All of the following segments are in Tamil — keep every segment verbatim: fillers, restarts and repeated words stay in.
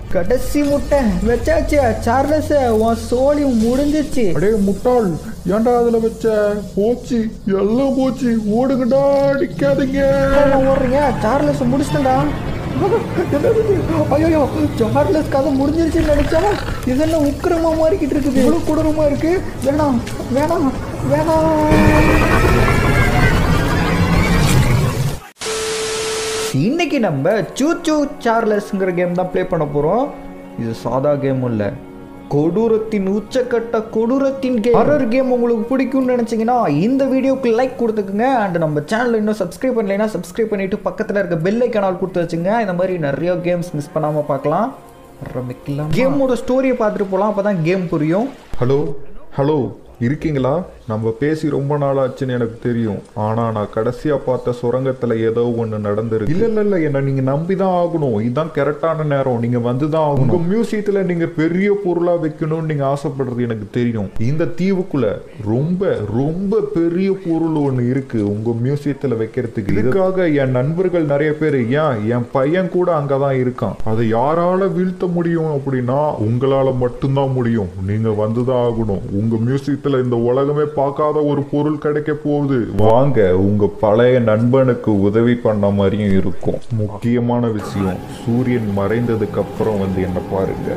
கடைசி முட்டை வச்சாச்சு சார்லஸ், உன் சோழி முடிஞ்சிச்சு. அடே முட்டாள், ஏன்டா அதுல வச்ச? போச்சு, எல்லாம் போச்சு, ஓடுங்கடா, அடிக்காதீங்க. ஓடுறீங்க? சார்லஸ் முடிச்சிட்டா. ஐயோ, சார்லஸ் கதை முடிஞ்சிருச்சுன்னு நினைச்சா இது என்ன உக்கிரமா மாறிக்கிட்டு இருக்குது, இவ்வளவு கொடூரமா இருக்கு. வேணாம் வேணாம் வேணாம். இன்னைக்கு நம்ம சூச்சு சார்லஸ்ங்கிற கேம் தான் ப்ளே பண்ண போகிறோம். இது சாதா கேம் இல்லை, கொடூரத்தின் உச்சக்கட்ட கொடூரத்தின் கேம். ஹாரர் கேம் உங்களுக்கு பிடிக்கும்னு நினச்சிங்கன்னா இந்த வீடியோக்கு லைக் கொடுத்துக்குங்க. அண்ட் நம்ம சேனல் இன்னும் சப்ஸ்கிரைப் பண்ணலைன்னா சப்ஸ்கிரைப் பண்ணிவிட்டு பக்கத்தில் இருக்க பெல் ஐக்கானால் கொடுத்து வச்சுங்க. இந்த மாதிரி நிறைய கேம்ஸ் மிஸ் பண்ணாமல் பார்க்கலாம். ஆரம்பிக்கலாம். கேமோட ஸ்டோரியை பார்த்துட்டு போகலாம், அப்போ தான் கேம் புரியும். ஹலோ ஹலோ இருக்கீங்களா? நம்ம பேசி ரொம்ப நாள் ஆச்சுன்னு எனக்கு தெரியும். ஆனா நான் கடைசியா பார்த்த சுரங்கத்துல ஏதோ ஒண்ணு நடந்துருக்கு. இல்ல இல்ல இல்ல என்ன நீங்க நம்பிதான் ஆகணும். இதுதான் கரெக்டான நேரம், நீங்க வந்துதான் ஆகணும். உங்க மியூசியத்துல நீங்க பெரிய பொருளா வைக்கணும்னு நீங்க ஆசைப்படுறது எனக்கு தெரியும். இந்த தீவுக்குள்ள ரொம்ப ரொம்ப பெரிய பொருள் ஒண்ணு இருக்கு உங்க மியூசியத்துல வைக்கிறதுக்கு. இதுக்காக என் நண்பர்கள் நிறைய பேர், ஏன் என் பையன் கூட அங்கதான் இருக்கான். அதை யாரால வீழ்த்த முடியும் அப்படின்னா உங்களால மட்டும்தான் முடியும். நீங்க வந்துதான் ஆகணும். உங்க மியூசியத்துல இந்த உலகமே பார்க்காத ஒரு பொருள் கிடைக்க போகுது. வாங்க, உங்க பழைய நண்பனுக்கு உதவி பண்ண மாதிரியும் இருக்கும். முக்கியமான விஷயம், சூரியன் மறைந்ததுக்கு அப்புறம் வந்து என்ன பாருங்க.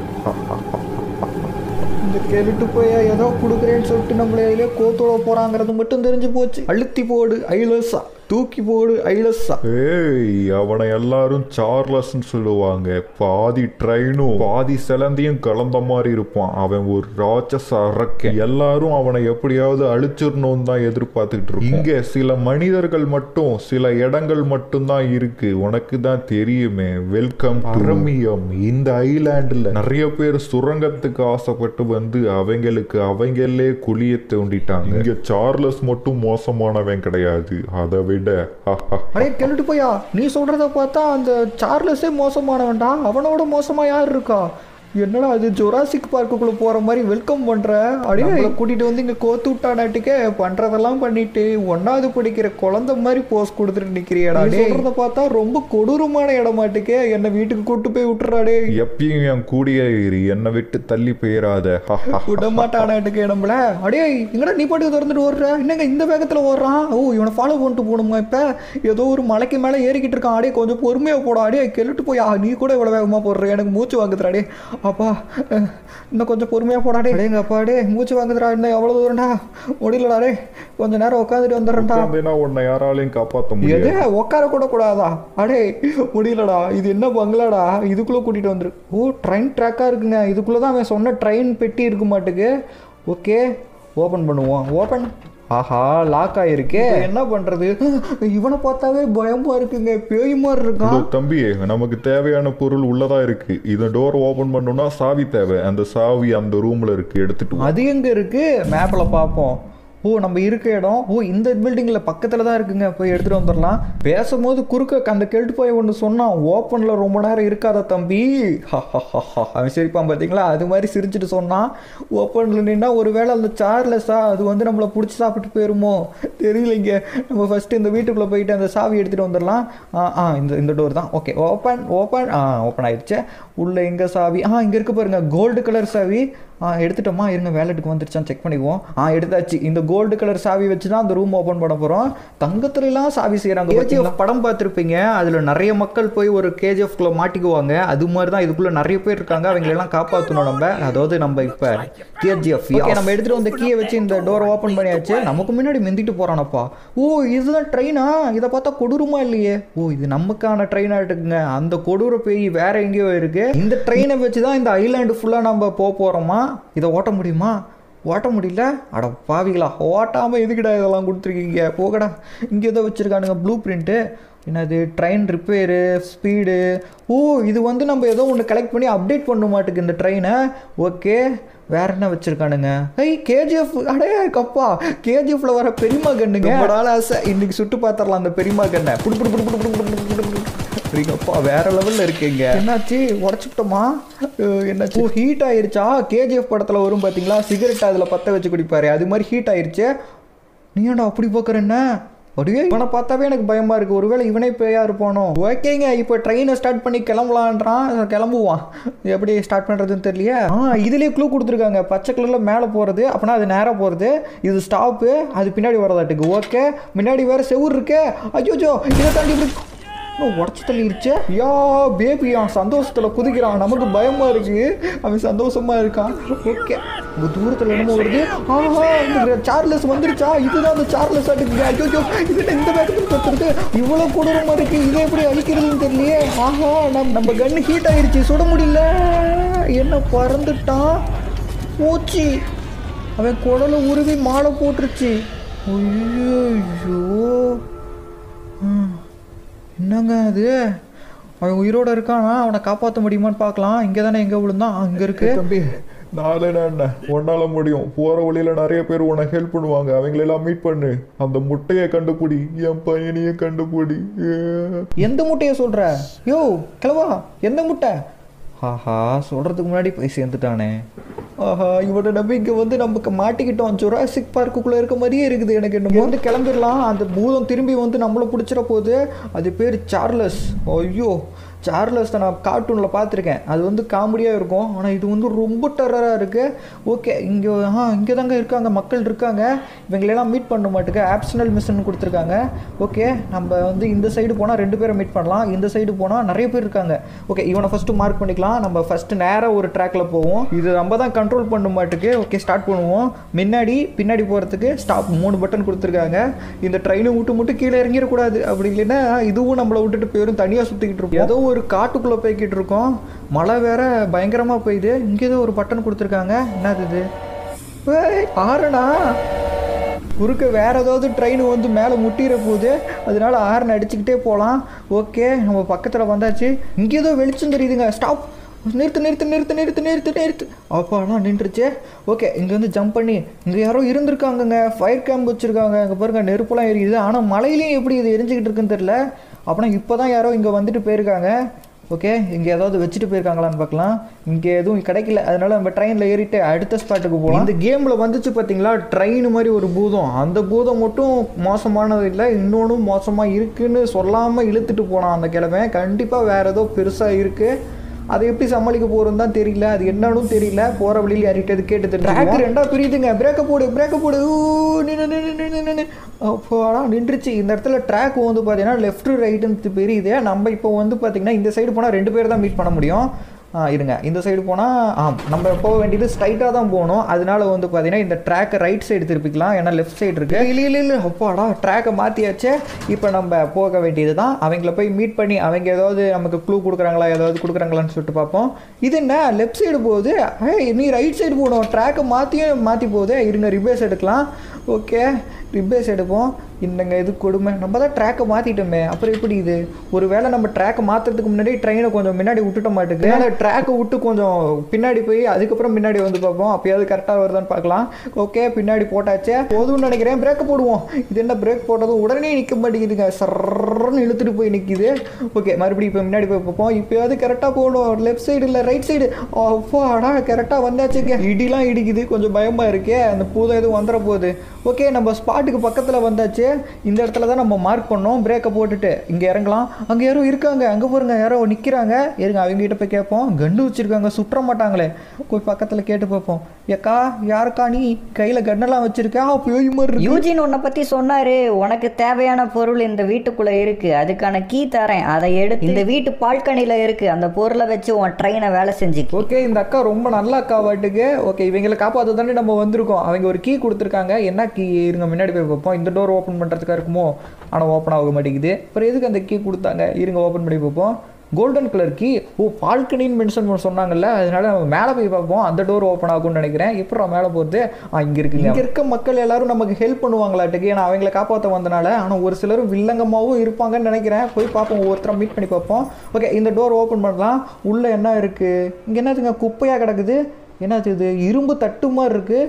இந்த கேட்டுட்டு போய் ஏதோ கொடுக்குறேன்னு சொல்லிட்டு நம்மளே கோத்தோட போறாங்கிறது மட்டும் தெரிஞ்சு போச்சு. அழுத்தி போடு ஐலஸா, தூக்கி போடு ஐலஸா. ஏய், அவனை எல்லாரும் சார்லஸ்ன்னு சொல்லுவாங்க. பாதி ட்ரெயினும் பாதி சிலந்தையும் கலந்த மாதிரி இருப்பான். அவன் ஒரு ராட்சச அரக்கன். எல்லாரும் அவனை எப்படியாவது அழிச்சிடணும்னு தான் எதிர்பார்த்துக்கிட்டு இருக்கோம். இங்க சில மனிதர்கள் மட்டும் சில இடங்கள் மட்டும்தான் இருக்கு, உனக்கு தான் தெரியுமே. வெல்கம் அரமியம். இந்த ஐலாண்டுல நிறைய பேர் சுரங்கத்துக்கு ஆசைப்பட்டு வந்து அவங்களுக்கு அவங்களே குழிய தோண்டிட்டாங்க. இங்க சார்லஸ் மட்டும் மோசமானவன் கிடையாது. அதை விட அடே கேட்டுட்டு போயா, நீ சொல்றத பார்த்தா அந்த சார்லஸே மோசமானவன்டா. அவனோட மோசமா யார் இருக்கா? என்னடா அது ஜொராசிக் பார்க்குள்ள போற மாதிரி வெல்கம் பண்ற. அப்படியே கூட்டிட்டு வந்து இங்க கோத்து விட்டானாட்டுக்கே பண்றதெல்லாம் பண்ணிட்டு ஒன்னாவது படிக்கிற குழந்தை மாதிரி போஸ் கொடுத்துட்டு நிக்கிறியாடா. சொல்றத பார்த்தா ரொம்ப கொடூரமான இடமாட்டுக்கே. என்ன வீட்டுக்கு கூட்டு போய் விட்டுறாடே. எப்பயும் என் கூடிய என்னை விட்டு தள்ளி போயிடாத. விடமாட்டானாட்டுக்கே நம்மள. அடே இங்கடா நீ பாட்டுக்கு திறந்துட்டு ஓடுற, என்னங்க இந்த வேகத்துல ஓடுறான்? ஓ, இவனை ஃபாலோ பண்ணிட்டு போகணுமா? இப்ப ஏதோ ஒரு மலைக்கு மேல ஏறிக்கிட்டு இருக்கான். அடே கொஞ்சம் பொறுமையா போடா. அடே கெழுட்டு போய் நீ கூட இவ்வளவு வேகமா போடுற, எனக்கு மூச்சு வாங்குதுடாடே. அப்பா இன்னும் கொஞ்சம் பொறுமையாக போடாடே. அடேங்க அப்பாடே மூச்சு வாங்குதுடா. இன்னும் எவ்வளோ தூரம்டா? முடியலடாடே, கொஞ்சம் நேரம் உட்காந்துட்டு வந்துடுறேன்டா. உன்னை யாராலையும் காப்பாற்ற முடியாது. எதே உட்கார கூட கூடாதா? அடே முடியலடா. இது என்ன பங்களாடா? இதுக்குள்ளே கூட்டிகிட்டு வந்துரு. ஓ, ட்ரெயின் ட்ராக்காக இருக்குங்க. இதுக்குள்ளே தான் அவன் சொன்ன ட்ரெயின் பெட்டி இருக்க மாட்டுக்கு. ஓகே, ஓப்பன் பண்ணுவோம். ஓப்பன். ஆஹா, லாக் ஆயிருக்கே. என்ன பண்றது? இவனை பார்த்தாவே பயமா இருக்குங்க, பேய் மாதிரி இருக்கான். தம்பி, நமக்கு தேவையான பொருள் உள்ளதா இருக்கு. இந்த டோர் ஓபன் பண்ணணும்னா சாவி தேவை. அந்த சாவி அந்த ரூம்ல இருக்கு, எடுத்துட்டு. அது எங்க இருக்கு? மேப்ல பார்ப்போம். ஓ, நம்ம இருக்க இடம் ஓ இந்த பில்டிங்கில் பக்கத்தில் தான் இருக்குங்க. போய் எடுத்துகிட்டு வந்துடலாம். பேசும்போது குறுக்க அந்த கெல்ட்டு போய் ஒன்று சொன்னான், ஓப்பனில் ரொம்ப நேரம் இருக்காத தம்பி. அவன் சிரிப்பான் பார்த்தீங்களா? அது மாதிரி சிரிச்சுட்டு சொன்னான். ஓப்பனில் நின்னா ஒரு வேளை அந்த சார்லஸா அது வந்து நம்மளை பிடிச்சி சாப்பிட்டு போயிருமோ தெரியலைங்க. நம்ம ஃபஸ்ட்டு இந்த வீட்டுக்குள்ளே போயிட்டு அந்த சாவி எடுத்துகிட்டு வந்துடலாம். ஆ ஆ இந்த இந்த டோர் தான். ஓகே, ஓப்பன் ஓப்பன் ஆ ஓப்பன் ஆயிடுச்சு. உள்ளே எங்கே சாவி? ஆ இங்கே இருக்கு பாருங்க, கோல்டு கலர் சாவி. ஆ எடுத்துட்டோமா? இருங்க, வேலெட்டுக்கு வந்துருச்சான்னு செக் பண்ணிக்குவோம். ஆ எடுத்தாச்சு. இந்த கோல்டு கலர் சாவி வச்சு தான் அந்த ரூம் ஓப்பன் பண்ண போகிறோம். தங்கத்துலலாம் சாவி செய்கிறாங்க. கேஜிஎஃப் படம் பார்த்துருப்பீங்க, அதில் நிறைய மக்கள் போய் ஒரு கேஜிஎஃப்குள்ளே மாட்டிக்குவாங்க. அது மாதிரி தான் இதுக்குள்ளே நிறைய பேர் இருக்காங்க. அவங்களெல்லாம் காப்பாற்றணும் நம்ம. அதாவது நம்ம இப்போ கேஜிஎஃப். ஓகே, நம்ம எடுத்துகிட்டு வந்து கீயை வச்சு இந்த டோரை ஓப்பன் பண்ணியாச்சு. நமக்கு முன்னாடி மெந்திட்டு போகிறானப்பா. ஓ, இதுதான் ட்ரெயினா? இதை பார்த்தா கொடூரமா இல்லையே. ஓ, இது நமக்கான ட்ரெயினாக இருக்குங்க. அந்த கொடூர பேய் வேற எங்கேயோ இருக்கு. இந்த ட்ரெயினை வச்சு தான் இந்த ஐலாண்டு ஃபுல்லாக நம்ம போக போகிறோமா? இதை ஓட்ட முடியுமா? ஓட்ட முடியல. அட பாவிகளா, ஓட்டாமல் எதுக்கிடா இதெல்லாம் கொடுத்துருக்கீங்க? போகடா. இங்கே எதோ வச்சுருக்கானுங்க ப்ளூ பிரிண்ட்டு. என்னது? Train repair, speed. ஓ, இது வந்து நம்ம ஏதோ ஒன்று கலெக்ட் பண்ணி அப்டேட் பண்ண மாட்டுக்கு இந்த ட்ரெயினை. ஓகே, வேற என்ன வச்சுருக்கானுங்க? ஐய், கேஜிஎஃப். அடே கப்பா, கேஜிஎஃப்ல வர பெரியமா கண்ணுங்க. ஒரு ஆசை இன்னைக்கு சுட்டு பார்த்துடலாம் அந்த பெரியமா கண்ணை. புடு புடு புடு புடு புடு புடு புடு. அப்பா வேற லெவலில் இருக்கீங்க. என்னாச்சு? உடச்சுட்டோமா? என்னாச்சு? ஓ, ஹீட் ஆயிடுச்சா? கேஜிஎஃப் படத்தில் வரும் பார்த்தீங்களா, சிகரெட் அதில் பற்ற வச்சு குடிப்பாரு, அது மாதிரி ஹீட் ஆயிடுச்சு. நீ ஏன்டா அப்படி பார்க்குற? என்ன அப்படியே இவனை பார்த்தாவே எனக்கு பயமாக இருக்குது. ஒருவேளை இவனே பேயா இருப்பானோ. ஓகேங்க, இப்போ ட்ரெயினை ஸ்டார்ட் பண்ணி கிளம்பலான்றான். கிளம்புவான். எப்படி ஸ்டார்ட் பண்ணுறதுன்னு தெரியலையே. ஆ இதுலேயே க்ளூ கொடுத்துருக்காங்க. பச்சை கலரில் மேலே போகிறது அப்படின்னா அது நேராக போகிறது. இது ஸ்டாப்பு, அது பின்னாடி வரதாட்டுக்கு. ஓகே, முன்னாடி வேறு செவுர் இருக்கு. ஐயோ இதை தாண்டி இப்படி உடச்சி தள்ளிடுச்சு. யா பேபி அவன் சந்தோஷத்தில் குதிக்கிறான். நமக்கு பயமாக இருக்குது, அவன் சந்தோஷமாக இருக்கான். ஓகே, இந்த தூரத்தில் என்னமோ வருது. ஆஹா, இந்த சார்லஸ் வந்துருச்சா? இதுதான் அந்த சார்லஸ் ஆட்டுக்குங்க. ஐயோ இதுகிட்ட இந்த வேகத்தில் பார்த்துருக்கு. இவ்வளோ கொடூரமாக இருக்குது. இதை எப்படி அழிக்கிறதுன்னு தெரியலையே. ஆஹா, நம் நம்ம கன்று ஹீட் ஆகிடுச்சு, சுட முடியல. என்ன பறந்துட்டான். போச்சு, அவன் குடலை உருவி மாலை போட்டுருச்சு. ஐயோ என்னங்க அது? அவன் உயிரோட இருக்கானா? அவனை காப்பாற்ற முடியுமான்னு பார்க்கலாம். இங்கே தானே எங்கே விழுந்தான்? அங்கே இருக்கு. தம்பி நாளேடா என்ன உன்னால முடியும். போற வழியில நிறைய பேர் உனக்கு ஹெல்ப் பண்ணுவாங்க. அவங்களெல்லாம் மீட் பண்ணு. அந்த முட்டையை கண்டுபிடி, என் பையனையே கண்டுபிடி. எந்த முட்டையை சொல்ற? யோ கிளவா, எந்த முட்டை? ஆஹா, சொல்கிறதுக்கு முன்னாடி போய் சேர்ந்துட்டானே. ஆஹா, இவனை நம்பி இங்கே வந்து நமக்கு மாட்டிக்கிட்டோம். ஜுராசிக் பார்க்குள்ளே இருக்க மாதிரியே இருக்குது எனக்கு. என்ன வந்து கிளம்பிடலாம். அந்த பூதம் திரும்பி வந்து நம்மளை பிடிச்சிட போகுது. அது பேர் சார்லஸ். ஐயோ, சார்லஸ் நான் கார்ட்டூனில் பார்த்துருக்கேன். அது வந்து காமெடியாக இருக்கும். ஆனால் இது வந்து ரொம்ப டெரராக இருக்குது. ஓகே, இங்கே ஆ இங்கே தாங்க இருக்காங்க, மக்கள் இருக்காங்க. இவங்களெல்லாம் மீட் பண்ண மாட்டுக்கு ஆப்ஷனல் மிஷன் கொடுத்துருக்காங்க. ஓகே, நம்ம வந்து இந்த சைடு போனால் ரெண்டு பேரை மீட் பண்ணலாம். இந்த சைடு போனால் நிறைய பேர் இருக்காங்க. ஓகே, இவனை ஃபஸ்ட்டு மார்க் பண்ணிக்கலாம். நம்ம ஃபஸ்ட்டு நேராக ஒரு ட்ராக்கில் போவோம். இது நம்ம தான் கண்ட்ரோல் பண்ண மாட்டுக்கு. ஓகே, ஸ்டார்ட் பண்ணுவோம். முன்னாடி பின்னாடி போகிறதுக்கு ஸ்டாப் மூணு பட்டன் கொடுத்துருக்காங்க. இந்த ட்ரெயினை விட்டு மட்டும் கீழே இறங்கிடக்கூடாது. அப்படி இல்லைன்னா இதுவும் நம்மளை விட்டுட்டு போயிடும், தனியாக சுற்றிக்கிட்டு இருப்போம். ஏதோ ஒரு காட்டுக்குள்ளே போய்கிட்டு இருக்கோம். மழை வேற பயங்கரமாக போயிடுது. இங்கே ஏதோ ஒரு பட்டன் கொடுத்துருக்காங்க. என்னது இது? ஆறனா குறுக்க வேற ஏதாவது ட்ரெயின் வந்து மேலே முட்டிற போகுது. அதனால ஆரன் அடிச்சுக்கிட்டே போகலாம். ஓகே, நம்ம பக்கத்தில் வந்தாச்சு. இங்கே ஏதோ வெளிச்சம் தெரியுதுங்க. ஸ்டாப், நிறுத்து நிறுத்து நிறுத்து நிறுத்து நிறுத்து நிறுத்து. அப்பாலாம் நின்றுச்சு. ஓகே, இங்கே வந்து ஜம்ப் பண்ணி இங்கே யாரோ இருந்திருக்காங்கங்க. ஃபயர் கேம்ப் வச்சுருக்காங்க. இங்கே பாருங்க, நெருப்புலாம் எரியுது. ஆனால் மழையிலையும் எப்படி இது எரிஞ்சிக்கிட்டு இருக்குன்னு தெரில. அப்படின்னா இப்போ தான் யாரோ இங்கே வந்துட்டு போயிருக்காங்க. ஓகே, இங்கே ஏதாவது வச்சுட்டு போயிருக்காங்களான்னு பார்க்கலாம். இங்கே எதுவும் கிடைக்கல. அதனால நம்ம ட்ரெயினில் ஏறிட்டு அடுத்த ஸ்பாட்டுக்கு போகலாம். இந்த கேமில் வந்துச்சு பார்த்தீங்களா, ட்ரெயின் மாதிரி ஒரு பூதம். அந்த பூதம் மட்டும் மோசமானது இல்லை, இன்னொன்றும் மோசமாக இருக்குன்னு சொல்லாமல் இழுத்துட்டு போனான் அந்த கிழமை. கண்டிப்பாக வேறு ஏதோ பெருசாக இருக்குது. அதை எப்படி சமாளிக்க போகிறோம் தான் தெரியல. அது என்னன்னு தெரியல. போகிற வழியில் யார்கிட்ட கேட்டு ட்ராக் ரெண்டாக பிரியுதுங்க. பிரேக்கப் போடு, பிரேக்கப் போடு. நின்று அப்போடா நின்றுச்சு. இந்த இடத்துல ட்ராக் வந்து பார்த்தீங்கன்னா லெஃப்ட் ரைட்டுன்னு பிரியுது. நம்ம இப்போ வந்து பார்த்தீங்கன்னா இந்த சைடு போனால் ரெண்டு பேர் தான் மீட் பண்ண முடியும். இருங்க, இந்த சைடு போனால் ஆ நம்ம போக வேண்டியது ஸ்ட்ரைட்டாக தான் போகணும். அதனால வந்து பார்த்தீங்கன்னா இந்த ட்ராக்கை ரைட் சைடு திருப்பிக்கலாம். ஏன்னா லெஃப்ட் சைடு இருக்குது. இல்லை இல்லை இல்லை அப்பாடா, ட்ராக்கை மாற்றியாச்சு. இப்போ நம்ம போக வேண்டியது தான். அவங்கள போய் மீட் பண்ணி அவங்க ஏதாவது நமக்கு க்ளூ கொடுக்குறாங்களா, ஏதாவது கொடுக்குறாங்களான்னு சொல்லிட்டு பார்ப்போம். இது என்ன லெஃப்ட் சைடு போகுது? ஏய், நீ ரைட் சைடு போகணும். ட்ராக்கை மாற்றியும் மாற்றி போகுது. இருங்க, ரிபேஸ் எடுக்கலாம். ஓகே, ரிபேஸ் எடுப்போம். இன்னங்க இது கொடுமை. நம்ம தான் ட்ராக்கை மாற்றிட்டோமே, அப்புறம் எப்படி இது? ஒரு வேளை நம்ம ட்ராக்கை மாற்றுறதுக்கு முன்னாடி ட்ரெயினை கொஞ்சம் முன்னாடி விட்டுட்ட மாட்டேங்குது. அதனால் ட்ராக்கை விட்டு கொஞ்சம் பின்னாடி போய் அதுக்கப்புறம் முன்னாடி வந்து பார்ப்போம். அப்போயாவது கரெக்டாக வருதான்னு பார்க்கலாம். ஓகே, பின்னாடி போட்டாச்சே, போதும்னு நினைக்கிறேன். பிரேக்கை போடுவோம். இது என்ன பிரேக் போட்டதும் உடனே நிற்க மாட்டேங்குதுங்க. சர்ன்னு இழுத்துட்டு போய் நிற்கிது. ஓகே, மறுபடியும் இப்போ முன்னாடி போய் பார்ப்போம். இப்போயாவது கரெக்டாக போகணும். லெஃப்ட் சைடு இல்லை ரைட் சைடு. அப்பாடா, கரெக்டாக வந்தாச்சுங்க. இடிலாம் இடிக்குது, கொஞ்சம் பயமாக இருக்கே. அந்த பூதம் எதுவும் வந்துட போகுது. ஓகே, நம்ம ஸ்பாட்டுக்கு பக்கத்தில் வந்தாச்சு. இந்த இடத்துல தான் நம்ம மார்க் பண்ணோம். பிரேக்கை போட்டுட்டு இங்கே இறங்கலாம். அங்கே யாரோ இருக்காங்க. அங்கே பாருங்க, யாரோ நிற்கிறாங்க. இருங்க, அவங்ககிட்ட போய் கேட்போம். கன்று வச்சுருக்காங்க, சுற்ற மாட்டாங்களே. போய் பக்கத்தில் கேட்டு பார்ப்போம். ஏக்கா, யாருக்கா நீ? கையில் கன்னெல்லாம் வச்சுருக்கா? போய் மாதிரி யூஜின் உன்னை பற்றி சொன்னார். உனக்கு தேவையான பொருள் இந்த வீட்டுக்குள்ளே இருக்குது, அதுக்கான கீ தரேன், அதை எடுத்து இந்த வீட்டு பால்கனியில் இருக்குது, அந்த பொருளை வச்சு உன் ட்ரெயினை வேலை செஞ்சு. ஓகே, இந்த அக்கா ரொம்ப நல்ல அக்கா வாட்டுக்கு. ஓகே, இவங்களை காப்பாற்ற தானே நம்ம வந்திருக்கோம். அவங்க ஒரு கீ கொடுத்துருக்காங்க. என்ன கீ? இருங்க, முன்னாடி போய் பார்ப்போம். இந்த டோர் ஓப்பன் பண்ணுறதுக்காக இருக்குமோ? ஆனால் ஓப்பன் ஆக மாட்டேங்குது. அப்புறம் எதுக்கு அந்த கீ கொடுத்தாங்க? இருங்க, ஓப்பன் பண்ணி பார்ப்போம். Golden colour key. ஓ, பால்கனின்னு மென்ஷன் சொன்னாங்கல்ல, அதனால நம்ம மேலே போய் பார்ப்போம். அந்த டோர் ஓப்பன் ஆகும்னு நினைக்கிறேன். எப்போ மேலே போகிறது? ஆ, இங்கே இருக்குங்க. இங்கே இருக்க மக்கள் எல்லாரும் நமக்கு ஹெல்ப் பண்ணுவாங்களாட்டுக்கு, ஏன்னா அவங்கள காப்பாற்ற வந்தனால. ஆனால் ஒரு சிலரும் வில்லங்கமாகவும் இருப்பாங்கன்னு நினைக்கிறேன். போய் பார்ப்போம், ஒவ்வொருத்தரை மீட் பண்ணி பார்ப்போம். ஓகே, இந்த டோர் ஓப்பன் பண்ணலாம். உள்ளே என்ன இருக்குது? இங்கே என்னதுங்க? குப்பையாக கிடக்குது. என்னது இது? இரும்பு தட்டு மாதிரி இருக்குது.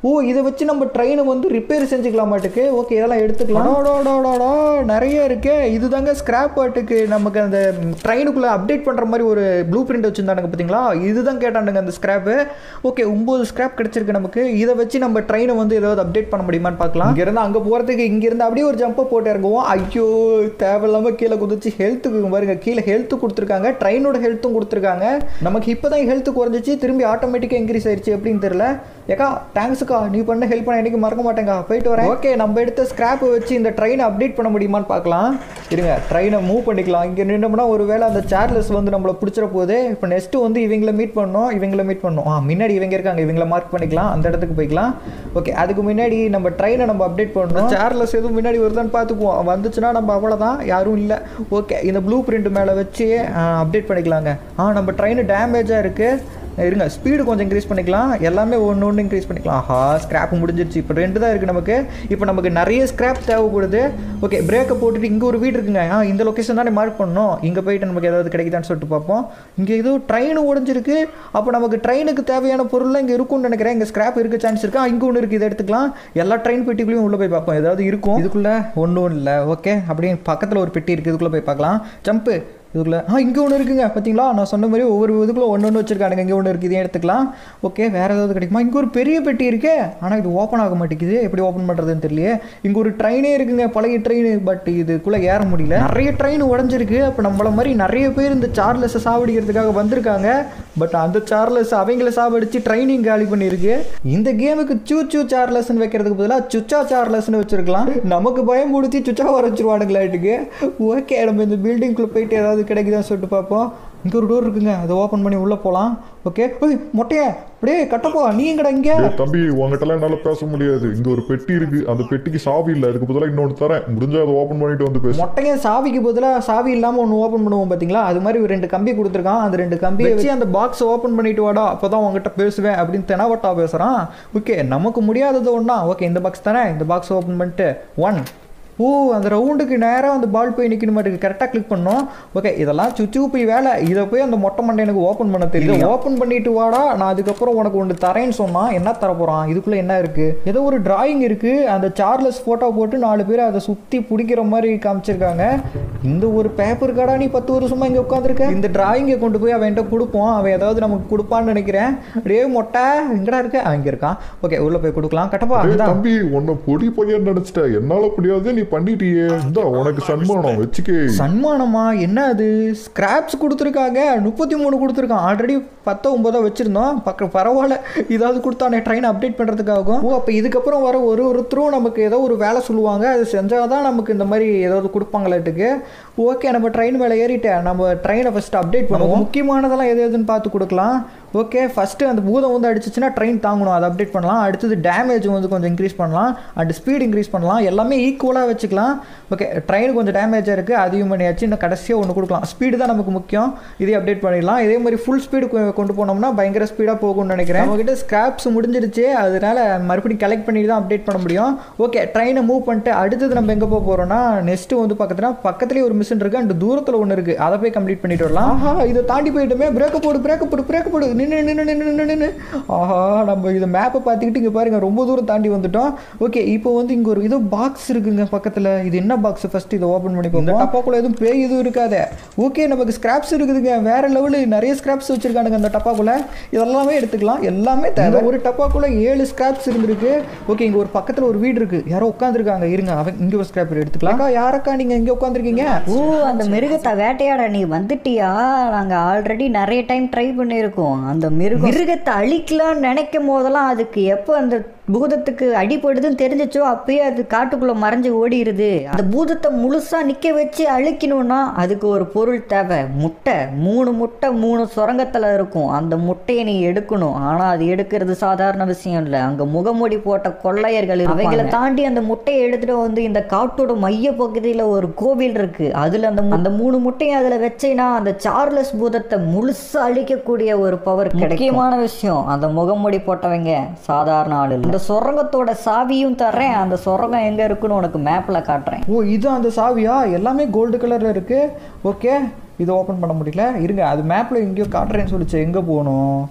ஓ இதை வச்சு நம்ம ட்ரெயினை வந்து ரிப்பேர் செஞ்சுக்கலாம் மாட்டுக்கு. ஓகே இதெல்லாம் எடுத்துக்கலாம். நிறைய இருக்கே. இது தாங்க ஸ்கிராப் ஆட்டுக்கு நமக்கு அந்த ட்ரெயினுக்குள்ளே அப்டேட் பண்ணுற மாதிரி ஒரு ப்ளூ பிரிண்ட் வச்சுருந்தானுங்க பார்த்தீங்களா, இதுதான் கேட்டானுங்க அந்த ஸ்கிராப்பு. ஓகே ஒம்பது ஸ்கிராப் கிடச்சிருக்கு நமக்கு. இதை வச்சு நம்ம ட்ரெயினை வந்து ஏதாவது அப்டேட் பண்ண முடியுமான்னு பார்க்கலாம். இங்கேருந்து அங்கே போகிறதுக்கு இங்கேருந்து அப்படியே ஒரு ஜம்பை போட்டு இறங்குவோம். ஐயோ தேவையில்லாமல் கீழே குதிச்சு ஹெல்த்துக்கு பாருங்க, கீழே ஹெல்த்து கொடுத்துருக்காங்க, ட்ரெயினோட ஹெல்த்தும் கொடுத்துருக்காங்க. நமக்கு இப்போ தான் ஹெல்த்து குறைஞ்சிச்சு, திரும்பி ஆட்டோமேட்டிக்காக இன்க்ரீஸ் ஆயிடுச்சு எப்படின்னு தெரியல. ஏக்கா தேங்க்ஸுக்கா, நீ பண்ண ஹெல்ப் பண்ண எனக்கு மறக்க மாட்டேங்க, போயிட்டு வரேன். ஓகே நம்ம எடுத்த ஸ்கிராப்பை வச்சு இந்த ட்ரெயினை அப்டேட் பண்ண முடியுமான்னு பார்க்கலாம். இருங்க ட்ரெயினை மூவ் பண்ணிக்கலாம். இங்கே நின்னோம்னா ஒரு வேளை அந்த சேர்லெஸ் வந்து நம்மளை பிடிச்சிட போகுது. இப்போ நெக்ஸ்ட்டு வந்து இவங்களை மீட் பண்ணோம், இவங்களை மீட் பண்ணோம். ஆ முன்னாடி இவங்க இருக்காங்க, இவங்களை மார்க் பண்ணிக்கலாம், அந்த இடத்துக்கு போய்க்கலாம். ஓகே அதுக்கு முன்னாடி நம்ம ட்ரெயினை நம்ம அப்டேட் பண்ணணும். சேர்லெஸ் எதுவும் முன்னாடி வருதான்னு பார்த்துக்குவோம், வந்துச்சுன்னா நம்ம அவ்வளோதான், யாரும் இல்லை. ஓகே இந்த ப்ளூ பிரிண்ட் மேலே வச்சு அப்டேட் பண்ணிக்கலாங்க. ஆ நம்ம ட்ரெயின் டேமேஜாக இருக்குது, இருங்க ஸ்பீடு கொஞ்சம் இன்க்ரீஸ் பண்ணிக்கலாம், எல்லாமே ஒன்று ஒன்று இன்க்ரீஸ் பண்ணிக்கலாம். ஆஹா ஸ்கிராப் முடிஞ்சிருச்சு, இப்போ ரெண்டு தான் இருக்குது நமக்கு. இப்போ நமக்கு நிறைய ஸ்கிராப் தேவைப்படுது. ஓகே பிரேக்கை போட்டுட்டு இங்கே ஒரு வீடு இருக்குங்க. ஆ இந்த லொக்கேஷன் தானே மார்க் பண்ணணும், இங்கே போயிட்டு நமக்கு ஏதாவது கிடைக்குதான்னு சொல்லிட்டு பார்ப்போம். இங்கே ஏதோ ட்ரெயின் உடஞ்சிருக்கு, அப்போ நமக்கு ட்ரெயினுக்கு தேவையான பொருள்லாம் இங்கே இருக்கும்னு நினைக்கிறேன். இங்கே ஸ்கிராப் இருக்க சான்ஸ் இருக்கா, இங்கே ஒன்று இருக்குது, இதை எடுத்துக்கலாம். எல்லா ட்ரெயின் பெட்டிக்குள்ளேயும் உள்ளே போய் பார்ப்போம், ஏதாவது இருக்கும். இதுக்குள்ளே ஒன்றும் இல்லை. ஓகே அப்படியே பக்கத்தில் ஒரு பெட்டி இருக்குது, இதுக்குள்ளே போய் பார்க்கலாம். ஜம்ப்பு இதுக்குள்ளே ஆ இங்கே ஒன்று இருக்குங்க பார்த்தீங்களா, நான் சொன்ன மாதிரி ஒவ்வொரு இதுக்குள்ளே ஒன்று ஒன்று வச்சுருக்கானுங்க. இங்கே ஒன்று இருக்குது, இதையும் எடுத்துக்கலாம். ஓகே வேறு ஏதாவது கிடைக்குமா? இங்கே ஒரு பெரிய பெட்டி இருக்கே, ஆனால் இது ஓப்பன் ஆக மாட்டேங்குது, எப்படி ஓப்பன் பண்ணுறதுன்னு தெரியல. இங்கே ஒரு ட்ரெயினே இருக்குங்க, பழைய ட்ரெயின், பட் இதுக்குள்ளே ஏற முடியல. நிறைய ட்ரெயின் உடஞ்சிருக்கு. அப்போ நம்மள மாதிரி நிறைய பேர் இந்த சார்லஸை சாவடிக்கிறதுக்காக வந்திருக்காங்க. பட் அந்த சார்லஸ் அவங்கள சாவடிச்சு ட்ரைனிங் காலி பண்ணியிருக்கு. இந்த கேமுக்கு சூச்சு சார்லஸ்ன்னு வைக்கிறதுக்கு பதிலாக சுச்சா சார்லஸ்ன்னு வச்சுருக்கலாம். நமக்கு பயம் முடிச்சு சுச்சா வரைச்சிருவானுங்களாட்டுக்கு. ஓகே நம்ம இந்த பில்டிங்குள்ளே போயிட்டு ஏதாவது கிடைக்குதான்னு சொல்லிட்டு பார்ப்போம். இங்கே ஒரு டோர் இருக்குங்க, அதை ஓப்பன் பண்ணி உள்ளே போகலாம். ஓகே ஓய் மொட்டையா அப்படியே கட்டப்போ நீ எங்கடா இங்கே? தம்பி உங்ககிட்டலாம் என்னால் பேச முடியாது, இங்கே ஒரு பெட்டி இருக்கு, அந்த பெட்டிக்கு சாவி இல்லை, அதுக்கு பதிலாக இன்னொன்று தரேன், முடிஞ்சால் அதை ஓப்பன் பண்ணிட்டு வந்து பேச. மொட்டையா சாவிக்கு பதிலாக சாவி இல்லாமல் ஒன்று ஓப்பன் பண்ணுவோம் பார்த்தீங்களா, அது மாதிரி ஒரு ரெண்டு கம்பி கொடுத்துருக்கான். அந்த ரெண்டு கம்பியை வச்சு அந்த பாக்ஸை ஓப்பன் பண்ணிட்டு வாடா, அப்போ தான் உங்ககிட்ட பேசுவேன் அப்படின்னு தெனாவட்டா பேசுகிறான். ஓகே நமக்கு முடியாதது ஒன்றா. ஓகே இந்த பாக்ஸ் தானே, இந்த பாக்ஸை ஓப்பன் பண்ணிட்டு ஒன் ஓ அந்த ரவுண்டுக்கு நேராக அந்த பால் போய் நிற்கணும் மாட்டுக்கு, கரெக்டாக கிளிக் பண்ணோம். ஓகே இதெல்லாம் சுச்சு போய் வேலை, இதை போய் அந்த மொட்டை மண்டை எனக்கு ஓப்பன் பண்ண தெரியும். ஓப்பன் பண்ணிட்டு வாடா, நான் அதுக்கப்புறம் உனக்கு ஒன்று தரேன்னு சொன்னால் என்ன தர போகிறான்? இதுக்குள்ளே என்ன இருக்குது? ஏதோ ஒரு டிராயிங் இருக்குது, அந்த சார்லஸ் ஃபோட்டோ போட்டு நாலு பேர் அதை சுற்றி பிடிக்கிற மாதிரி காமிச்சிருக்காங்க. இந்த ஒரு பேப்பர் கார்டா நீ பத்து வருஷமா இங்கே உட்காந்துருக்க? இந்த டிராயிங்கை கொண்டு போய் அவன்கிட்ட கொடுப்போம், அவன் ஏதாவது நமக்கு கொடுப்பான்னு நினைக்கிறேன். அப்படியே மொட்டை எங்கடா இருக்கு? அங்கே இருக்கான். ஓகே உள்ளே போய் கொடுக்கலாம். கட்டப்பா தம்பி உன்னை பொடி பையன் நினைச்சிட்டேன், என்னால் முடியாது, நீ பண்ணிட்டியே, இந்த உனக்கு சன்மானம் வச்சுக்கே. சன்மானமா? என்ன அது? ஸ்கிராப்ஸ் கொடுத்துருக்காங்க, முப்பத்தி மூணு கொடுத்துருக்கான். ஆல்ரெடி பத்தோ ஒன்பதோ வச்சிருந்தோம். பக்கம் பரவாயில்ல, இதாவது கொடுத்தானே ட்ரெயின் அப்டேட் பண்ணுறதுக்காகும். ஓ அப்போ இதுக்கப்புறம் வர ஒரு ஒருத்தரும் நமக்கு ஏதோ ஒரு வேலை சொல்லுவாங்க, அது செஞ்சால் தான் நமக்கு இந்த மாதிரி ஏதாவது கொடுப்பாங்களாட்டுக்கு. ஓகே நம்ம ட்ரெயின் மேலே ஏறிட்டேன், நம்ம ட்ரெயினை ஃபஸ்ட்டு அப்டேட் பண்ணுவோம். முக்கியமானதெல்லாம் எது எதுன்னு பார்த்து கொடுக்கலாம். ஓகே ஃபஸ்ட்டு அந்த பூதம் வந்து அடிச்சிச்சுன்னா ட்ரெயின் தாங்கணும், அதை அப்டேட் பண்ணலாம். அடுத்தது டேமேஜ் வந்து கொஞ்சம் இன்க்ரீஸ் பண்ணலாம், அண்ட் ஸ்பீட் இன்க்ரீஸ் பண்ணலாம், எல்லாமே ஈக்குவலாக வச்சுக்கலாம். ஓகே ட்ரெயின் கொஞ்சம் டேமேஜாக இருக்குது, அதையும் பண்ணியாச்சு. இன்னும் கடைசியாக ஒன்று கொடுக்கலாம், ஸ்பீடு தான் நமக்கு முக்கியம், இதே அப்டேட் பண்ணிடலாம். இதே மாதிரி ஃபுல் ஸ்பீடு கொண்டு போனோம்னா பயங்கர ஸ்பீடாக போகும்னு நினைக்கிறேன். நம்மகிட்ட ஸ்கிராப்ஸ் முடிஞ்சிருச்சு, அதனால மறுபடியும் கலெக்ட் பண்ணி தான் அப்டேட் பண்ண முடியும். ஓகே ட்ரெயினை மூவ் பண்ணிட்டு அடுத்தது நம்ம எங்கே போக போகிறோம்னா, நெக்ஸ்ட்டு வந்து பக்கத்தில் பக்கத்துலேயே ஒரு மிஷின் இருக்குது, அண்ட் தூரத்தில் ஒன்று இருக்குது, அதை போய் கம்ப்ளீட் பண்ணிட்டு வரலாம். ஆஹா இதை தாண்டி போயிட்டுமே, பிரேக்கப் போடு பிரேக்கப் போடு பிரேக்கப் போடு நின்று நின்று நின்று நின்று ஆஹா நம்ம இதை மேப்பை பார்த்துக்கிட்டு இங்கே பாருங்க ரொம்ப தூரம் தாண்டி வந்துட்டோம். ஓகே இப்போ வந்து இங்கே ஒரு இது பாக்ஸ் இருக்குங்க பக்கத்தில். இது என்ன பாக்ஸ்? ஃபர்ஸ்ட் இதை ஓப்பன் பண்ணி பார்ப்போம். டப்பாக்குள்ள எதுவும் பேய் எதுவும் இருக்காது. ஓகே நமக்கு ஸ்கிராப்ஸ் இருக்குதுங்க, வேற லெவலு நிறைய ஸ்கிராப்ஸ் வச்சிருக்கானுங்க அந்த டப்பாக்குள்ள. இதெல்லாமே எடுத்துக்கலாம், எல்லாமே தேவை. ஒரு டப்பாக்குள்ள ஏழு ஸ்கிராப்ஸ் இருந்திருக்கு. ஓகே இங்கே ஒரு பக்கத்தில் ஒரு வீடு இருக்கு, யாரோ உட்காந்துருக்காங்க, இருங்க அவன் இங்கே ஒரு ஸ்கிராப் எடுத்துக்கலாம். யாரக்கா நீங்கள் இங்கே உட்காந்துருக்கீங்க? ஓ அந்த மிருகத்தை வேட்டையாட நீ வந்துட்டியா? நாங்கள் ஆல்ரெடி நிறைய டைம் ட்ரை பண்ணியிருக்கோம். அந்த மிருகம் மிருகத்தை அழிக்கலாம்னு நினைக்கும் போதெல்லாம் அதுக்கு எப்போ அந்த பூதத்துக்கு அடிப்படுதுன்னு தெரிஞ்சிச்சோ அப்பயே அது காட்டுக்குள்ளே மறைஞ்சு ஓடிடுது. அந்த பூதத்தை முழுசாக நிற்க வச்சு அழிக்கணும்னா அதுக்கு ஒரு பொருள் தேவை, முட்டை. மூணு முட்டை மூணு சுரங்கத்தில் இருக்கும், அந்த முட்டையை நீ எடுக்கணும். ஆனால் அது எடுக்கிறது சாதாரண விஷயம் இல்லை, அங்கே முகமூடி போட்ட கொள்ளையர்கள் அவங்களை தாண்டி அந்த முட்டையை எடுத்துகிட்டு வந்து இந்த காட்டோட மைய பகுதியில் ஒரு கோவில் இருக்குது, அதில் அந்த அந்த மூணு முட்டையை அதில் வச்சேன்னா அந்த சார்லஸ் பூதத்தை முழுசாக அழிக்கக்கூடிய ஒரு பவர் கிடைக்கும். முக்கியமான விஷயம், அந்த முகமூடி போட்டவங்க சாதாரண ஆள் இல்லை. அந்த சுரங்கத்தோட சாவியும் தர்றேன், அந்த சுரங்கம் எங்கே இருக்குன்னு உனக்கு மேப்பில் காட்டுறேன். ஓ இது அந்த சாவியா? எல்லாமே கோல்டு கலரில் இருக்குது. ஓகே இதை ஓப்பன் பண்ண முடியல, இருங்க அது மேப்பில் எங்கேயோ காட்டுறேன்னு சொல்லிச்சு. எங்கே போகணும்?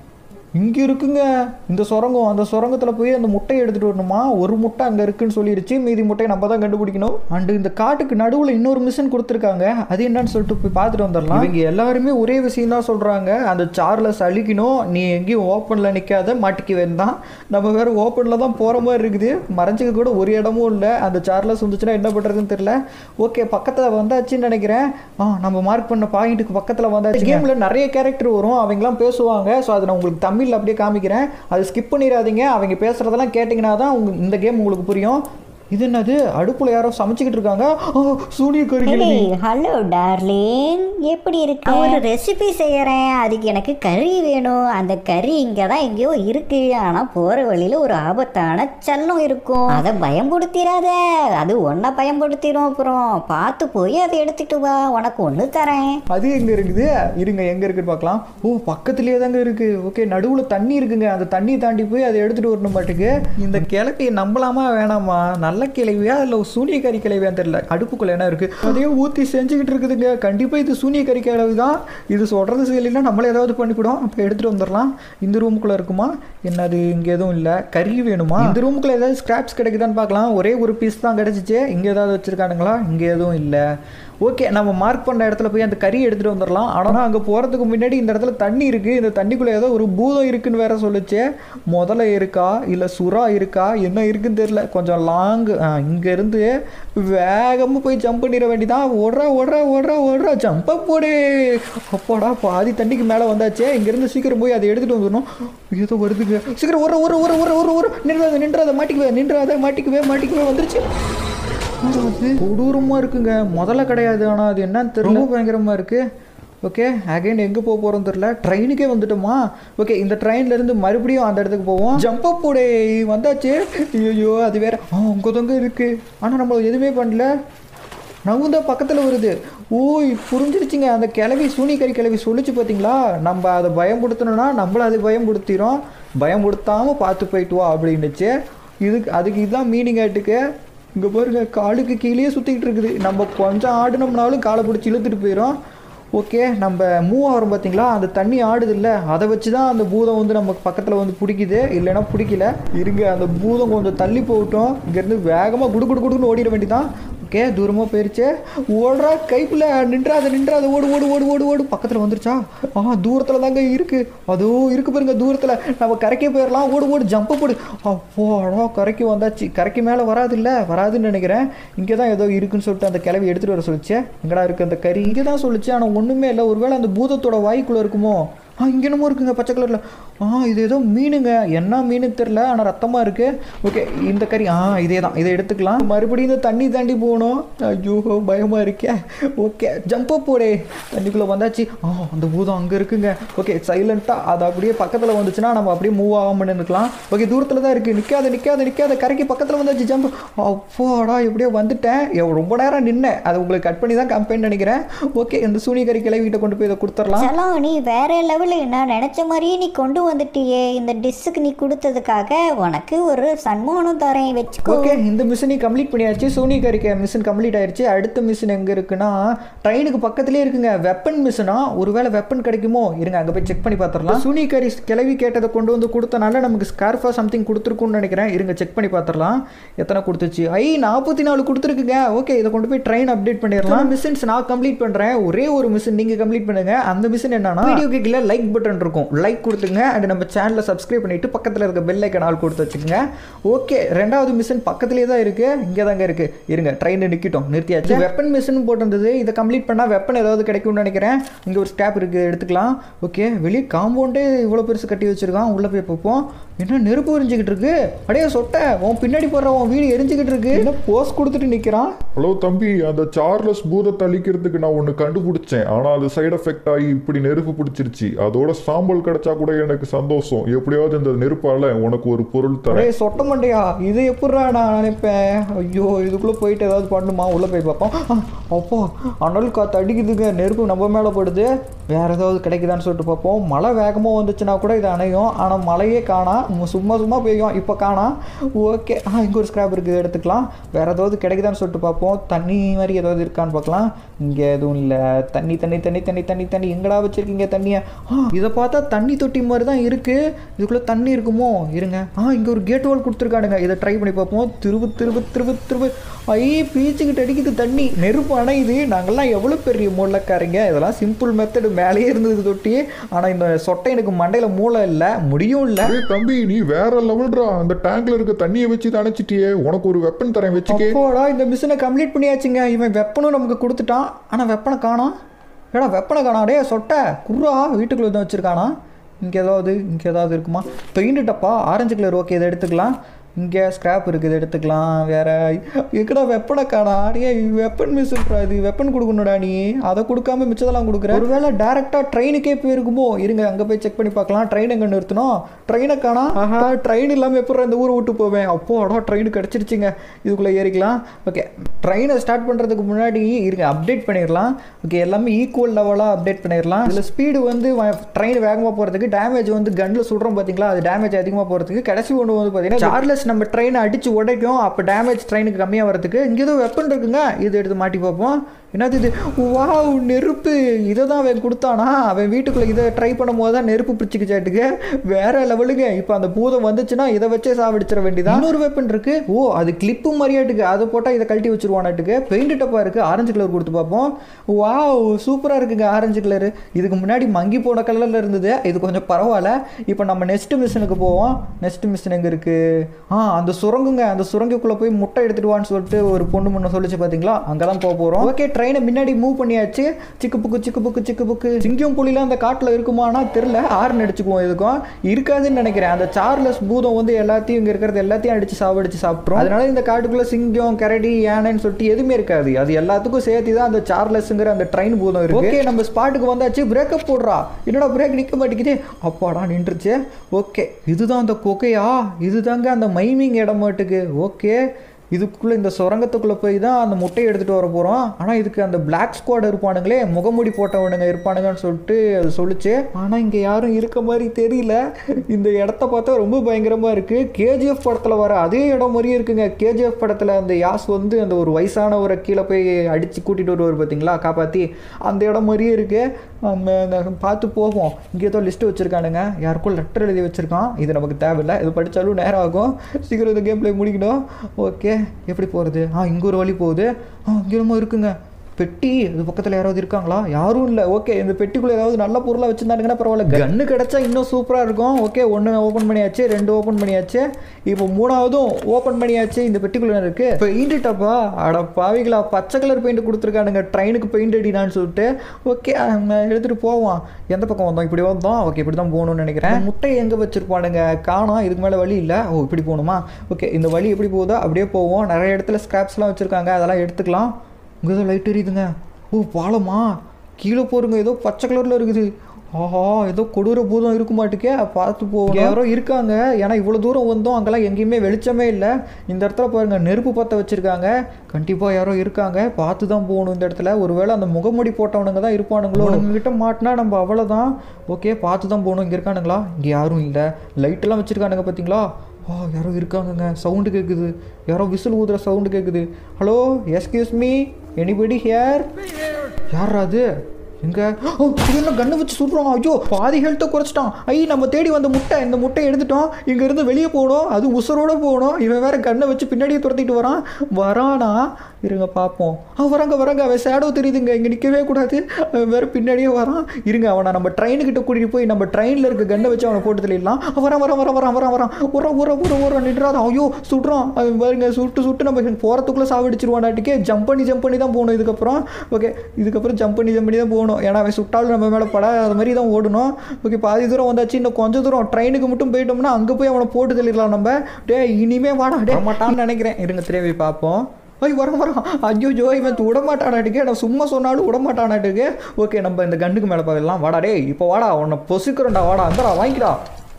இங்கே இருக்குங்க இந்த சுரங்கம். அந்த சுரங்கத்தில் போய் அந்த முட்டையை எடுத்துகிட்டு வரணுமா. ஒரு முட்டை அங்கே இருக்குன்னு சொல்லிடுச்சு, மீதி முட்டையை நம்ம தான் கண்டுபிடிக்கணும். அண்டு இந்த காட்டுக்கு நடுவில் இன்னொரு மிஷின் கொடுத்துருக்காங்க, அது என்னன்னு சொல்லிட்டு போய் பார்த்துட்டு வந்துடலாம். இவங்க எல்லாருமே ஒரே விஷயம் தான் சொல்கிறாங்க, அந்த சார்லஸ் அழிக்கணும், நீ எங்கேயும் ஓப்பனில் நிற்காத மாட்டிக்க வேண்டாம். நம்ம வேறு ஓப்பனில் தான் போகிற மாதிரி இருக்குது, மறைஞ்சிக்க கூட ஒரு இடமும் இல்லை. அந்த சார்லஸ் வந்துச்சுன்னா என்ன பண்ணுறதுன்னு தெரியல. ஓகே பக்கத்தில் வந்தாச்சுன்னு நினைக்கிறேன். ஆ நம்ம மார்க் பண்ண பாயிண்ட்டுக்கு பக்கத்தில் வந்தாச்சு. கேமில் நிறைய கேரக்டர் வரும், அவங்களாம் பேசுவாங்க. ஸோ அதை நான் உங்களுக்கு தமிழில் அப்படியே காமிக்கிறேன், அது ஸ்கிப் பண்ணிடாதீங்க. அவங்க பேசுகிறதெல்லாம் கேட்டிங்கன்னா தான் உங்க இந்த கேம் உங்களுக்கு புரியும். இது என்னது, அடுப்புல யாரோ சமைச்சிக்கிட்டு இருக்காங்க. சூனிய கறி. ஹலோ டார்லிங், எப்படி இருக்கு? ஒரு ரெசிபி செய்யறேன், அதுக்கு எனக்கு கறி வேணும். அந்த கறி இங்கே தான் எங்கேயோ இருக்கு, ஆனால் போகிற வழியில் ஒரு ஆபத்தான செல்லம் இருக்கும், அதை பயன்படுத்திடாத, அது ஒன்றை பயன்படுத்திடும். அப்புறம் பார்த்து போய் அதை எடுத்துட்டு வா, உனக்கு ஒன்று தரேன். அது எங்கே இருக்குது, இருங்க எங்கே இருக்குன்னு பார்க்கலாம். ஓ பக்கத்துலேயே தாங்க இருக்குது. ஓகே நடுவில் தண்ணி இருக்குங்க, அந்த தண்ணி தாண்டி போய் அதை எடுத்துகிட்டு வரணும் மாட்டுக்கு. இந்த கிளப்பியை நம்பலாமா வேணாமா, நல்ல கிளவியா இல்லை சூனியக்காரி கிளவியான்னு தெரியல. அடுப்புக்குள்ள என்ன இருக்குது அதையே ஊற்றி செஞ்சுக்கிட்டு இருக்குதுங்க. கண்டிப்பாக இது சூனியக்காரி கிளவி தான். இது சொல்கிறது சரியில்லைன்னா நம்மளே ஏதாவது பண்ணிவிடும். அப்போ எடுத்துகிட்டு வந்துடலாம். இந்த ரூமுக்குள்ளே இருக்குமா என்னது, இங்கே எதுவும் இல்லை. கறி வேணுமா, இந்த ரூமுக்குள்ளே ஏதாவது ஸ்கிராப்ஸ் கிடைக்குதான்னு பார்க்கலாம். ஒரே ஒரு பீஸ் தான் கிடச்சிச்சு, இங்கே ஏதாவது வச்சுருக்கானுங்களா, இங்கே எதுவும் இல்லை. ஓகே நம்ம மார்க் பண்ண இடத்துல போய் அந்த கறி எடுத்துகிட்டு வந்துடலாம். ஆனால் அங்கே போகிறதுக்கு முன்னாடி இந்த இடத்துல தண்ணி இருக்குது, இந்த தண்ணிக்குள்ளே ஏதோ ஒரு பூதம் இருக்குன்னு வேற சொல்லிச்சு. முதல்ல இருக்கா இல்லை சுறா இருக்கா என்ன இருக்குன்னு தெரியல. கொஞ்சம் லாங் இங்கேருந்து வேகமாக போய் ஜம்ப் பண்ணிட வேண்டிதான். ஓடுறா ஓடுறா ஓடுறா ஓடுறா ஜம்பை போடு. அப்பாடா பாதி தண்ணிக்கு மேலே வந்தாச்சே. இங்கேருந்து சீக்கிரம் போய் அதை எடுத்துகிட்டு வந்துடணும். ஏதோ வருதுங்க, சீக்கிரம் ஒரு ஒரு ஒரு ஒரு ஒரு ஒரு நின்றாத நின்றாத மாட்டிக்குவே நின்றாத மாட்டிக்குவே மாட்டிக்குவே வந்துருச்சு. கொடூரமாக இருக்குங்க, முதல்ல கிடையாது. ஆனால் அது என்னன்னு தெரியல, பயங்கரமாக இருக்குது. ஓகே அகைன் எங்கே போக போகிறோம் தெரியல. ட்ரெயினுக்கே வந்துட்டோமா. ஓகே இந்த ட்ரெயின்லேருந்து மறுபடியும் அந்த இடத்துக்கு போவோம். ஜம்பப் போடே வந்தாச்சு. ஐயோ அது வேற ஆ உங்க தொங்க இருக்குது, ஆனால் நம்ம எதுவுமே பண்ணல. நவுந்தா பக்கத்தில் வருது. ஓய் புரிஞ்சிருச்சுங்க, அந்த கிளவி சூனியக்காரி கிளவி சொல்லிச்சு பார்த்தீங்களா, நம்ம அதை பயன்படுத்தணும்னா நம்மள அது பயன்படுத்திடும், பயன்படுத்தாமல் பார்த்து போயிட்டு வா அப்படின்னுச்சு. இதுக்கு அதுக்கு இதுதான் மீனிங் ஆகிட்டுக்கு. இங்கே பாருங்க காலுக்கு கீழே சுற்றிக்கிட்டு இருக்குது, நம்ம கொஞ்சம் ஆடினோம்னாலும் காலை பிடிச்சி இழுத்துட்டு போயிடும். ஓகே நம்ம மூவ் ஆகிறோம் பார்த்தீங்களா, அந்த தண்ணி ஆடுது இல்லை, அதை வச்சு தான் அந்த பூதம் வந்து நமக்கு பக்கத்தில் வந்து பிடிக்குது, இல்லைன்னா பிடிக்கல. இருங்க அந்த பூதம் கொஞ்சம் தள்ளி போகட்டும். இங்கேருந்து வேகமாக குடு குடு குடுக்குன்னு ஓடிட வேண்டியதான். ஓகே தூரமாக போயிடுச்சு. ஓடுறா கைப்பில் நின்றாத நின்றாத ஓடு ஓடு ஓடு ஓடு ஓடு. பக்கத்தில் வந்துருச்சா, ஆ தூரத்தில் தாங்க இருக்குது, அதோ இருக்குது பாருங்க தூரத்தில். நம்ம கரைக்கே போயிடலாம், ஓடு ஓடு ஜம்பு போடு. அப்போடா கரைக்கு வந்தாச்சு. கரைக்கு மேலே வராது இல்லை, வராதுன்னு நினைக்கிறேன். இங்கே தான் ஏதோ இருக்குன்னு சொல்லிட்டு அந்த கிளவி எடுத்துகிட்டு வர சொல்லிச்சு. எங்கடா இருக்குது அந்த கறி, இங்கே தான் சொல்லிச்சு. ஆனால் ஒன்றுமே இல்லை, ஒருவேளை அந்த பூதத்தோட வாய்க்குள்ளே இருக்குமோ. ஆ இங்கே என்னமோ இருக்குங்க பச்சை கலரில். ஆ இது ஏதோ மீனுங்க, என்ன மீனு தெரில, ஆனால் ரத்தமாக இருக்குது. ஓகே இந்த கறி ஆ இதே தான், இதை எடுத்துக்கலாம். மறுபடியும் இந்த தண்ணி தாண்டி போகணும். ஐயோ பயமாக இருக்கே. ஓகே ஜம்போ போடே, தண்ணிக்குள்ளே வந்தாச்சு. ஆ அந்த பூதம் அங்கே இருக்குங்க. ஓகே சைலண்ட்டாக அது அப்படியே பக்கத்தில் வந்துச்சுன்னா நம்ம அப்படியே மூவ் ஆகாமல் இருக்கலாம். ஓகே தூரத்தில் தான் இருக்குது, நிற்காத நிற்காத நிற்காத கரைக்கு பக்கத்தில் வந்தாச்சு ஜம்ப். அப்போடா எப்படியோ வந்துட்டேன். ரொம்ப நேரம் நின்னேன், அது உங்களுக்கு கட் பண்ணி தான் கம்பெனி நினைக்கிறேன். ஓகே இந்த சூனியக்காரி கிளவிகிட்ட கொண்டு போய் இதை கொடுத்துடலாம். நீ வேற லெவல், நான் நினைச்ச மாதிரியே நீ கொண்டு வந்துட்டியே. இந்த டிஷ்ஷுக்கு நீ கொடுத்ததுக்காக உனக்கு ஒரு சன்மானம் தரேன், வச்சுக்கோ. ஓகே இந்த மிஷினை கம்ப்ளீட் பண்ணியாச்சு. சூனியக்காரிக்க மிஷின் கம்ப்ளீட் ஆயிடுச்சு. அடுத்த மிஷின் எங்கே இருக்குன்னா ட்ரெயினுக்கு பக்கத்துலேயே இருக்குங்க. வெப்பன் மிஷினா, ஒருவேளை வெப்பன் கிடைக்குமோ, இருங்க அங்கே போய் செக் பண்ணி பார்த்துடலாம். சூனியக்காரி கிளவி கேட்டதை கொண்டு வந்து கொடுத்தனால நமக்கு ஸ்கார்ஃபா சம்திங் கொடுத்துருக்குன்னு நினைக்கிறேன். இருங்க செக் பண்ணி பார்த்துடலாம் எத்தனை கொடுத்துச்சு. ஐ நாற்பத்தி நாலு கொடுத்துருக்குங்க. ஓகே இதை கொண்டு போய் ட்ரெயின் அப்டேட் பண்ணிடலாம். மிஷின்ஸ் நான் கம்ப்ளீட் பண்ணுறேன், ஒரே ஒரு மிஷின் நீங்கள் கம்ப்ளீட் பண்ணுங்க. அந்த மிஷின் என்னன்னா வீடியோக்கு கீழே லைக் பட்டன் இருக்கும், லைக் கொடுத்துங்க. அண்ட் நம்ம சேனலை சப்ஸ்கிரைப் பண்ணிட்டு பக்கத்தில் இருக்க பெல் ஐக்கன் ஆல் கொடுத்து வச்சுக்கோங்க. ஓகே ரெண்டாவது மிஷின் பக்கத்துலேயே தான் இருக்கு, இங்கே தாங்க இருக்கு. இருங்க ட்ரெயின் நிற்கிட்டோம், நிறுத்தியாச்சு. வெப்பன் மிஷின் போட்டிருந்தது, இதை கம்ப்ளீட் பண்ணால் வெப்பன் ஏதாவது கிடைக்கும்னு நினைக்கிறேன். இங்கே ஒரு ஸ்டாப் இருக்குது, எடுத்துக்கலாம். ஓகே வெளியே காம்பவுண்டே இவ்வளோ பெருசு கட்டி வச்சிருக்கான். உள்ளே போய் பார்ப்போம். என்ன நெருப்பு எரிஞ்சிக்கிட்டு இருக்கு, அடையே சொட்டை உன் பின்னாடி போடுற உன் வீடு எரிஞ்சிக்கிட்டு இருக்கு. என்ன போஸ் கொடுத்துட்டு நிற்கிறான். ஹலோ தம்பி, அந்த சார்லஸ் பூதத்தை அழிக்கிறதுக்கு நான் ஒன்று கண்டுபிடிச்சேன், ஆனால் அது சைடு எஃபெக்ட் ஆகி இப்படி நெருப்பு பிடிச்சிருச்சு. அதோட சாம்பல் கிடைச்சா கூட எனக்கு சந்தோஷம். எப்படியாவது இந்த நெருப்பால உனக்கு ஒரு பொருள் தரேன். சொட்ட மண்டையா, இது எப்படா நான் நினைப்பேன். ஐயோ இதுக்குள்ளே போயிட்டு ஏதாவது பண்ணுமா, உள்ளே போய் பார்ப்போம். அப்போ அனல் காற்று அடிக்குதுங்க, நெருப்பு நம்ம மேலே படுது. வேறு ஏதாவது கிடைக்குதான்னு சொல்லிட்டு பார்ப்போம். மழை வேகமாக வந்துச்சுன்னா கூட இது அணையும், ஆனால் மழையே காணா. சும்மா சும்மா பெய்யும். இப்போ காணோம். ஓகே ஆ இங்கே ஒரு ஸ்க்ராப் இருக்குது, எடுத்துக்கலாம். வேறு ஏதாவது கிடைக்குதான்னு சொல்லிட்டு பார்ப்போம். தண்ணி மாதிரி ஏதாவது இருக்கான்னு பார்க்கலாம். இங்கே எதுவும் இல்லை. தண்ணி தண்ணி தண்ணி தண்ணி தண்ணி தண்ணி எங்கடா வச்சுருக்கீங்க தண்ணியை? ஆ இதை பார்த்தா தண்ணி தொட்டி மாதிரி தான் இருக்குது. இதுக்குள்ளே தண்ணி இருக்குமோ? இருங்க. ஆ இங்கே ஒரு கேட் வால் கொடுத்துருக்கானுங்க. இதை ட்ரை பண்ணி பார்ப்போம். திருவு திருவு திருவு திருவு ஐ பீச்சுக்கிட்டு அடிக்குது தண்ணி. நெருப்பு அணையுது. நாங்கள்லாம் எவ்வளோ பெரிய மூளைக்காரங்க. இதெல்லாம் சிம்பிள் மெத்தடு. மேலேயே இருந்தது தொட்டி. ஆனால் இந்த சொட்டை எனக்கு மண்டையில் மூளை இல்லை, முடியும் இல்லை. தம்பி நீ வேற லெவல்ரா. அந்த டேங்க்ல இருக்க தண்ணியை வச்சு அணைச்சிட்டியே. உனக்கு ஒரு வெப்பன் தரேன் வச்சுக்கே. அப்போடா இந்த மிஷினை கம்ப்ளீட் பண்ணியாச்சுங்க. இவன் வெப்பனும் நமக்கு கொடுத்துட்டான். ஆனால் வெப்பனை காணோம். ஏடா வெப்பனை காணா? டே சொட்டை குர்ரா, வீட்டுக்குள்ளே தான் வச்சுருக்கானா? இங்கே ஏதாவது இங்கே ஏதாவது இருக்குமா? பெயிண்டுட்டப்பா ஆரஞ்சு கலர். ஓகே இதை எடுத்துக்கலாம். இங்கே ஸ்க்ராப் இருக்குது, எடுத்துக்கலாம். வேறு எங்கடா வெப்பனை காணா? அடியே வெப்பன் மிஸ்ன்றா. இது வெப்பன் கொடுக்கணுடா. நீ அதை கொடுக்காம மிச்சதெல்லாம் கொடுக்குற. ஒருவேளை டேரெக்டாக ட்ரெயினுக்கே போயிருக்குமோ? இருங்க அங்கே போய் செக் பண்ணி பார்க்கலாம். ட்ரெயின் எங்கே நிறுத்தணும்? ட்ரெயினை காணா? ஆஹா ட்ரெயின் இல்லாமல் எப்போ இந்த ஊரை விட்டு போவேன்? அப்போடா ட்ரெயின் கிடச்சிருச்சுங்க. இதுக்குள்ளே ஏறிக்கலாம். ஓகே ட்ரெயினை ஸ்டார்ட் பண்ணுறதுக்கு முன்னாடி இருங்க அப்டேட் பண்ணிடலாம். ஓகே எல்லாமே ஈக்குவல் லெவலாக அப்டேட் பண்ணிடலாம். இதில் ஸ்பீடு வந்து ட்ரெயின் வேகமாக போகிறதுக்கு, டேமேஜ் வந்து கன்னில் சுடுறோம் பார்த்தீங்களா, அது டேமேஜ் அதிகமாக போகிறதுக்கு. கடைசி ஒன்று வந்து பார்த்தீங்கன்னா சார்லஸ் நம்ம ட்ரெயினை அடித்து உடைக்கும். அப்போ டேமேஜ் ட்ரெயினுக்கு கம்மியாக வரதுக்கு. இங்கே ஏதோ வெப்பன் இருக்குங்க. இது எடுத்து மாட்டி பார்ப்போம். என்னது இது? வாவ் நெருப்பு. இதை தான் அவன் கொடுத்தானா? அவன் வீட்டுக்குள்ளே இதை ட்ரை பண்ணும் போது தான் நெருப்பு பிடிச்சிக்கிச்சாட்டுக்கு. வேற லெவலுங்க. இப்போ அந்த பூதம் வந்துச்சுன்னா இதை வச்சே சாவடிச்சிட வேண்டியதான். இன்னொரு வெப்பன் இருக்கு. ஓ அது கிளிப்பு மாதிரியாட்டுக்கு. அதை போட்டால் இதை கழட்டி வச்சிருவானாட்டுக்கு. பெயிண்ட் டப்பா இருக்குது. ஆரஞ்சு கலர் கொடுத்து பார்ப்போம். வாவ் சூப்பராக இருக்குங்க ஆரஞ்சு கலர். இதுக்கு முன்னாடி மங்கி போன கலரில் இருந்தது. இது கொஞ்சம் பரவாயில்ல. இப்போ நம்ம நெக்ஸ்ட் மிஷனுக்கு போவோம். நெக்ஸ்ட் மிஷன் எங்கே இருக்குது? ஆ அந்த சுரங்குங்க. அந்த சுரங்குக்குள்ளே போய் முட்டை எடுத்துட்டு வான்னு சொல்லிட்டு ஒரு பொண்ணு முன்ன சொல்லிச்சு பார்த்தீங்களா, அங்கே தான் போக போகிறோம். ஓகே ட்ரெயினை முன்னாடி மூவ் பண்ணியாச்சு. சிக்கு புக்கு சிக்கு புக்கு சிக்கு புக்கு. சிங்கம் புலிலாம் அந்த காட்டில் இருக்குமானா தெரில. ஆறுன்னு அடிச்சுக்குவோம். இதுக்கும் இருக்காதுன்னு நினைக்கிறேன். அந்த சார்லஸ் பூதம் வந்து எல்லாத்தையும் இங்கே இருக்கிறது எல்லாத்தையும் அடித்து சாவடிச்சு சாப்பிட்றோம். அதனால இந்த காட்டுக்குள்ளே சிங்கம் கரடி யானைன்னு சொல்லிட்டு எதுவுமே இருக்காது. அது எல்லாத்துக்கும் சேர்த்து தான் அந்த சார்லஸ்ங்கிற அந்த ட்ரெயின் பூதம் இருக்கு. ஓகே நம்ம ஸ்பாட்டுக்கு வந்தாச்சு. பிரேக்கப் போடுறா. என்னடா பிரேக் நிற்க மாட்டேங்குது. அப்பாடா நின்றுச்சு. ஓகே இதுதான் அந்த கொக்கையா? இதுதாங்க அந்த மைமிங் இடம் மாட்டுக்கு. ஓகே இதுக்குள்ளே இந்த சுரங்கத்துக்குள்ளே போய் தான் அந்த முட்டையை எடுத்துகிட்டு வர போகிறோம். ஆனால் இதுக்கு அந்த பிளாக் ஸ்குவாட் இருப்பானுங்களே, முகமூடி போட்டவனுங்க இருப்பானுங்கன்னு சொல்லிட்டு அது சொல்லிச்சு. ஆனால் இங்கே யாரும் இருக்க மாதிரி தெரியல. இந்த இடத்த பார்த்தா ரொம்ப பயங்கரமாக இருக்குது. கேஜிஎஃப் படத்தில் வர அதே இடம் மாதிரியே இருக்குங்க. கேஜிஎஃப் படத்தில் அந்த யாஸ் வந்து அந்த ஒரு வயசானவரை கீழே போய் அடித்து கூட்டிகிட்டு வருவார் பார்த்தீங்களா, காப்பாற்றி. அந்த இடம் மாதிரியே இருக்குது. பார்த்து போவோம். இங்கே ஏதோ லிஸ்ட்டு வச்சுருக்கானுங்க. யாருக்கும் லெட்டர் எழுதி வச்சுருக்கான். இது நமக்கு தேவையில்லை. இது படித்தாலும் நேரம் ஆகும். சீக்கிரம் இந்த கேம் பிளே முடிக்கணும். ஓகே எப்படி போகிறது? ஆ இங்கே ஒரு வழி போகுது. ஆ இங்கே என்னமோ இருக்குங்க பெட்டி. அது பக்கத்தில் யாராவது இருக்காங்களா? யாரும் இல்லை. ஓகே இந்த பெட்டிக்குள்ளே ஏதாவது நல்ல பொருளாக வச்சுருந்தாங்கன்னா பரவாயில்ல. கன்று கிடச்சா இன்னும் சூப்பராக இருக்கும். ஓகே ஒன்று ஓப்பன் பண்ணியாச்சு, ரெண்டு ஓப்பன் பண்ணியாச்சு, இப்போ மூணாவதும் ஓப்பன் பண்ணியாச்சு. இந்த பெட்டிக்குள்ளே இருக்குது பெயிண்ட் டப்பா. அட பாவிகளா, பச்சை கலர் பெயிண்ட் கொடுத்துருக்கானுங்க ட்ரெயினுக்கு பெயிண்ட் அடினான்னு சொல்லிட்டு. ஓகே எடுத்துகிட்டு போவோம். எந்த பக்கம் வந்தோம்? இப்படி வந்தோம். ஓகே இப்படி தான் போகணும்னு நினைக்கிறேன். முட்டை எங்கே வச்சுருப்பானுங்க? காணோம். இதுக்கு மேலே வழி இல்லை. ஓ இப்படி போகணுமா? ஓகே இந்த வழி எப்படி போகுதோ அப்படியே போவோம். நிறைய இடத்துல ஸ்க்ராப்ஸ்லாம் வச்சுருக்காங்க, அதெல்லாம் எடுத்துக்கலாம். இங்கே ஏதோ லைட் எரியுதுங்க. ஓ பாலமா? கீழே போருங்க. ஏதோ பச்சை கலரில் இருக்குது. ஆஹா ஏதோ கொடூர பூதம் இருக்க மாட்டுக்கே. பார்த்து போவோம். யாரோ இருக்காங்க. ஏன்னா இவ்வளோ தூரம் வந்தோம், அங்கெல்லாம் எங்கேயுமே வெளிச்சமே இல்லை. இந்த இடத்துல பாருங்கள் நெருப்பு பற்ற வச்சுருக்காங்க. கண்டிப்பாக யாரோ இருக்காங்க. பார்த்து தான் போகணும் இந்த இடத்துல. ஒருவேளை அந்த முகமூடி போட்டவனுங்க தான் இருப்பானுங்களோ. உங்ககிட்ட மாட்டினா நம்ம அவ்வளோதான். ஓகே பார்த்து தான் போகணும். இங்கே இருக்கானுங்களா? இங்கே யாரும் இல்லை. லைட்டெல்லாம் வச்சுருக்கானுங்க பார்த்தீங்களா? ஆ யாரோ இருக்காங்கங்க. சவுண்டு கேட்குது. யாரோ விசில் ஊதுற சவுண்டு கேட்குது. Hello excuse me anybody here? யாரா அது? எங்கே? ஓ இதெல்லாம் கண்ணை வச்சு சுடுறோம். ஐயோ பாதி ஹெல்த்தை குறைச்சிட்டான். ஐ நம்ம தேடி வந்த முட்டை. இந்த முட்டையை எடுத்துட்டோம். இங்கேருந்து வெளியே போகணும். அது உசுரோடு போகணும். இவன் வேறு கண்ணை வச்சு பின்னாடியே துரத்திட்டு வரான். வரானா? இருங்க பார்ப்போம். ஆ வராங்க வராங்க. அவன் சேடோ தெரியுதுங்க. இங்கே நிற்கவே கூடாது. அவன் வேறு பின்னாடியே வரான். இருங்க அவனை நம்ம ட்ரெயினுக்கிட்ட கூட்டிகிட்டு போய் நம்ம ட்ரெயினில் இருக்க கண்ணை வச்சு அவனை போட்டு தெளிடலாம். வரான் வரான் வரான் வரான் வரான் வரான் உரம் உரம் உரம் உரம் நின்றாதான். ஐயோ சுடுறான். அவன் பாருங்க சுட்டு சுட்டு நம்ம போகிறதுக்குள்ளே சாவடிச்சிருவானாட்டிக்கே. ஜம்ப் பண்ணி ஜம்ப் பண்ணி தான் போகணும் இதுக்கப்புறம். ஓகே இதுக்கப்புறம் ஜம்ப் பண்ணி ஜம்ப் பண்ணி தான் போகணும். ஏன்னா அவன் சுட்டாலும் நம்ம மேலே பட அது மாதிரி தான் ஓடணும். ஓகே பாதி தூரம் வந்தாச்சு. இன்னும் கொஞ்சம் தூரம் ட்ரெயினுக்கு மட்டும் போயிட்டோம்னா அங்கே போய் அவனை போட்டு தெளிடலாம் நம்ம. டே இனிமே வாடா டே மாட்டான்னு நினைக்கிறேன். இருங்க திரும்பி பார்ப்போம். ஐய் வர வரான். ஐயோ ஜோ இவன் விடமாட்டானாட்டுக்கு. நான் சும்மா சொன்னாலும் விடமாட்டானாட்டுக்கு. ஓகே நம்ம இந்த கண்ணுக்கு மேலே போயிடலாம். வாடா டே இப்போ வாடா. உன்னை பொசுக்கிறோண்டா. வாடா அந்தடா வாங்கிடா.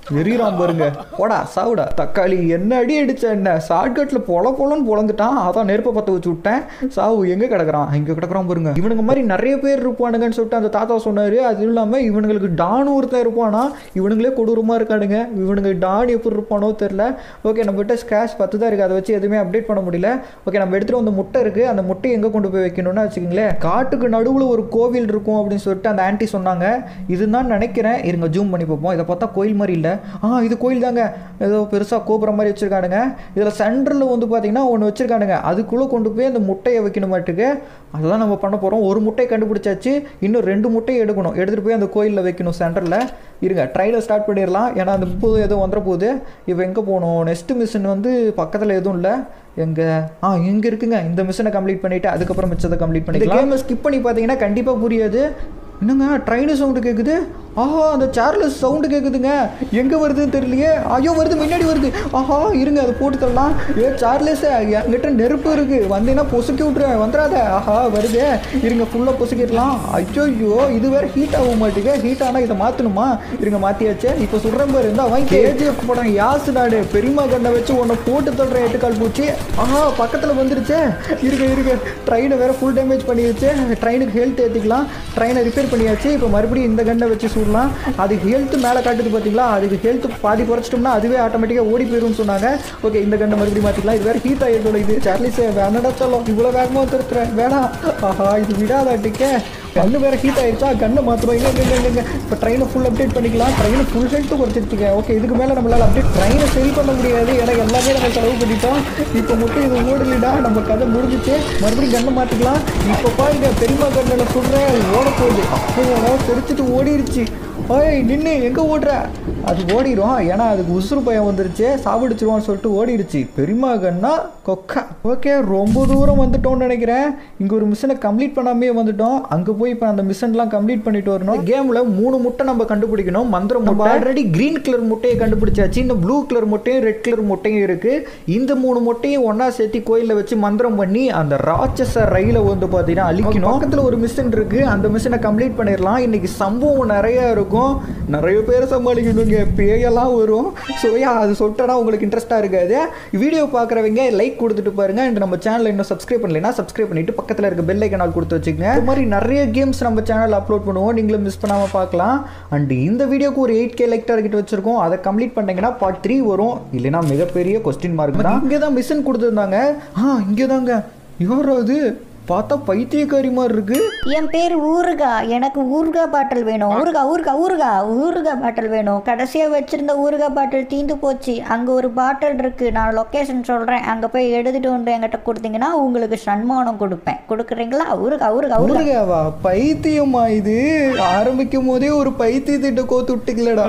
எரியிறான் பாருங்க. போடா சாவுடா. தக்காளி என்ன அடி அடிச்ச என்ன ஷார்ட்கட்டில் பொல பொலன்னு பொழந்துட்டான். அதான் நெருப்பை பற்ற வச்சு விட்டேன். சாவு எங்கே கிடக்குறான்? இங்கே கிடக்குறான் பாருங்க. இவனுங்க மாதிரி நிறைய பேர் இருப்பானுங்கன்னு சொல்லிட்டு அந்த தாத்தா சொன்னார். அது இல்லாமல் இவனுங்களுக்கு டானு ஒருத்தன் இருப்பானா. இவனுங்களே கொடூரமாக இருக்கானுங்க. இவனுங்க டான் எப்படி இருப்பானோ தெரில. ஓகே நம்மகிட்ட ஸ்கிராச் பத்து தான் இருக்குது. அதை வச்சு எதுவுமே அப்டேட் பண்ண முடியல. ஓகே நம்ம எடுத்துகிட்டு வந்த முட்டை இருக்குது. அந்த முட்டையை எங்கே கொண்டு போய் வைக்கணும்னு வச்சுக்கோங்களேன். காட்டுக்கு நடுவில் ஒரு கோவில் இருக்கும் அப்படின்னு சொல்லிட்டு அந்த ஆன்ட்டி சொன்னாங்க. இதுதான் நினைக்கிறேன். இருங்க ஜூம் பண்ணி பார்ப்போம். இதை பார்த்தா கோயில் மாதிரி இல்லை. ஆ இது கோயில் தாங்க. ஏதோ பெருசாக கோபுரம் மாதிரி வச்சுருக்கானுங்க. இதில் சென்டரில் வந்து பார்த்தீங்கன்னா ஒன்று வச்சுருக்கானுங்க. அதுக்குள்ளே கொண்டு போய் அந்த முட்டையை வைக்கணும் மாட்டுக்கு. அதுதான் நம்ம பண்ண போகிறோம். ஒரு முட்டையை கண்டுபிடிச்சாச்சு. இன்னும் ரெண்டு முட்டையை எடுக்கணும். எடுத்துகிட்டு போய் அந்த கோயிலில் வைக்கணும் சென்டரில். இருங்க ட்ரைலர் ஸ்டார்ட் பண்ணிடலாம். ஏன்னா அந்த முப்பது எதுவும் வந்துட போகுது. இப்போ எங்கே போகணும்? நெக்ஸ்ட் மிஷின் வந்து பக்கத்தில் எதுவும் இல்லை. எங்கே ஆ இங்கே இருக்குங்க. இந்த மிஷினை கம்ப்ளீட் பண்ணிவிட்டு அதுக்கப்புறம் மிச்சத்தை கம்ப்ளீட் பண்ணிக்கலாம். கேமை ஸ்கிப் பண்ணி பார்த்தீங்கன்னா கண்டிப்பாக புரியாது. என்னங்க ட்ரெயின் சவுண்டு கேட்குது. ஆஹா அந்த சேர்லெஸ் சவுண்டு கேட்குதுங்க. எங்கே வருதுன்னு தெரியலையே. ஐயோ வருது, முன்னாடி வருது. ஆஹா இருங்க அதை போட்டு தரலாம். ஏ சேர்லெஸ் என்கிட்ட நெருப்பு இருக்குது. வந்தீங்கன்னா பொசுக்கி விட்ருவேன். வந்துடாத. ஆஹா வருது. இருங்க ஃபுல்லாக பொசுக்கிடலாம். ஐயோ ஐயோ இது வேறு ஹீட் ஆக மாட்டேங்க. ஹீட் ஆனால் இதை மாற்றணுமா? இருங்க மாற்றியாச்சு. இப்போ சுடுறேன் பாரு. இருந்தால் வாங்கி கேஜிஎஃப் போடுறேன். யாசு நாடு பெரியமா கண்ணை வச்சு உன்னை போட்டு தள்ளுறேன். எட்டுக்கால் பூச்சி. ஆஹா பக்கத்தில் வந்துருச்சு. இருங்க இருங்க ட்ரெயினை வேறு ஃபுல் டேமேஜ் பண்ணிடுச்சு. ட்ரெயினுக்கு ஹெல்த் ஏற்றிக்கலாம். ட்ரெயினை ரிப்பேர் பண்ணியாச்சு. இப்போ மறுபடியும் இந்த கண்ணை வச்சு சுடலாம். அதுக்கு ஹெல்த் மேலே காட்டுது பார்த்தீங்களா. அதுக்கு ஹெல்த் பாதி குறைச்சிட்டோம்னா அதுவே ஆட்டோமேட்டிக்காக ஓடி போயிடும்னு சொன்னாங்க. ஓகே இந்த கண்ணை மறுபடியும் மாற்றிக்கலாம். இது வேறு ஹீட் ஆகிடுதோட. இது சார்லிஸே வேணடா சொல்லும். இவ்வளோ வேகமாக திருத்துறேன் வேணாம். ஆஹா இது விடாதாட்டிக்க. கண்ணு வேறு ஹீட் ஆகிடுச்சா. கண்ணை மாற்றுறோம். இல்லை இல்லை இல்லைங்க. இப்போ ட்ரெயினை ஃபுல் அப்டேட் பண்ணிக்கலாம். ட்ரெயினை ஃபுல் ஹெல்த்து குறைச்சிருச்சுங்க. ஓகே இதுக்கு மேலே நம்மளால் அப்டேட் ட்ரெயினை சரி பண்ண முடியாது. ஏன்னா எல்லாமே நம்ம செலவு பண்ணிட்டோம். இப்போ மட்டும் இது ஓடலிடா. நம்ம கதை முடிஞ்சிச்சு. மறுபடியும் கண்ணை மாற்றிக்கலாம். இப்போ பாருங்க பெரியமா கண்ணில் சொல்கிறேன் ஓட போகுது. அப்போ தெரிச்சிட்டு ஓடிடுச்சு. ஓய் நின்று எங்கே ஓடுற? அது ஓடிடும். ஏன்னா அதுக்கு உசுறு பயம் வந்துருச்சு. சாப்பிடுச்சிருவான்னு சொல்லிட்டு ஓடிடுச்சு. பெரியமா கண்ணா கொக்கா. ஓகே ரொம்ப தூரம் வந்துட்டோம்னு நினைக்கிறேன். இங்கே ஒரு மிஷனை கம்ப்ளீட் பண்ணாமே வந்துட்டோம். அங்கே போய் இப்போ அந்த மிஷன்லாம் கம்ப்ளீட் பண்ணிட்டு வரணும். கேமில் மூணு முட்டை நம்ம கண்டுபிடிக்கணும். மந்திர முட்டை ஆல்ரெடி க்ரீன் கலர் முட்டையை கண்டுபிடிச்சாச்சு. இந்த ப்ளூ கலர் முட்டையும் ரெட் கலர் முட்டையும் இருக்குது. இந்த மூணு முட்டையும் ஒன்றா சேர்த்து கோயிலில் வச்சு மந்திரம் பண்ணி அந்த ராட்சச ரயிலை வந்து பார்த்தீங்கன்னா அழிக்கணும். பக்கத்தில் ஒரு மிஷன் இருக்குது. அந்த மிஷனை கம்ப்ளீட் பண்ணிடலாம். இன்றைக்கி சம்பவம் நிறையா இருக்கும். நிறைய பேர் சமாளிக்கணுங்க. பேயெல்லாம் வரும். ஸோ யா அது சொல்லிட்டேன்னா உங்களுக்கு இன்ட்ரெஸ்ட்டாக இருக்காது. வீடியோ பார்க்குறவங்க லைக் கொடுத்துட்டு பாருங்கள். அண்ட் நம்ம சேனலை இன்னும் சப்ஸ்கிரைப் பண்ணலைன்னா சப்ஸ்கிரைப் பண்ணிவிட்டு பக்கத்தில் இருக்க பெல் ஐக்கானால் கொடுத்து வச்சுக்கோங்க. இது மாதிரி நிறைய கேம்ஸ் நம்ம சேனல் அப்லோட் பண்ணுவோம். நீங்களும் மிஸ் பண்ணாமல் பார்க்கலாம். அண்ட் இந்த வீடியோக்கு ஒரு எயிட் கே லைக் டார்கெட் வச்சுருக்கோம். அதை கம்ப்ளீட் பண்ணிங்கன்னா பார்ட் த்ரீ வரும். இல்லைன்னா மிகப்பெரிய கொஸ்டின் மார்க் தான். இங்கே தான் மிஷன் கொடுத்துருந்தாங்க. ஆ இங்கே தாங்க. யாராவது பார்த்தா பைத்தியக்காரி மாதிரி இருக்கு. என் பேர் ஊருகா. எனக்கு ஊருகா பாட்டில் வேணும். ஊருகா ஊருகா ஊருகா ஊருகா பாட்டில் வேணும். கடைசியாக வச்சிருந்த ஊருகா பாட்டில் தீந்து போச்சு. அங்கே ஒரு பாட்டில் இருக்கு. நான் லொக்கேஷன் சொல்கிறேன். அங்கே போய் எடுத்துட்டு வந்து என்கிட்ட கொடுத்தீங்கன்னா உங்களுக்கு சன்மானம் கொடுப்பேன். கொடுக்குறீங்களா? ஊருகா ஊருகா ஊருகாவா? பைத்தியமா இது? ஆரம்பிக்கும் போதே ஒரு பைத்தியத்திட்ட கோத்து விட்டுக்கலடா.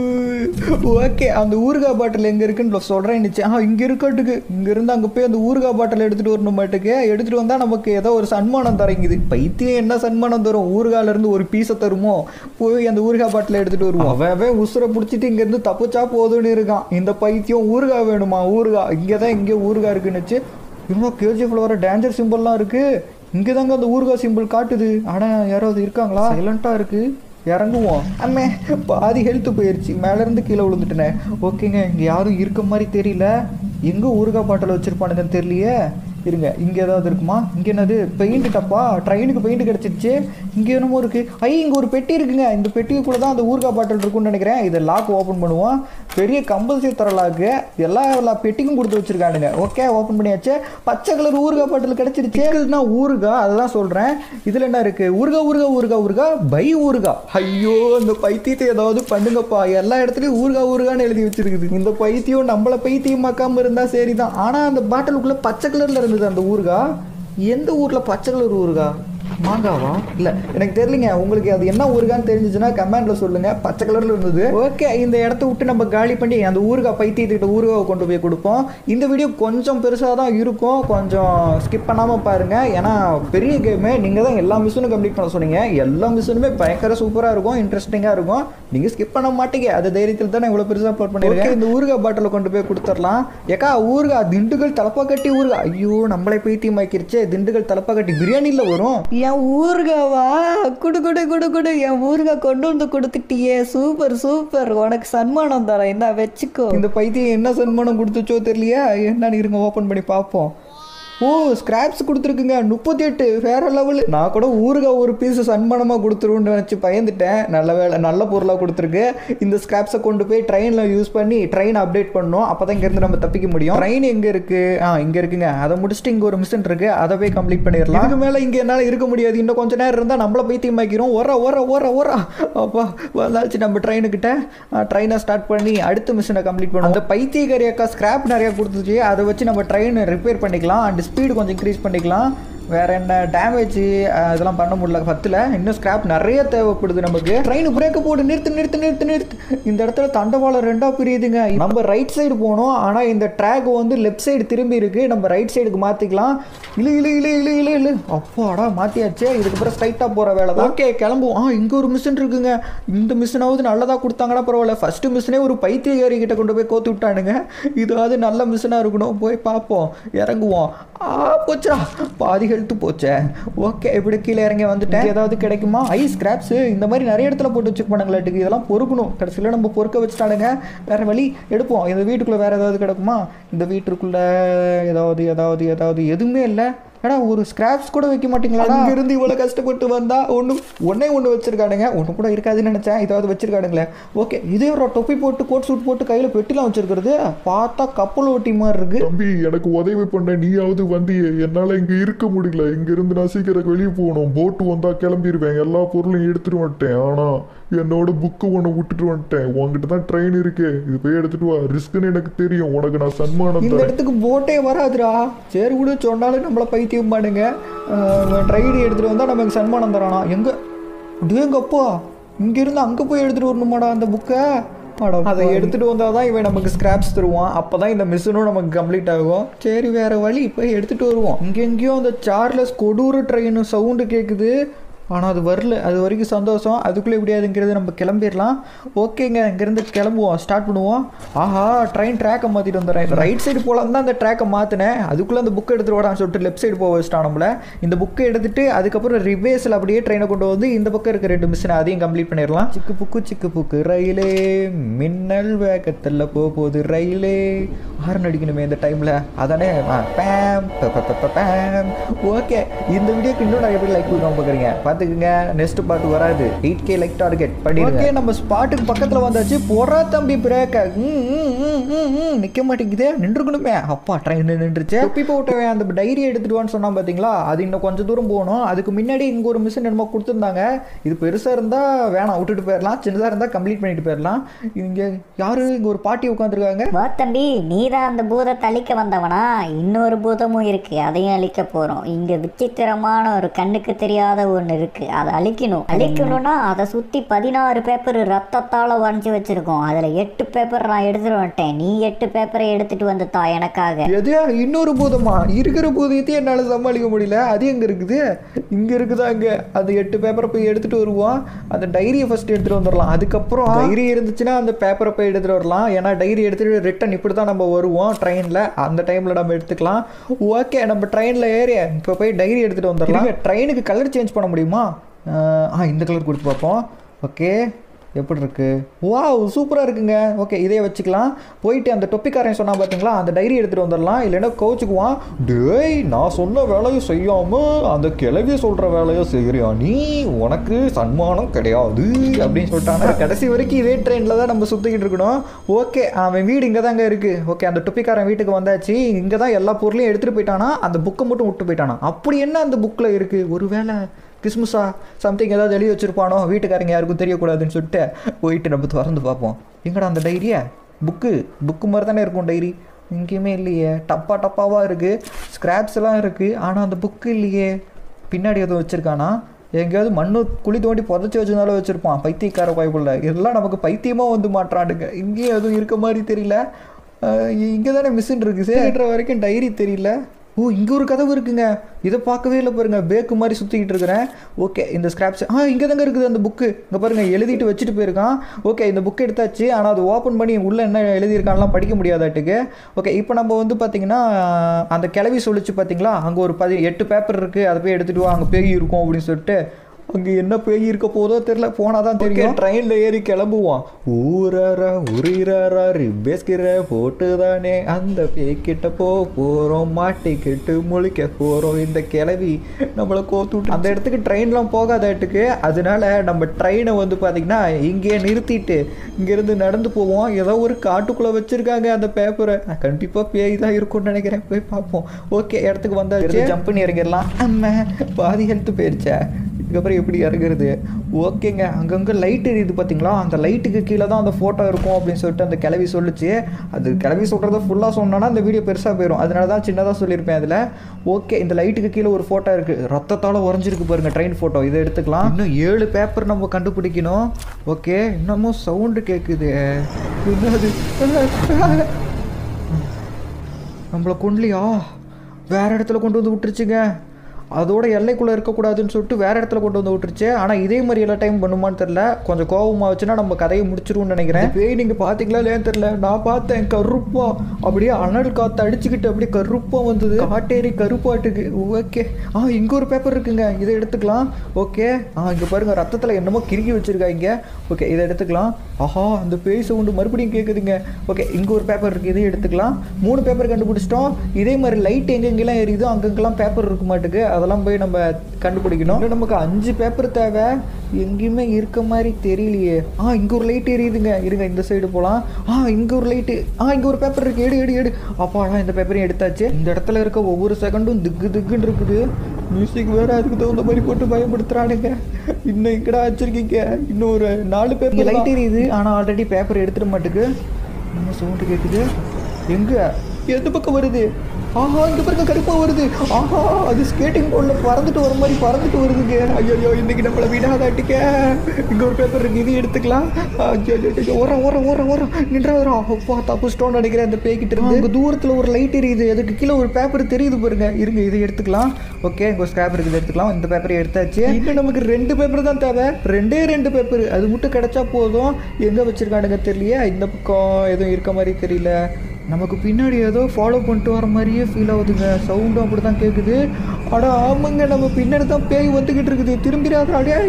ஓகே அந்த ஊருகா பாட்டில் எங்கே இருக்குன்னு சொல்கிறேன். ஆ இங்கே இருக்கட்டுக்கு. இங்கேருந்து அங்கே போய் அந்த ஊருகா பாட்டில் எடுத்துகிட்டு வரணும் மாட்டுக்கு. எடுத்துகிட்டு வந்தால் நமக்கு ஏதோ ஒரு சன்மானம் தரங்குது. பைத்தியம் என்ன சன்மானம் தரும்? ஊருகால இருந்து ஒரு பீஸை தருமோ? போய் அந்த ஊருகா பாட்டில் எடுத்துட்டு வருவோம். அவன் உசுரை பிடிச்சிட்டு இங்க இருந்து தப்புச்சா போதும்னு இருக்கான். இந்த பைத்தியம் ஊருகா வேணுமா? ஊருகா இங்கே தான். இங்கே ஊருகா இருக்குன்னுச்சு. இன்னும் கேஜிஎஃப்ல வர டேஞ்சர் சிம்பிள்லாம் இருக்கு. இங்கே தாங்க அந்த ஊருகா சிம்பிள் காட்டுது. ஆனால் யாராவது இருக்காங்களா? சைலண்டாக இருக்கு. இறங்குவோம். அம்மே பாதி ஹெல்த்து போயிடுச்சு. மேலேருந்து கீழே விழுந்துட்டேனே. ஓகேங்க இங்கே யாரும் இருக்க மாதிரி தெரியல. எங்கே ஊருகா பாட்டில் வச்சுருப்பானுங்கன்னு தெரியலையே. இருங்க இங்கே ஏதாவது இருக்குமா? இங்கே என்னது பெயிண்ட் டப்பா? ட்ரெயினுக்கு பெயிண்ட் கிடச்சிருச்சு. இங்கே என்னமோ இருக்குது. ஐ இங்கே ஒரு பெட்டி இருக்குங்க. இந்த பெட்டிக்குள்ளே தான் அந்த ஊருகா பாட்டில் இருக்குன்னு நினைக்கிறேன். இதை லாக் ஓப்பன் பண்ணுவோம். பெரிய கம்பல்சரி தர லாக்கு. எல்லா எல்லா பெட்டிக்கும் கொடுத்து வச்சுருக்கானுங்க. ஓகே ஓப்பன் பண்ணியாச்சு. பச்சை கலர் ஊருகா பாட்டில் கிடச்சிருச்சு. இதுனா ஊருகா அதுதான் சொல்கிறேன். இதில் என்ன இருக்குது? ஊருகா ஊருகா ஊருகா ஊருகா பை ஊருகா. ஐயோ அந்த பைத்தியத்தை ஏதாவது பண்ணுங்கப்பா. எல்லா இடத்துலையும் ஊருகா ஊருகான்னு எழுதி வச்சிருக்குது. இந்த பைத்தியம் நம்மளை பைத்தியமாக்காமல் இருந்தால் சரி தான். ஆனால் அந்த பாட்டிலுக்குள்ளே பச்சை கலரில் இருந்தது அந்த ஊருகா. எந்த ஊரில் பச்சை கலர் ஊருகா? மாங்காவா? இல்லை எனக்கு தெரியலிங்க. உங்களுக்கு அது என்ன ஊருகான்னு தெரிஞ்சிச்சுன்னா கமெண்ட்டில் சொல்லுங்கள். பச்சை கலரில் இருந்தது. ஓகே இந்த இடத்த விட்டு நம்ம காலி பண்ணி அந்த ஊருகா பைத்தியத்துக்கிட்ட ஊருகாவை கொண்டு போய் கொடுப்போம். இந்த வீடியோ கொஞ்சம் பெருசாக தான் இருக்கும். கொஞ்சம் ஸ்கிப் பண்ணாமல் பாருங்கள். ஏன்னா பெரிய கேமு. நீங்கள் தான் எல்லா மிஷனும் கம்ப்ளீட் பண்ண சொன்னீங்க. எல்லா மிஷனுமே பயங்கர சூப்பராக இருக்கும். இன்ட்ரெஸ்டிங்காக இருக்கும். நீங்கள் ஸ்கிப் பண்ண மாட்டீங்க. அது தைரியத்தில் தான் இவ்வளோ பெருசாக அப்லோட் பண்ணியிருக்கேன். இந்த ஊருகா பாட்டில் கொண்டு போய் கொடுத்துடலாம். ஏக்கா ஊருகா திண்டுக்கல் தலப்பா கட்டி ஊருகா. ஐயோ நம்மளை பைத்தியம் ஆக்கிருச்சு. திண்டுக்கல் தலப்பா கட்டி பிரியாணியில் வரும். என் ஊறுகாவா குடு குடு குடு குடு என் ஊறுகாய் கொண்டு வந்து கொடுத்துட்டியே சூப்பர் சூப்பர் உனக்கு சன்மானம் தரேன் என்ன வச்சுக்கோ. இந்த பைத்தியம் என்ன சன்மானம் கொடுத்துச்சோ தெரியலையா, என்னன்னு இருங்க ஓப்பன் பண்ணி பார்ப்போம். ஓ ஸ்கிராப்ஸ் கொடுத்துருக்குங்க முப்பத்தி எட்டு வேற லெவலு. நான் கூட ஊறுகாய் ஒரு பீஸ் சன்மானமாக கொடுத்துருன்னு நினச்சி பயந்துட்டேன். நல்ல வேலை நல்ல பொருளாக கொடுத்துருக்கு. இந்த ஸ்கிராப்ஸை கொண்டு போய் ட்ரெயினில் யூஸ் பண்ணி ட்ரெயின் அப்டேட் பண்ணோம். அப்போ தான் இங்கேருந்து நம்ம தப்பிக்க முடியும். ட்ரெயின் எங்கே இருக்குது? ஆ இங்கே இருக்குங்க. அதை முடிச்சுட்டு இங்கே ஒரு மிஷின் இருக்குது, அதை போய் கம்ப்ளீட் பண்ணிடலாம். அதுக்கு மேலே இங்கே என்னால் இருக்க முடியாது. இன்னும் கொஞ்சம் நேரம் இருந்தால் நம்மள போய் தீமாக்கிறோம். ஓர ஓர ஓர ஓர அப்பா வந்தாச்சு நம்ம ட்ரெயினுக்கிட்ட. ட்ரெயினை ஸ்டார்ட் பண்ணி அடுத்த மிஷினை கம்ப்ளீட் பண்ணுவோம். அந்த பைத்தியக்காரி அக்கா ஸ்கிராப் நிறையா கொடுத்துச்சு, அதை வச்சு நம்ம ட்ரெயின் ரிப்பேர் பண்ணிக்கலாம். அண்ட் ஸ்பீடு கொஞ்சம் இன்க்ரீஸ் பண்ணிக்கலாம். வேறு என்ன டேமேஜ் இதெல்லாம் பண்ண முடியல பத்தில். இன்னும் ஸ்கிராப் நிறைய தேவைப்படுது நமக்கு. ட்ரெயின் பிரேக்கை போட்டு நிறுத்து நிறுத்து நிறுத்து நிறுத்து. இந்த இடத்துல தண்டவாளம் ரெண்டாக பிரியுதுங்க. நம்ம ரைட் சைடு போகணும், ஆனால் இந்த ட்ராக் வந்து லெஃப்ட் சைடு திரும்பி இருக்குது. நம்ம ரைட் சைடுக்கு மாற்றிக்கலாம். இழு இழு இழு இழு இழு இழு அப்பாடா மாற்றியாச்சு. இதுக்கப்புறம் ஸ்ட்ரைட்டாக போகிற வேலை தான். ஓகே கிளம்புவோம். ஆ இங்கே ஒரு மிஷின் இருக்குங்க. இந்த மிஷினாவது நல்லதாக கொடுத்தாங்கன்னா பரவாயில்ல. ஃபஸ்ட்டு மிஷினே ஒரு பைத்தியக்காரி கிட்ட கொண்டு போய் கோத்து விட்டானுங்க. இதாவது நல்ல மிஷினாக இருக்கணும். போய் பார்ப்போம், இறங்குவோம். ஆ போச்சா பாதி ஹெல்த்து போச்சே. ஓகே இப்படி கீழே இறங்கி வந்துட்டேன். ஏதாவது கிடைக்குமா? ஐ ஸ்கிராப்ஸ் இந்த மாதிரி நிறைய இடத்துல போட்டு வச்சுருப்பானுங்களாட்டுக்கு. இதெல்லாம் பொறுக்கணும். கடைசியில் நம்ம பொறுக்க வச்சுட்டானுங்க. வேறு வழி எடுப்போம். இந்த வீட்டுக்குள்ளே வேறு ஏதாவது கிடைக்குமா? இந்த வீட்டுக்குள்ளே ஏதாவது ஏதாவது ஏதாவது எதுவுமே இல்லை. ஏடா ஒரு ஸ்கிராப்ஸ் கூட வைக்க மாட்டீங்களா? அங்கிருந்து இவ்வளோ கஷ்டப்பட்டு வந்தா ஒன்று ஒன்றே ஒன்று வச்சிருக்கானுங்க. ஒன்று கூட இருக்காதுன்னு நினச்சேன், இதாவது வச்சிருக்கானுங்களே. ஓகே இதே ஒரு தொப்பி போட்டு கோட் சூட் போட்டு கையில் பெட்டிலாம் வச்சிருக்கிறது பார்த்தா கப்பல் ஓட்டி மாதிரி இருக்கு. தம்பி எனக்கு உதவி பண்ண நீயாவது வந்து என்னால் இங்கே இருக்க முடியல. இங்கிருந்து நான் சீக்கிரம் வெளியே போகணும். போட்டு வந்தா கிளம்பிடுவேன். எல்லா பொருளையும் எடுத்துட்டு வந்துட்டேன். ஆனால் என்னோட புக்கு ஒன்று விட்டுட்டு வந்துட்டேன். உங்ககிட்ட தான் ட்ரெயின் இருக்கு, இது போய் எடுத்துட்டு வா. ரிஸ்க்குன்னு எனக்கு தெரியும். உனக்கு நான் சன்மானம் இந்த இடத்துக்கு போட்டே வராதுடா. சரி விடு, சொன்னாலும் நம்மளை பைத்தியம் பாடுங்க. ட்ரைடு எடுத்துகிட்டு வந்தால் நமக்கு சன்மானம் தரானா? எங்கே டேங்கப்பா இங்கேருந்து அங்கே போய் எடுத்துகிட்டு வரணுமாடா அந்த புக்கை? அதை எடுத்துகிட்டு வந்தால் தான் இவன் நமக்கு ஸ்கிராப்ஸ் தருவான். அப்போ தான் இந்த மிஷினும் நமக்கு கம்ப்ளீட் ஆகும். சரி வேறு வழி போய் எடுத்துகிட்டு வருவோம். இங்கெங்கேயும் அந்த சார்லஸ் கொடூர ட்ரெயின் சவுண்டு கேட்குது, ஆனால் அது வரல. அது வரைக்கும் சந்தோஷம். அதுக்குள்ளே எப்படியாதுங்கிறது நம்ம கிளம்பிடலாம். ஓகேங்க இங்கேருந்து கிளம்புவோம், ஸ்டார்ட் பண்ணுவோம். ஆஹா ட்ரெயின் ட்ராக்கை மாற்றிட்டு வந்துடுறேன். ரைட் சைடு போகலாம் தான் அந்த ட்ராக்கை மாற்றினேன். அதுக்குள்ளே அந்த புக்கை எடுத்துகிட்டு வரான்னு சொல்லிட்டு லெஃப்ட் சைடு போக வச்சுட்டான் நம்மளை. இந்த புக்கை எடுத்துகிட்டு அதுக்கப்புறம் ரிவேஸில் அப்படியே ட்ரெயினை கொண்டு வந்து இந்த பக்கம் இருக்க ரெண்டு மிஷினை அதையும் கம்ப்ளீட் பண்ணிடலாம். சிக்கு புக்கு சிக்கு புக்கு ரயிலே மின்னல் வேகத்தில் போக போகுது ரயிலே. ஹாரன் அடிக்கணுமே இந்த டைமில், அதானே பேம் பேம். ஓகே இந்த வீடியோக்கு இன்னும் நிறைய பேர் லைக் கொடுக்காம பார்க்குறீங்க. பார்த்துக்குங்க நெக்ஸ்ட் பாட்டு வராது. எயிட் கே லைக் டார்கெட் பண்ணி. ஓகே நம்ம ஸ்பாட்டுக்கு பக்கத்தில் வந்தாச்சு. போறா தம்பி பிரேக்க நிற்க மாட்டேங்குது, நின்றுக்கணுமே. அப்பா ட்ரெயின் நின்றுச்சு. தொப்பி போட்டவன் அந்த டைரி எடுத்துட்டு வான்னு சொன்னா பார்த்தீங்களா, அது இன்னும் கொஞ்சம் தூரம் போகணும். அதுக்கு முன்னாடி இங்கே ஒரு மிஷின் என்னமோ கொடுத்துருந்தாங்க. இது பெருசாக இருந்தால் வேணாம் விட்டுட்டு போயிடலாம், சின்னதாக இருந்தால் கம்ப்ளீட் பண்ணிட்டு போயிடலாம். இங்கே யாரு இங்கே ஒரு பாட்டி உட்காந்துருக்காங்க. வா தம்பி நீதான் அந்த பூதத்தை அழிக்க வந்தவனா? இன்னொரு பூதமும் இருக்கு, அதையும் அழிக்க போறோம். இங்க விசித்திரமான ஒரு கண்ணுக்கு தெரியாத ஒன்று இருக்கு, அதை அழிக்கணும். அழிக்கணும்னா அதை சுற்றி பதினாறு பேப்பர் ரத்தத்தால் வரைஞ்சி வச்சிருக்கோம். அதில் எட்டு பேப்பர் நான் எடுத்துட்டு வந்துட்டேன். நீ எட்டு பேப்பரை எடுத்துட்டு வந்துட்டா எனக்காக. எதையா இன்னொரு பூதமா? இருக்கிற பூதத்தையும் என்னால் சமாளிக்க முடியல. அது எங்கே இருக்குது? இங்கே இருக்குதா? இங்கே அந்த எட்டு பேப்பரை போய் எடுத்துகிட்டு வருவோம். அந்த டைரியை ஃபஸ்ட்டு எடுத்துகிட்டு வந்துடலாம். அதுக்கப்புறம் டைரி இருந்துச்சுன்னா அந்த பேப்பரை போய் எடுத்துகிட்டு வரலாம். ஏன்னா டைரி எடுத்துகிட்டு ரிட்டன் இப்படி தான் நம்ம வருவோம் ட்ரெயினில். அந்த டைமில் நம்ம எடுத்துக்கலாம். ஓகே நம்ம ட்ரெயினில் ஏறி இப்போ போய் டைரி எடுத்துகிட்டு வந்துடலாம். ட்ரெயினுக்கு கலர் சேஞ்ச் பண்ண முடியுமா? ஆ இந்த கலர் கொடுத்து பார்ப்போம். ஓகே எப்படி இருக்கு? வா சூப்பராக இருக்குங்க. ஓகே இதே வச்சுக்கலாம். போயிட்டு அந்த தொப்பிக்காரன் சொன்னா பார்த்தீங்களா, அந்த டைரி எடுத்துகிட்டு வந்துடலாம். இல்லைன்னா கோச்சுக்குவான். டேய் நான் சொன்ன வேலையை செய்யாமல் அந்த கிளவியை சொல்கிற வேலையை செய்கிறியா நீ, உனக்கு சன்மானம் கிடையாது அப்படின்னு சொல்லிட்டாங்க. கடைசி வரைக்கும் இதே ட்ரெயினில் தான் நம்ம சுற்றிக்கிட்டு இருக்கணும். ஓகே அவன் வீடு இங்கே தாங்க இருக்குது. ஓகே அந்த தொப்பிக்காரன் வீட்டுக்கு வந்தாச்சு. இங்கே தான் எல்லா பொருளையும் எடுத்துகிட்டு போயிட்டானா, அந்த புக்கை மட்டும் விட்டு போயிட்டானா. அப்படி என்ன அந்த புக்கில் இருக்குது? ஒரு வேளை கிறிஸ்மஸா சம்திங் ஏதாவது எழுதி வச்சுருப்பானோ, வீட்டுக்காரங்க யாருக்கும் தெரியக்கூடாதுன்னு சொல்லிட்டு போயிட்டு நம்ம திறந்து பார்ப்போம். எங்கடா அந்த டைரியா? புக்கு புக்கு மாதிரி தானே இருக்கும் டைரி. எங்கேயுமே இல்லையே, டப்பா டப்பாவாக இருக்குது, ஸ்க்ராப்ஸ் எல்லாம் இருக்குது. ஆனால் அந்த புக்கு இல்லையே. பின்னாடி எதுவும் வச்சுருக்கானா? எங்கேயாவது மண்ணு குழி தோண்டி புதைச்சி வச்சதுனால வச்சுருப்பான் பைத்தியக்கார வாய்ப்புள்ள. இதெல்லாம் நமக்கு பைத்தியமாக வந்து மாட்டானுங்க. இங்கேயும் எதுவும் இருக்க மாதிரி தெரியல. இங்கே தானே மிஷின் இருக்குது. சேர்கிற வரைக்கும் டைரி தெரியல. ஓ இங்கே ஒரு கதவு இருக்குங்க, இதை பார்க்கவே இல்லை பாருங்க, பேக்கு மாதிரி சுற்றிக்கிட்டு இருக்கிறேன். ஓகே இந்த ஸ்கிராப்ஸ் ஆ இங்கே தாங்க இருக்குது அந்த புக்கு, இங்கே பாருங்கள் எழுதிட்டு வச்சுட்டு போயிருக்கான். ஓகே இந்த புக்கு எடுத்தாச்சு, ஆனால் அது ஓப்பன் பண்ணி உள்ளே என்ன எழுதியிருக்கான்லாம் படிக்க முடியாதாட்டுக்கு. ஓகே இப்போ நம்ம வந்து பார்த்தீங்கன்னா அந்த கிளவி சொல்லிச்சு பார்த்தீங்களா, அங்கே ஒரு பதி எட்டு பேப்பர் இருக்குது, அதை போய் எடுத்துகிட்டு வா, அங்கே பேய் இருக்கும் அப்படின்னு சொல்லிட்டு. அங்கே என்ன பேய் இருக்க போதோ தெரில, போனால் தான் தெரியும். ட்ரெயினில் ஏறி கிளம்புவான். ஊராரா உரிராரா ரிப்பேஸ்கிற போட்டு தானே அந்த பேய்கிட்ட போ போகிறோம், மாட்டிக்கிட்டு முழிக்க போகிறோம். இந்த கிளவி நம்மளை கோத்துட்டு அந்த இடத்துக்கு ட்ரெயின்லாம் போகாதாட்டுக்கு. அதனால நம்ம ட்ரெயினை வந்து பார்த்திங்கன்னா இங்கேயே நிறுத்திட்டு இங்கேருந்து நடந்து போவோம். ஏதோ ஒரு காட்டுக்குள்ளே வச்சுருக்காங்க அந்த பேப்பரை, கண்டிப்பாக பேய் தான் இருக்கும்னு நினைக்கிறேன், போய் பார்ப்போம். ஓகே இடத்துக்கு வந்தாச்சு, ஜம்ப் பண்ணி இறங்கிடலாம். அம்மா பாதி ஹெல்த்து போயிடுச்சா, இதுக்கப்புறம் எப்படி இறங்குறது? ஓகேங்க அங்கங்கே லைட் எரியுது பார்த்தீங்களா, அந்த லைட்டுக்கு கீழே தான் அந்த ஃபோட்டோ இருக்கும் அப்படின்னு சொல்லிட்டு அந்த கிளவி சொல்லிச்சு. அது கிளவி சொல்கிறத ஃபுல்லாக சொன்னோன்னா அந்த வீடியோ பெருசாக போயிடும், அதனால தான் சின்னதாக சொல்லியிருப்பேன் அதில். ஓகே இந்த லைட்டுக்கு கீழே ஒரு ஃபோட்டோ இருக்குது, ரத்தத்தால் உறைஞ்சிருக்கு பாருங்கள் ட்ரெயின் ஃபோட்டோ, இதை எடுத்துக்கலாம். இன்னும் ஏழு பேப்பர் நம்ம கண்டுபிடிக்கணும். ஓகே இன்னமும் சவுண்டு கேட்குது, என்னது நம்மளை கொண்டலையா, வேறு இடத்துல கொண்டு வந்து விட்டுருச்சுங்க. அதோட எல்லைக்குள்ளே இருக்கக்கூடாதுன்னு சொல்லிட்டு வேறு இடத்துல கொண்டு வந்து விட்டுருச்சு. ஆனால் இதே மாதிரி எல்லா டைம் பண்ணுமான்னு தெரில, கொஞ்சம் கோபமாக வச்சுன்னா நம்ம கதையை முடிச்சிருவோம்னு நினைக்கிறேன். பேய் நீங்கள் பார்த்தீங்களா இல்லையான்னு தெரில, நான் பார்த்தேன் கருப்பா அப்படியே அனல் காற்று அடிச்சுக்கிட்டு அப்படியே கருப்பாக வந்தது, காட்டேரி கருப்பாட்டுக்கு. ஓகே ஆ இங்கே ஒரு பேப்பர் இருக்குங்க, இதை எடுத்துக்கலாம். ஓகே ஆ இங்கே பாருங்கள் ரத்தத்தில் என்னமோ கிறுக்கி வச்சுருக்காங்க. ஓகே இதை எடுத்துக்கலாம். ஆஹா அந்த பேய் சவுண்டு மறுபடியும் கேட்குதுங்க. ஓகே இங்கே ஒரு பேப்பர் இருக்குது, இதையும் எடுத்துக்கலாம். மூணு பேப்பர் கண்டுபிடிச்சிட்டோம். இதே மாதிரி லைட் எங்கெங்கெல்லாம் எரியுதோ அங்கங்கெல்லாம் பேப்பர் இருக்க மாட்டுக்கு, அதெல்லாம் போய் நம்ம கண்டுபிடிக்கணும். நமக்கு அஞ்சு பேப்பர் தேவை, எங்கேயுமே இருக்க மாதிரி தெரியலையே. ஆ இங்கே ஒரு லைட் எரியுதுங்க, இருங்க இந்த சைடு போகலாம். ஆ இங்கே ஒரு லைட்டு, ஆ இங்கே ஒரு பேப்பர் இருக்குது, எடு எடு எடு. அப்பாடா இந்த பேப்பரையும் எடுத்தாச்சு. இந்த இடத்துல இருக்க ஒவ்வொரு செகண்டும் திக்கு திக்குன்னு இருக்குது. மியூசிக் வேறு அதுக்கு தகுந்த மாதிரி போட்டு பயன்படுத்துகிறானுங்க. இன்னும் இங்கடா வச்சுருக்கீங்க, இன்னும் ஒரு நாலு பேப்பர் லைட் எரியுது, ஆனால் ஆல்ரெடி பேப்பர் எடுத்துட மாட்டுக்கு. நம்ம சவுண்டு கேட்குது, எங்கே எந்த பக்கம் வருது? ஆஹா இந்த பாருங்க கருப்பாக வருது. ஆஹா அது ஸ்கேட்டிங் போர்டில் பறந்துட்டு வர மாதிரி பறந்துட்டு வருதுங்க. ஐயோ இன்னைக்கு நம்மளை விடாதாட்டிக்க. இங்கே ஒரு பேப்பர் இருக்குது, இது எடுத்துக்கலாம். ஐயோ ஓரம் ஓரம் ஓரம் ஓரம் நின்றா வரும். அப்பா தப்புச்சிட்டோன்னு நினைக்கிறேன் அந்த பேய்கிட்ட இருந்து. அங்கே தூரத்தில் ஒரு லைட் எரியுது, அதுக்கு கீழே ஒரு பேப்பர் தெரியுது பாருங்க, இருங்க இதை எடுத்துக்கலாம். ஓகே இங்கே ஒரு ஸ்கிராப் இருக்குது, எடுத்துக்கலாம். இந்த பேப்பரை எடுத்தாச்சு. இன்னும் நமக்கு ரெண்டு பேப்பர் தான் தேவை, ரெண்டே ரெண்டு பேப்பர், அது மட்டும் கிடைச்சா போதும். எங்கே வச்சுருக்கானுங்க தெரியலையே, இந்த பக்கம் எதுவும் இருக்க மாதிரி தெரியல. நமக்கு பின்னாடி ஏதோ ஃபாலோ பண்ணிட்டு வர மாதிரியே ஃபீல் ஆகுதுங்க, சவுண்டும் அப்படி தான் கேட்குது. அடா ஆமாங்க நம்ம பின்னாடி தான் பேய் வந்துக்கிட்டு இருக்குது, திரும்பிடாத அடையா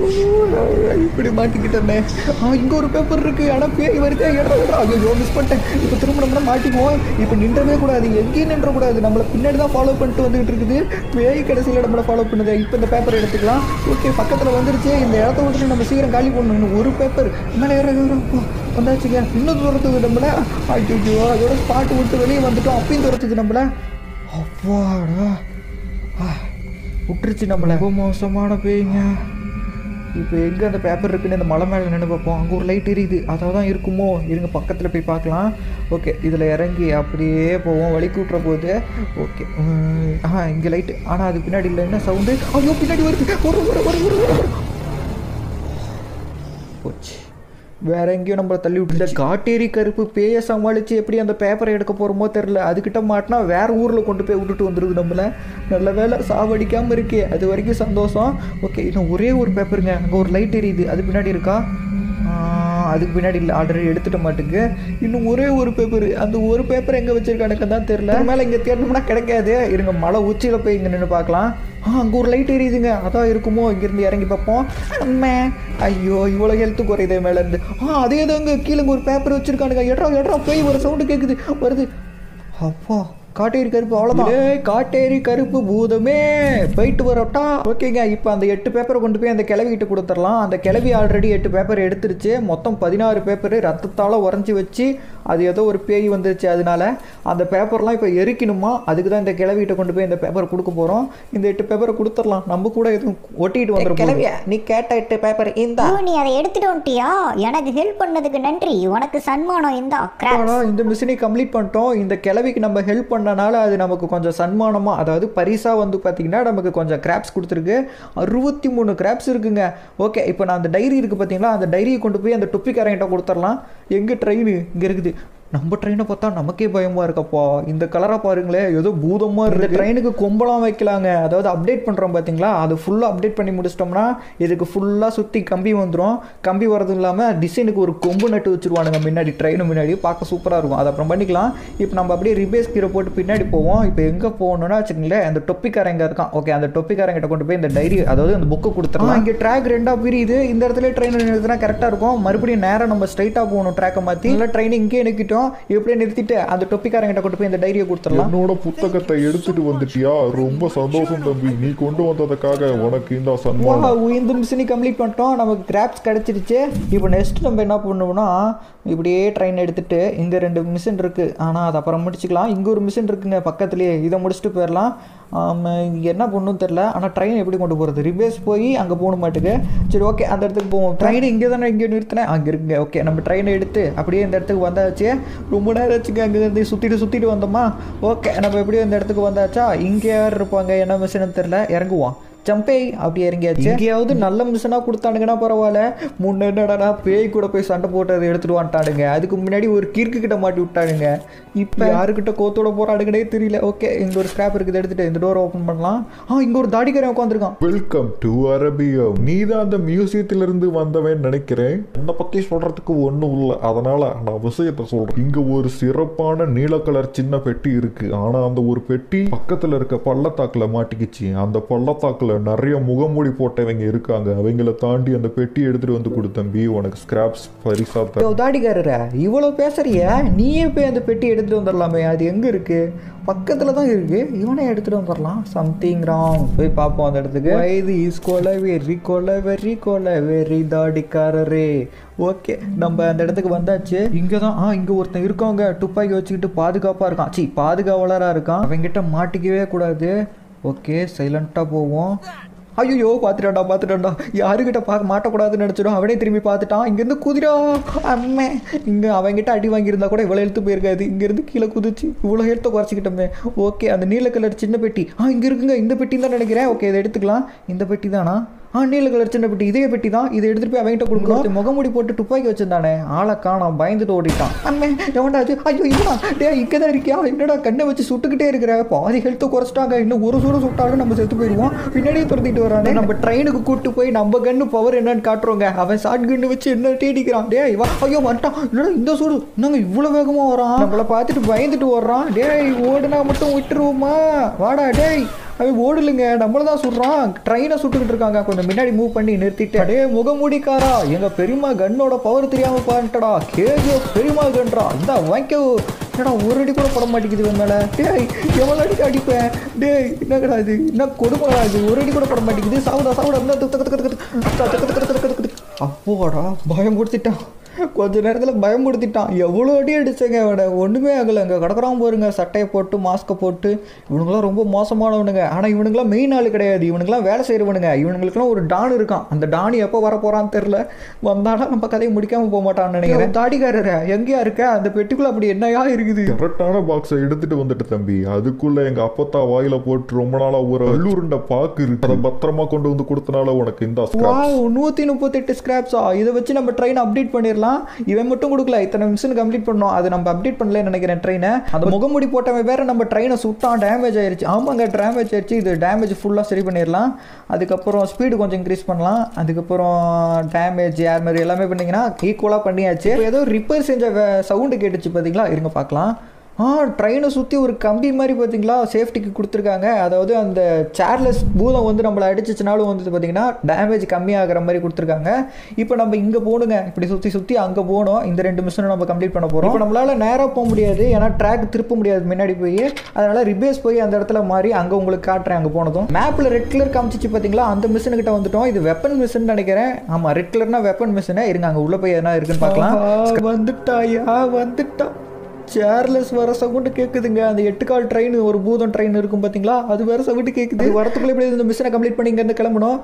இப்படி மாட்டிக்கிட்டேன்னே. ஆ இங்கே ஒரு பேப்பர் இருக்குது, ஆனால் பேய் வருதே ஏடா ஐயோ மிஸ் பண்ணிட்டேன். இப்போ திரும்ப நம்ம மாட்டிக்குவோம். இப்போ நின்றவே கூடாது, எங்கேயும் நின்றக்கூடாது, நம்மளை பின்னாடி தான் ஃபாலோ பண்ணிட்டு வந்துக்கிட்டு இருக்குது. பேய் கடைசியில் நம்மளை ஃபாலோ பண்ணுது. இப்போ இந்த பேப்பர் எடுத்துக்கலாம். ஓகே பக்கத்தில் வந்துருச்சு, இந்த இடத்த விட்டுட்டு நம்ம சீக்கிரம் காலி பண்ணணும். ஒரு பேப்பர் மேலே ஏற வந்தாச்சுங்க, இன்னும் துரத்துது நம்மளை. ஐயோ அதோட ஸ்பாட்டு விட்டு வெளியே வந்துட்டோம், அப்பயும் துரத்துது நம்மளை. அப்பாடா விட்டுருச்சு நம்மளை. ரொம்ப மோசமான பேய்ங்க. இப்போ எங்கே அந்த பேப்பர் இருக்குன்னு அந்த மலை மேலே நின்று பார்ப்போம். அங்கே ஒரு லைட் எரியுது, அதாக தான் இருக்குமோ, இருங்க பக்கத்தில் போய் பார்க்கலாம். ஓகே இதில் இறங்கி அப்படியே போவோம், வழி கூட்டுற போகுது. ஓகே ஆ இங்கே லைட்டு, ஆனால் அது பின்னாடி இல்லை. என்ன சவுண்டு? ஐயோ பின்னாடி வருது, ஒரு ஒரு ஒரு ஒரு போச்சு. வேற எங்கேயும் நம்மளை தள்ளி விட்டு. இந்த காட்டேரி கருப்பு பேயை சமாளித்து எப்படி அந்த பேப்பரை எடுக்க போகிறோமோ தெரில, அதுக்கிட்ட மாட்டினா வேறு ஊரில் கொண்டு போய் விட்டுட்டு வந்துடுது நம்மளை. நல்ல வேலை சாவடிக்காமல் இருக்கே, அது வரைக்கும் சந்தோஷம். ஓகே இன்னும் ஒரே ஒரு பேப்பருங்க, அங்கே ஒரு லைட் எரியுது, அது பின்னாடி இருக்கா? அதுக்கு பின்னாடி இல்லை, ஆல்ரெடி எடுத்துட்ட மாட்டுக்கு. இன்னும் ஒரே ஒரு பேப்பர், அந்த ஒரு பேப்பர் எங்கே வச்சுருக்கானுக்கு தான் தெரில. மேலே இங்கே தேடணும்னா கிடைக்காது, இருங்க மலை உச்சியில் போய் இங்கே நின்று பார்க்கலாம். ஆ அங்கே ஒரு லைட் எரியுதுங்க, அதான் இருக்குமோ. இங்கேருந்து இறங்கி பார்ப்போம். அம்மே ஐயோ இவ்வளோ ஹெல்த்து குறையுதே மேலேருந்து. ஆ அதே தாங்க கீழே ஒரு பேப்பர் வச்சுருக்கானுங்க. எட்ரா எட்ரா போய் ஒரு சவுண்டு கேட்குது, வருது. அப்பா காட்டேரி கருப்பு அவ்வளோதான். காட்டேரி கருப்பு பூதமே போயிட்டு வரட்டா. ஓகேங்க இப்போ அந்த எட்டு பேப்பரை கொண்டு போய் அந்த கிளவிக்கிட்ட கொடுத்துடலாம். அந்த கிளவி ஆல்ரெடி எட்டு பேப்பர் எடுத்துருச்சு, மொத்தம் பதினாறு பேப்பர் ரத்தத்தால் உறைஞ்சி வச்சு அது ஏதோ ஒரு பேய் வந்துருச்சு. அதனால அந்த பேப்பர்லாம் இப்போ எரிக்கணுமா, அதுக்கு தான் இந்த கிளவிகிட்ட கொண்டு போய் இந்த பேப்பரை கொடுக்க போகிறோம். இந்த எட்டு பேப்பரை கொடுத்துடலாம், நம்ம கூட எதுவும் ஒட்டிட்டு வந்துடும். கிளவியா நீ கேட்ட எட்டு பேப்பர் இந்த நீ அதை எடுத்துட்டு வந்துட்டியா? எனக்கு ஹெல்ப் பண்ணதுக்கு நன்றி, உனக்கு சன்மானம் இந்த இந்த மிஷினை கம்ப்ளீட் பண்ணிட்டோம். இந்த கிளவிக்கு நம்ம ஹெல்ப் பண்ணனால அது நமக்கு கொஞ்சம் சன்மானமாக, அதாவது பரிசாக வந்து பார்த்திங்கன்னா நமக்கு கொஞ்சம் கிராப்ஸ் கொடுத்துருக்கு. அறுபத்தி மூணு கிராப்ஸ் இருக்குங்க. ஓகே இப்போ நான் அந்த டைரி இருக்குது பார்த்தீங்களா, அந்த டைரியை கொண்டு போய் அந்த டுப்பிக்காரங்கிட்ட கொடுத்துடலாம். எங்கே ட்ரெயின் இங்கே இருக்குது. நம்ம ட்ரெயினை பார்த்தா நமக்கே பயமாக இருக்கப்பா. இந்த கலராக பாருங்களேன், ஏதோ பூதமாக இருக்குது. ட்ரெயினுக்கு கொம்பெல்லாம் வைக்கலாங்க, அதாவது அப்டேட் பண்ணுறோம் பார்த்தீங்களா, அது ஃபுல்லாக அப்டேட் பண்ணி முடிச்சிட்டோம்னா இதுக்கு ஃபுல்லாக சுற்றி கம்பி வந்துடும். கம்பி வரதும் இல்லாமல் டிசைனுக்கு ஒரு கொம்பு நட்டு வச்சுருவானுங்க முன்னாடி, ட்ரெயின் முன்னாடி பார்க்க சூப்பராக இருக்கும். அது அப்புறம் பண்ணிக்கலாம். இப்போ நம்ம அப்படியே ரிபேஸ் கீரை போட்டு பின்னாடி போவோம். இப்போ எங்கே போகணுன்னா வச்சுக்கோங்களேன், அந்த தொப்பிக்காரங்க இருக்கான். ஓகே, அந்த தொப்பிக்காரங்கிட்ட கொண்டு போய் இந்த டைரி, அதாவது அந்த புக்கு கொடுத்துருலாம். இங்கே ட்ராக் ரெண்டாக பிரியுது, இந்த இடத்துல ட்ரெயின் நிறுத்தினா கரெக்டாக இருக்கும். மறுபடியும் நேரம் நம்ம ஸ்ட்ரைட்டாக போகணும், ட்ராக்கை மாற்றி. இல்லை ட்ரெயின் இங்கே நிற்கிட்டோம், எப்படியே நிறுத்திட்டு அந்த தொப்பிக்காரங்கிட்ட கொண்டு போய் இந்த டைரியை கொடுத்துடலாம். என்னோட புத்தகத்தை எடுத்துட்டு வந்துட்டியா? ரொம்ப சந்தோஷம் தம்பி, நீ கொண்டு வந்ததுக்காக உனக்கு இந்த சன்மானம். இந்த மிஷினை கம்ப்ளீட் பண்ணிட்டோம், நமக்கு கிராப்ஸ் கிடச்சிருச்சு. இப்போ நெக்ஸ்ட் நம்ம என்ன பண்ணுவோம்னா, இப்படியே ட்ரெயின் எடுத்துகிட்டு இங்கே ரெண்டு மிஷின் இருக்குது, ஆனால் அது அப்புறம் முடிச்சுக்கலாம். இங்கே ஒரு மிஷின் இருக்குங்க பக்கத்துலேயே, இதை முடிச்சுட்டு போயிடலாம். இங்கே என்ன பண்ணணும்னு தெரில, ஆனால் ட்ரெயின் எப்படி கொண்டு போகிறது? ரிபேஸ் போய் அங்கே போகணும் மாட்டுக்கு. சரி ஓகே, அந்த இடத்துக்கு போவோம். ட்ரெயின் இங்கே தானே இங்கே நிறுத்தினேன், அங்கே இருக்குங்க. ஓகே, நம்ம ட்ரெயினை எடுத்து அப்படியே இந்த இடத்துக்கு வந்தாச்சு. ரொம்ப நேரம் ஆச்சுங்க, அங்கே இருந்து சுற்றிட்டு சுற்றிட்டு வந்தோமா. ஓகே, நம்ம எப்படியும் இந்த இடத்துக்கு வந்தாச்சா. இங்கே யார் இருப்பாங்க, என்ன மிஷின்னு தெரில, இறங்குவோம். ஜம்பே அப்படி இறங்கியாச்சு. எங்கேயாவது நல்ல மிஷினாக கொடுத்தானுங்கன்னா பரவாயில்ல. முன்னே என்னடா பேய் கூட போய் சண்டை போட்டு அதை எடுத்துட்டு வந்துட்டானுங்க. அதுக்கு முன்னாடி ஒரு கீர்க்கு கிட்ட மாட்டி விட்டானுங்க. இப்போ யாருக்கிட்ட கோத்தோட போராடுங்கன்னே தெரியல. ஓகே, இங்கே ஒரு ஸ்கிராப் இருக்குது, எடுத்துட்டு இந்த டோரை ஓப்பன் பண்ணலாம். ஆ, இங்கே ஒரு தாடிக்காரன் உட்காந்துருக்கான். வெல்கம் டு அரபியம். நீ தான் அந்த மியூசியத்திலிருந்து வந்தவன் நினைக்கிறேன். என்னை பற்றி சொல்றதுக்கு ஒன்றும் இல்லை, அதனால நான் விஷயத்த சொல்றேன். இங்க ஒரு சிறப்பான நீல கலர் சின்ன பெட்டி இருக்கு. ஆனா அந்த ஒரு பெட்டி பக்கத்துல இருக்க பள்ளத்தாக்குல மாட்டிக்கிச்சு. அந்த பள்ளத்தாக்குல நிறைய முகமூடி போட்டவங்க இருக்காங்க. அவங்கள தாண்டி அந்த பெட்டி எடுத்துட்டு வந்து கொடுத்தம்பி, உனக்கு ஸ்கிராப்ஸ் பரிசா தரேன். தாடிக்காரர இவ்வளோ பேசுறிய, நீயே போய் அந்த பெட்டி எடுத்துட்டு வந்துடலாமே. அது எங்க இருக்கு? பக்கத்துல தான் இருக்கு. இவனே எடுத்துட்டு வந்துடலாம். Something wrong. போய் பார்ப்போம் அந்த இடத்துக்கு. இது இஸ் கொலை வெறி கொலை வெறி கொலை வெறி தாடிக்காரரே. ஓகே, நம்ம அந்த இடத்துக்கு வந்தாச்சு. இங்கே தான் ஆ இங்கே ஒருத்தன் இருக்காங்க, துப்பாக்கி வச்சுக்கிட்டு பாதுகாப்பாக இருக்கான். சி பாதுகாவலராக இருக்கான். அவங்ககிட்ட மாட்டிக்கவே கூடாது. ஓகே, சைலண்ட்டாக போவோம். ஐயோ, பார்த்துட்டான்டா பார்த்துட்டான்டா யாருக்கிட்ட பார்க்க மாட்டக்கூடாதுன்னு நினச்சிடும். அவனே திரும்பி பார்த்துட்டான். இங்கேருந்து குதிரா அம்மே. இங்கே அவங்ககிட்ட அடி வாங்கியிருந்தா கூட இவ்வளோ எழுத்து போயிருக்காது. இங்கேருந்து கீழே குதிச்சு இவ்வளோ எழுத்த குறைச்சிக்கிட்டோமே. ஓகே, அந்த நீல கலர் சின்ன பெட்டி ஆ இங்கே இருக்குங்க. இந்த பெட்டி தான் நினைக்கிறேன். ஓகே, இதை எடுத்துக்கலாம். இந்த பெட்டி தானா? ஆ நீல கலர் சின்ன பெட்டி, இதே பெட்டி தான். இதை எடுத்துகிட்டு போய் அவங்ககிட்ட கொடுக்கணும். முகமூடி போட்டு துப்பாக்கி வச்சிருந்தானே, ஆளை காணோம், பயந்துட்டு ஓடிட்டான். அம்மே எவன்டா அது? ஐயோ இவனா? டே இங்கே தான் இருக்கியா? என்னடா கண்ணை வச்சு சுட்டுக்கிட்டே இருக்கிற? பாதி ஹெல்த்தை குறைச்சிட்டாங்க. இன்னும் ஒரு சூடு சுட்டாலும் நம்ம செத்து போயிடுவோம். பின்னாடியே துரத்திட்டு வரானே. நம்ம ட்ரெயினுக்கு கூப்பிட்டு போய் நம்ம கண்ணு பவர் என்னன்னு காட்டுறோங்க. அவன் ஷார்ட் கண்ணு வச்சு என்ன தேடிக்கிறான். டே வா, ஐயோ வந்துட்டான். என்னடா இந்த சூடு என்னங்க இவ்வளோ வேகமாக வரான்? நம்மளை பார்த்துட்டு பயந்துட்டு வர்றான். டேய் ஓடுனா மட்டும் விட்டுருவோமா? வாடா டேய். அவன் ஓடலுங்க, நம்மள தான் சுடுறான். ட்ரெயினை சுட்டுக்கிட்டு இருக்காங்க. கொஞ்சம் முன்னாடி மூவ் பண்ணி நிறுத்திட்டு, அடே முகமூடிக்காரா, எங்க பெரியமா கன்னோட பவர் தெரியாம பாருட்டடா. கேஜோ பெரியமா கன்றா, இந்த வாங்கிக்கோ. என்னடா ஒரு அடி கூட போட மாட்டேங்குது மேல. டேய் எவ்வளோ அடிக்கு அடிப்பேன். டேய் என்னடா இது, என்ன கொடுமை இது, ஒரு அடி கூட போட மாட்டேங்குது. சாவுடா சாவுடா. அப்போடா பயம் கொடுத்துட்டான். கொஞ்ச நேரத்தில் பயமுடுத்திட்டான். எவ்வளோ அடி அடிச்சேங்க அவனை, ஒன்றுமே ஆகலை. அங்கே கிடக்குறான் பாருங்க, சட்டையை போட்டு மாஸ்க்கை போட்டு. இவனுங்களாம் ரொம்ப மோசமானவனுங்க. ஆனால் இவனுங்களாம் மெயின் ஆள் கிடையாது. இவனுங்களாம் வேலை செய்கிறவனுங்க. இவனுங்களுக்குலாம் ஒரு டான் இருக்கான். அந்த டானி எப்போ வர போகிறான்னு தெரில. வந்தாலும் நம்ம கதையை முடிக்காமல் போக மாட்டான்னு நினைக்கிறேன். தாடிக்காரர எங்கேயா இருக்க? அந்த பெட்டிக்குள்ளே அப்படி என்னையா இருக்குது? கரெக்டான பாக்ஸை எடுத்துட்டு வந்துட்டு தம்பி. அதுக்குள்ள எங்க அப்பத்தா வாயில போட்டு ரொம்ப நாளா ஒரு அல்லூருண்ட பாக்கு இருக்கு. அதை பத்திரமா கொண்டு வந்து கொடுத்தனால உனக்கு இந்த நூற்றி முப்பத்தெட்டு ஸ்கிராப்ஸா. இதை வச்சு நம்ம ட்ரெயின் அப்டேட் பண்ணிடலாம். இவன் மட்டும் கொடுக்கல, இத்தனை மிஷன் கம்ப்ளீட் பண்ணோம். அது நம்ம அப்டேட் பண்ணலன்னு நினைக்கிறேன் ட்ரெயினை. அந்த முகமூடி போட்டவன் வேற நம்ம ட்ரெயினை சுட்டான். டேமேஜ் ஆயிருச்சு. ஆமாங்க டேமேஜ் ஆயிடுச்சு. இது டேமேஜ் ஃபுல்லாக சரி பண்ணிடலாம். அதுக்கப்புறம் ஸ்பீடு கொஞ்சம் இன்க்ரீஸ் பண்ணலாம். அதுக்கப்புறம் டேமேஜ் ஏர் மாதிரி எல்லாமே பண்ணிங்கன்னா ஈக்குவலாக பண்ணியாச்சு. ஏதோ ரிப்பேர் செஞ்ச சவுண்டு கேட்டுச்சு பார்த்தீங்களா? இருங்க பார்க்கலாம். ஆ ட்ரெயினை சுற்றி ஒரு கம்பி மாதிரி பார்த்தீங்களா சேஃப்டிக்கு கொடுத்துருக்காங்க. அதாவது அந்த சேர்லெஸ் பூதம் வந்து நம்மளை அடிச்சிச்சுனாலும் வந்து பார்த்தீங்கன்னா டேமேஜ் கம்மியாகிற மாதிரி கொடுத்துருக்காங்க. இப்போ நம்ம இங்கே போகணுங்க. இப்படி சுற்றி சுற்றி அங்கே போகணும். இந்த ரெண்டு மிஷனும் நம்ம கம்ப்ளீட் பண்ண போகிறோம். இப்போ நம்மளால் நேராக போக முடியாது, ஏன்னா ட்ராக் திருப்ப முடியாது முன்னாடி போய். அதனால் ரிபேஸ் போய் அந்த இடத்துல மாறி அங்கே உங்களுக்கு காட்டுறேன். அங்கே போனதும் மேப்பில் ரெட் கலர் காமிச்சிச்சு பார்த்தீங்களா, அந்த மிஷினுக்கிட்ட வந்துட்டோம். இது வெப்பன் மிஷின் நினைக்கிறேன். ஆமாம், ரெட் கலர்னா வெப்பன் மிஷினை. இருங்க அங்கே உள்ளே போய் என்ன இருக்குன்னு பார்க்கலாம். வந்துட்டாயா வந்துட்டா. சேர்லெஸ் வர சவுண்டு கேட்குதுங்க. அந்த எட்டு கால் ட்ரெயின், ஒரு பூதம் ட்ரெயின் இருக்கும் பார்த்தீங்களா, அது வேற சவுண்டு கேட்குது. வரத்துக்குள்ளே எப்படி இந்த மிஷனை கம்ப்ளீட் பண்ணி இங்கேருந்து கிளம்பணும்.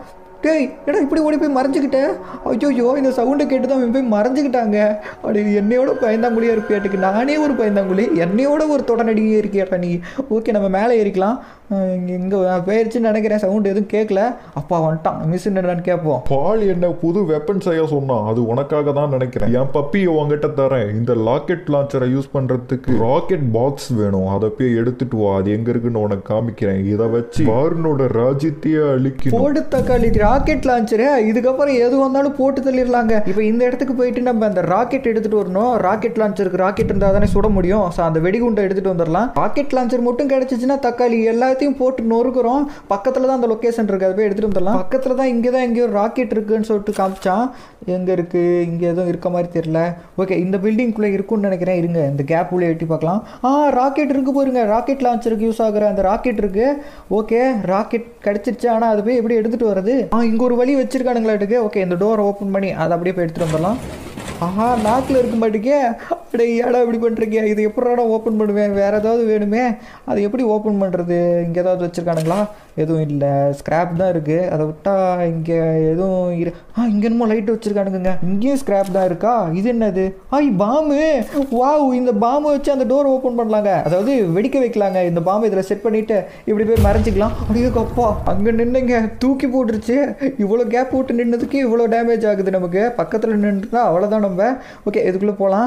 டேய் ஏடா இப்படி ஓடி போய் மறைஞ்சிக்கிட்டேன். ஐயோ இந்த சவுண்டை கேட்டு தான் அவன் போய் மறைஞ்சிக்கிட்டாங்க. அப்படி என்னையோட பயந்தாங்குழியாக இருப்பியாட்டுக்கு. நானே ஒரு பயந்தாங்குழி, என்னையோட ஒரு தொடநடிகை இருக்கியாட்டா நீ. ஓகே நம்ம மேலே ஏறிக்கலாம். இங்கே போயிடுச்சுன்னு நினைக்கிறேன். சவுண்டு எதுவும் கேட்கல. அப்பா வந்துட்டான். மிஸ் என்னன்னு கேட்போம். பால் என்ன புது வெப்பன் செய்ய சொன்னான், அது உனக்காக தான் நினைக்கிறேன். என் பப்பியை உங்ககிட்ட தரேன். இந்த ராக்கெட் லான்ச்சரை யூஸ் பண்றதுக்கு ராக்கெட் பாக்ஸ் வேணும், அதை போய் எடுத்துட்டு வா. அது எங்க இருக்குன்னு உனக்கு காமிக்கிறேன். இதை வச்சு வார்னோட ராஜ்யத்தையே அழிக்கணும். போட்டு தக்காளி ராக்கெட் லான்ச்சரு. இதுக்கப்புறம் எது வந்தாலும் போட்டு தள்ளிடலாங்க. இப்போ இந்த இடத்துக்கு போயிட்டு நம்ம அந்த ராக்கெட் எடுத்துட்டு வரணும். ராக்கெட் லான்ச்சருக்கு ராக்கெட் இருந்தால் தானே சுட முடியும். ஸோ அந்த வெடிகுண்டை எடுத்துட்டு வந்துடலாம். ராக்கெட் லான்ச்சர் மட்டும் கிடைச்சிச்சுன்னா தக்காளி எல்லாத்தையும் போட்டு நொறுக்குறோம். பக்கத்தில் தான் அந்த லொக்கேஷன் இருக்குது, அதை போய் எடுத்துகிட்டு வந்துடலாம். பக்கத்தில் தான் இங்கே தான் எங்கேயோ ராக்கெட் இருக்குன்னு சொல்லிட்டு காமிச்சான். எங்கே இருக்குது, இங்கே எதுவும் இருக்க மாதிரி தெரியல. ஓகே இந்த பில்டிங்குள்ளே இருக்குன்னு நினைக்கிறேன். இருங்க இந்த கேப் உள்ளே எட்டி பார்க்கலாம். ஆ ராக்கெட் இருக்குது பாருங்க. ராக்கெட் லான்ச்சருக்கு யூஸ் ஆகிற அந்த ராக்கெட் இருக்குது. ஓகே ராக்கெட் கிடச்சிருச்சு. ஆனால் அது போய் எப்படி எடுத்துகிட்டு வருது? ஆ இங்கே ஒரு வழி வச்சிருக்கானுங்களாட்டுக்கு. ஓகே இந்த டோரை ஓப்பன் பண்ணி அதை அப்படியே போய் எடுத்துகிட்டு வந்துடலாம். ஆஹா நாக்கில் இருக்க மாட்டேங்க. அப்படியே ஏடா இப்படி பண்ணுறீங்க. இது எப்படா ஓப்பன் பண்ணுவேன்? வேறு ஏதாவது வேணுமே. அது எப்படி ஓப்பன் பண்ணுறது? இங்கே ஏதாவது வச்சுருக்கானுங்களா? எதுவும் இல்லை, ஸ்க்ராப் தான் இருக்குது. அதை விட்டால் இங்கே எதுவும் இரு. ஆ இங்கே என்னமோ லைட்டு வச்சுருக்கானுங்க. இங்கேயும் ஸ்க்ராப் தான் இருக்கா? இது என்னது? ஆ பாம்பு. வாவ் இந்த பாம்பை வச்சு அந்த டோர் ஓப்பன் பண்ணலாங்க. அதாவது வெடிக்க வைக்கலாங்க. இந்த பாம்பை இதில் செட் பண்ணிவிட்டு இப்படி போய் மறைஞ்சிக்கலாம். அப்படியே அப்பா அங்கே நின்னுங்க தூக்கி போட்டுருச்சு. இவ்வளோ கேப் போட்டு நின்னதுக்கு இவ்வளோ டேமேஜ் ஆகுது நமக்கு. பக்கத்தில் நின்றுட்டா அவ்வளோதான் நம்ம. ஓகே இதுக்குள்ளே போகலாம்.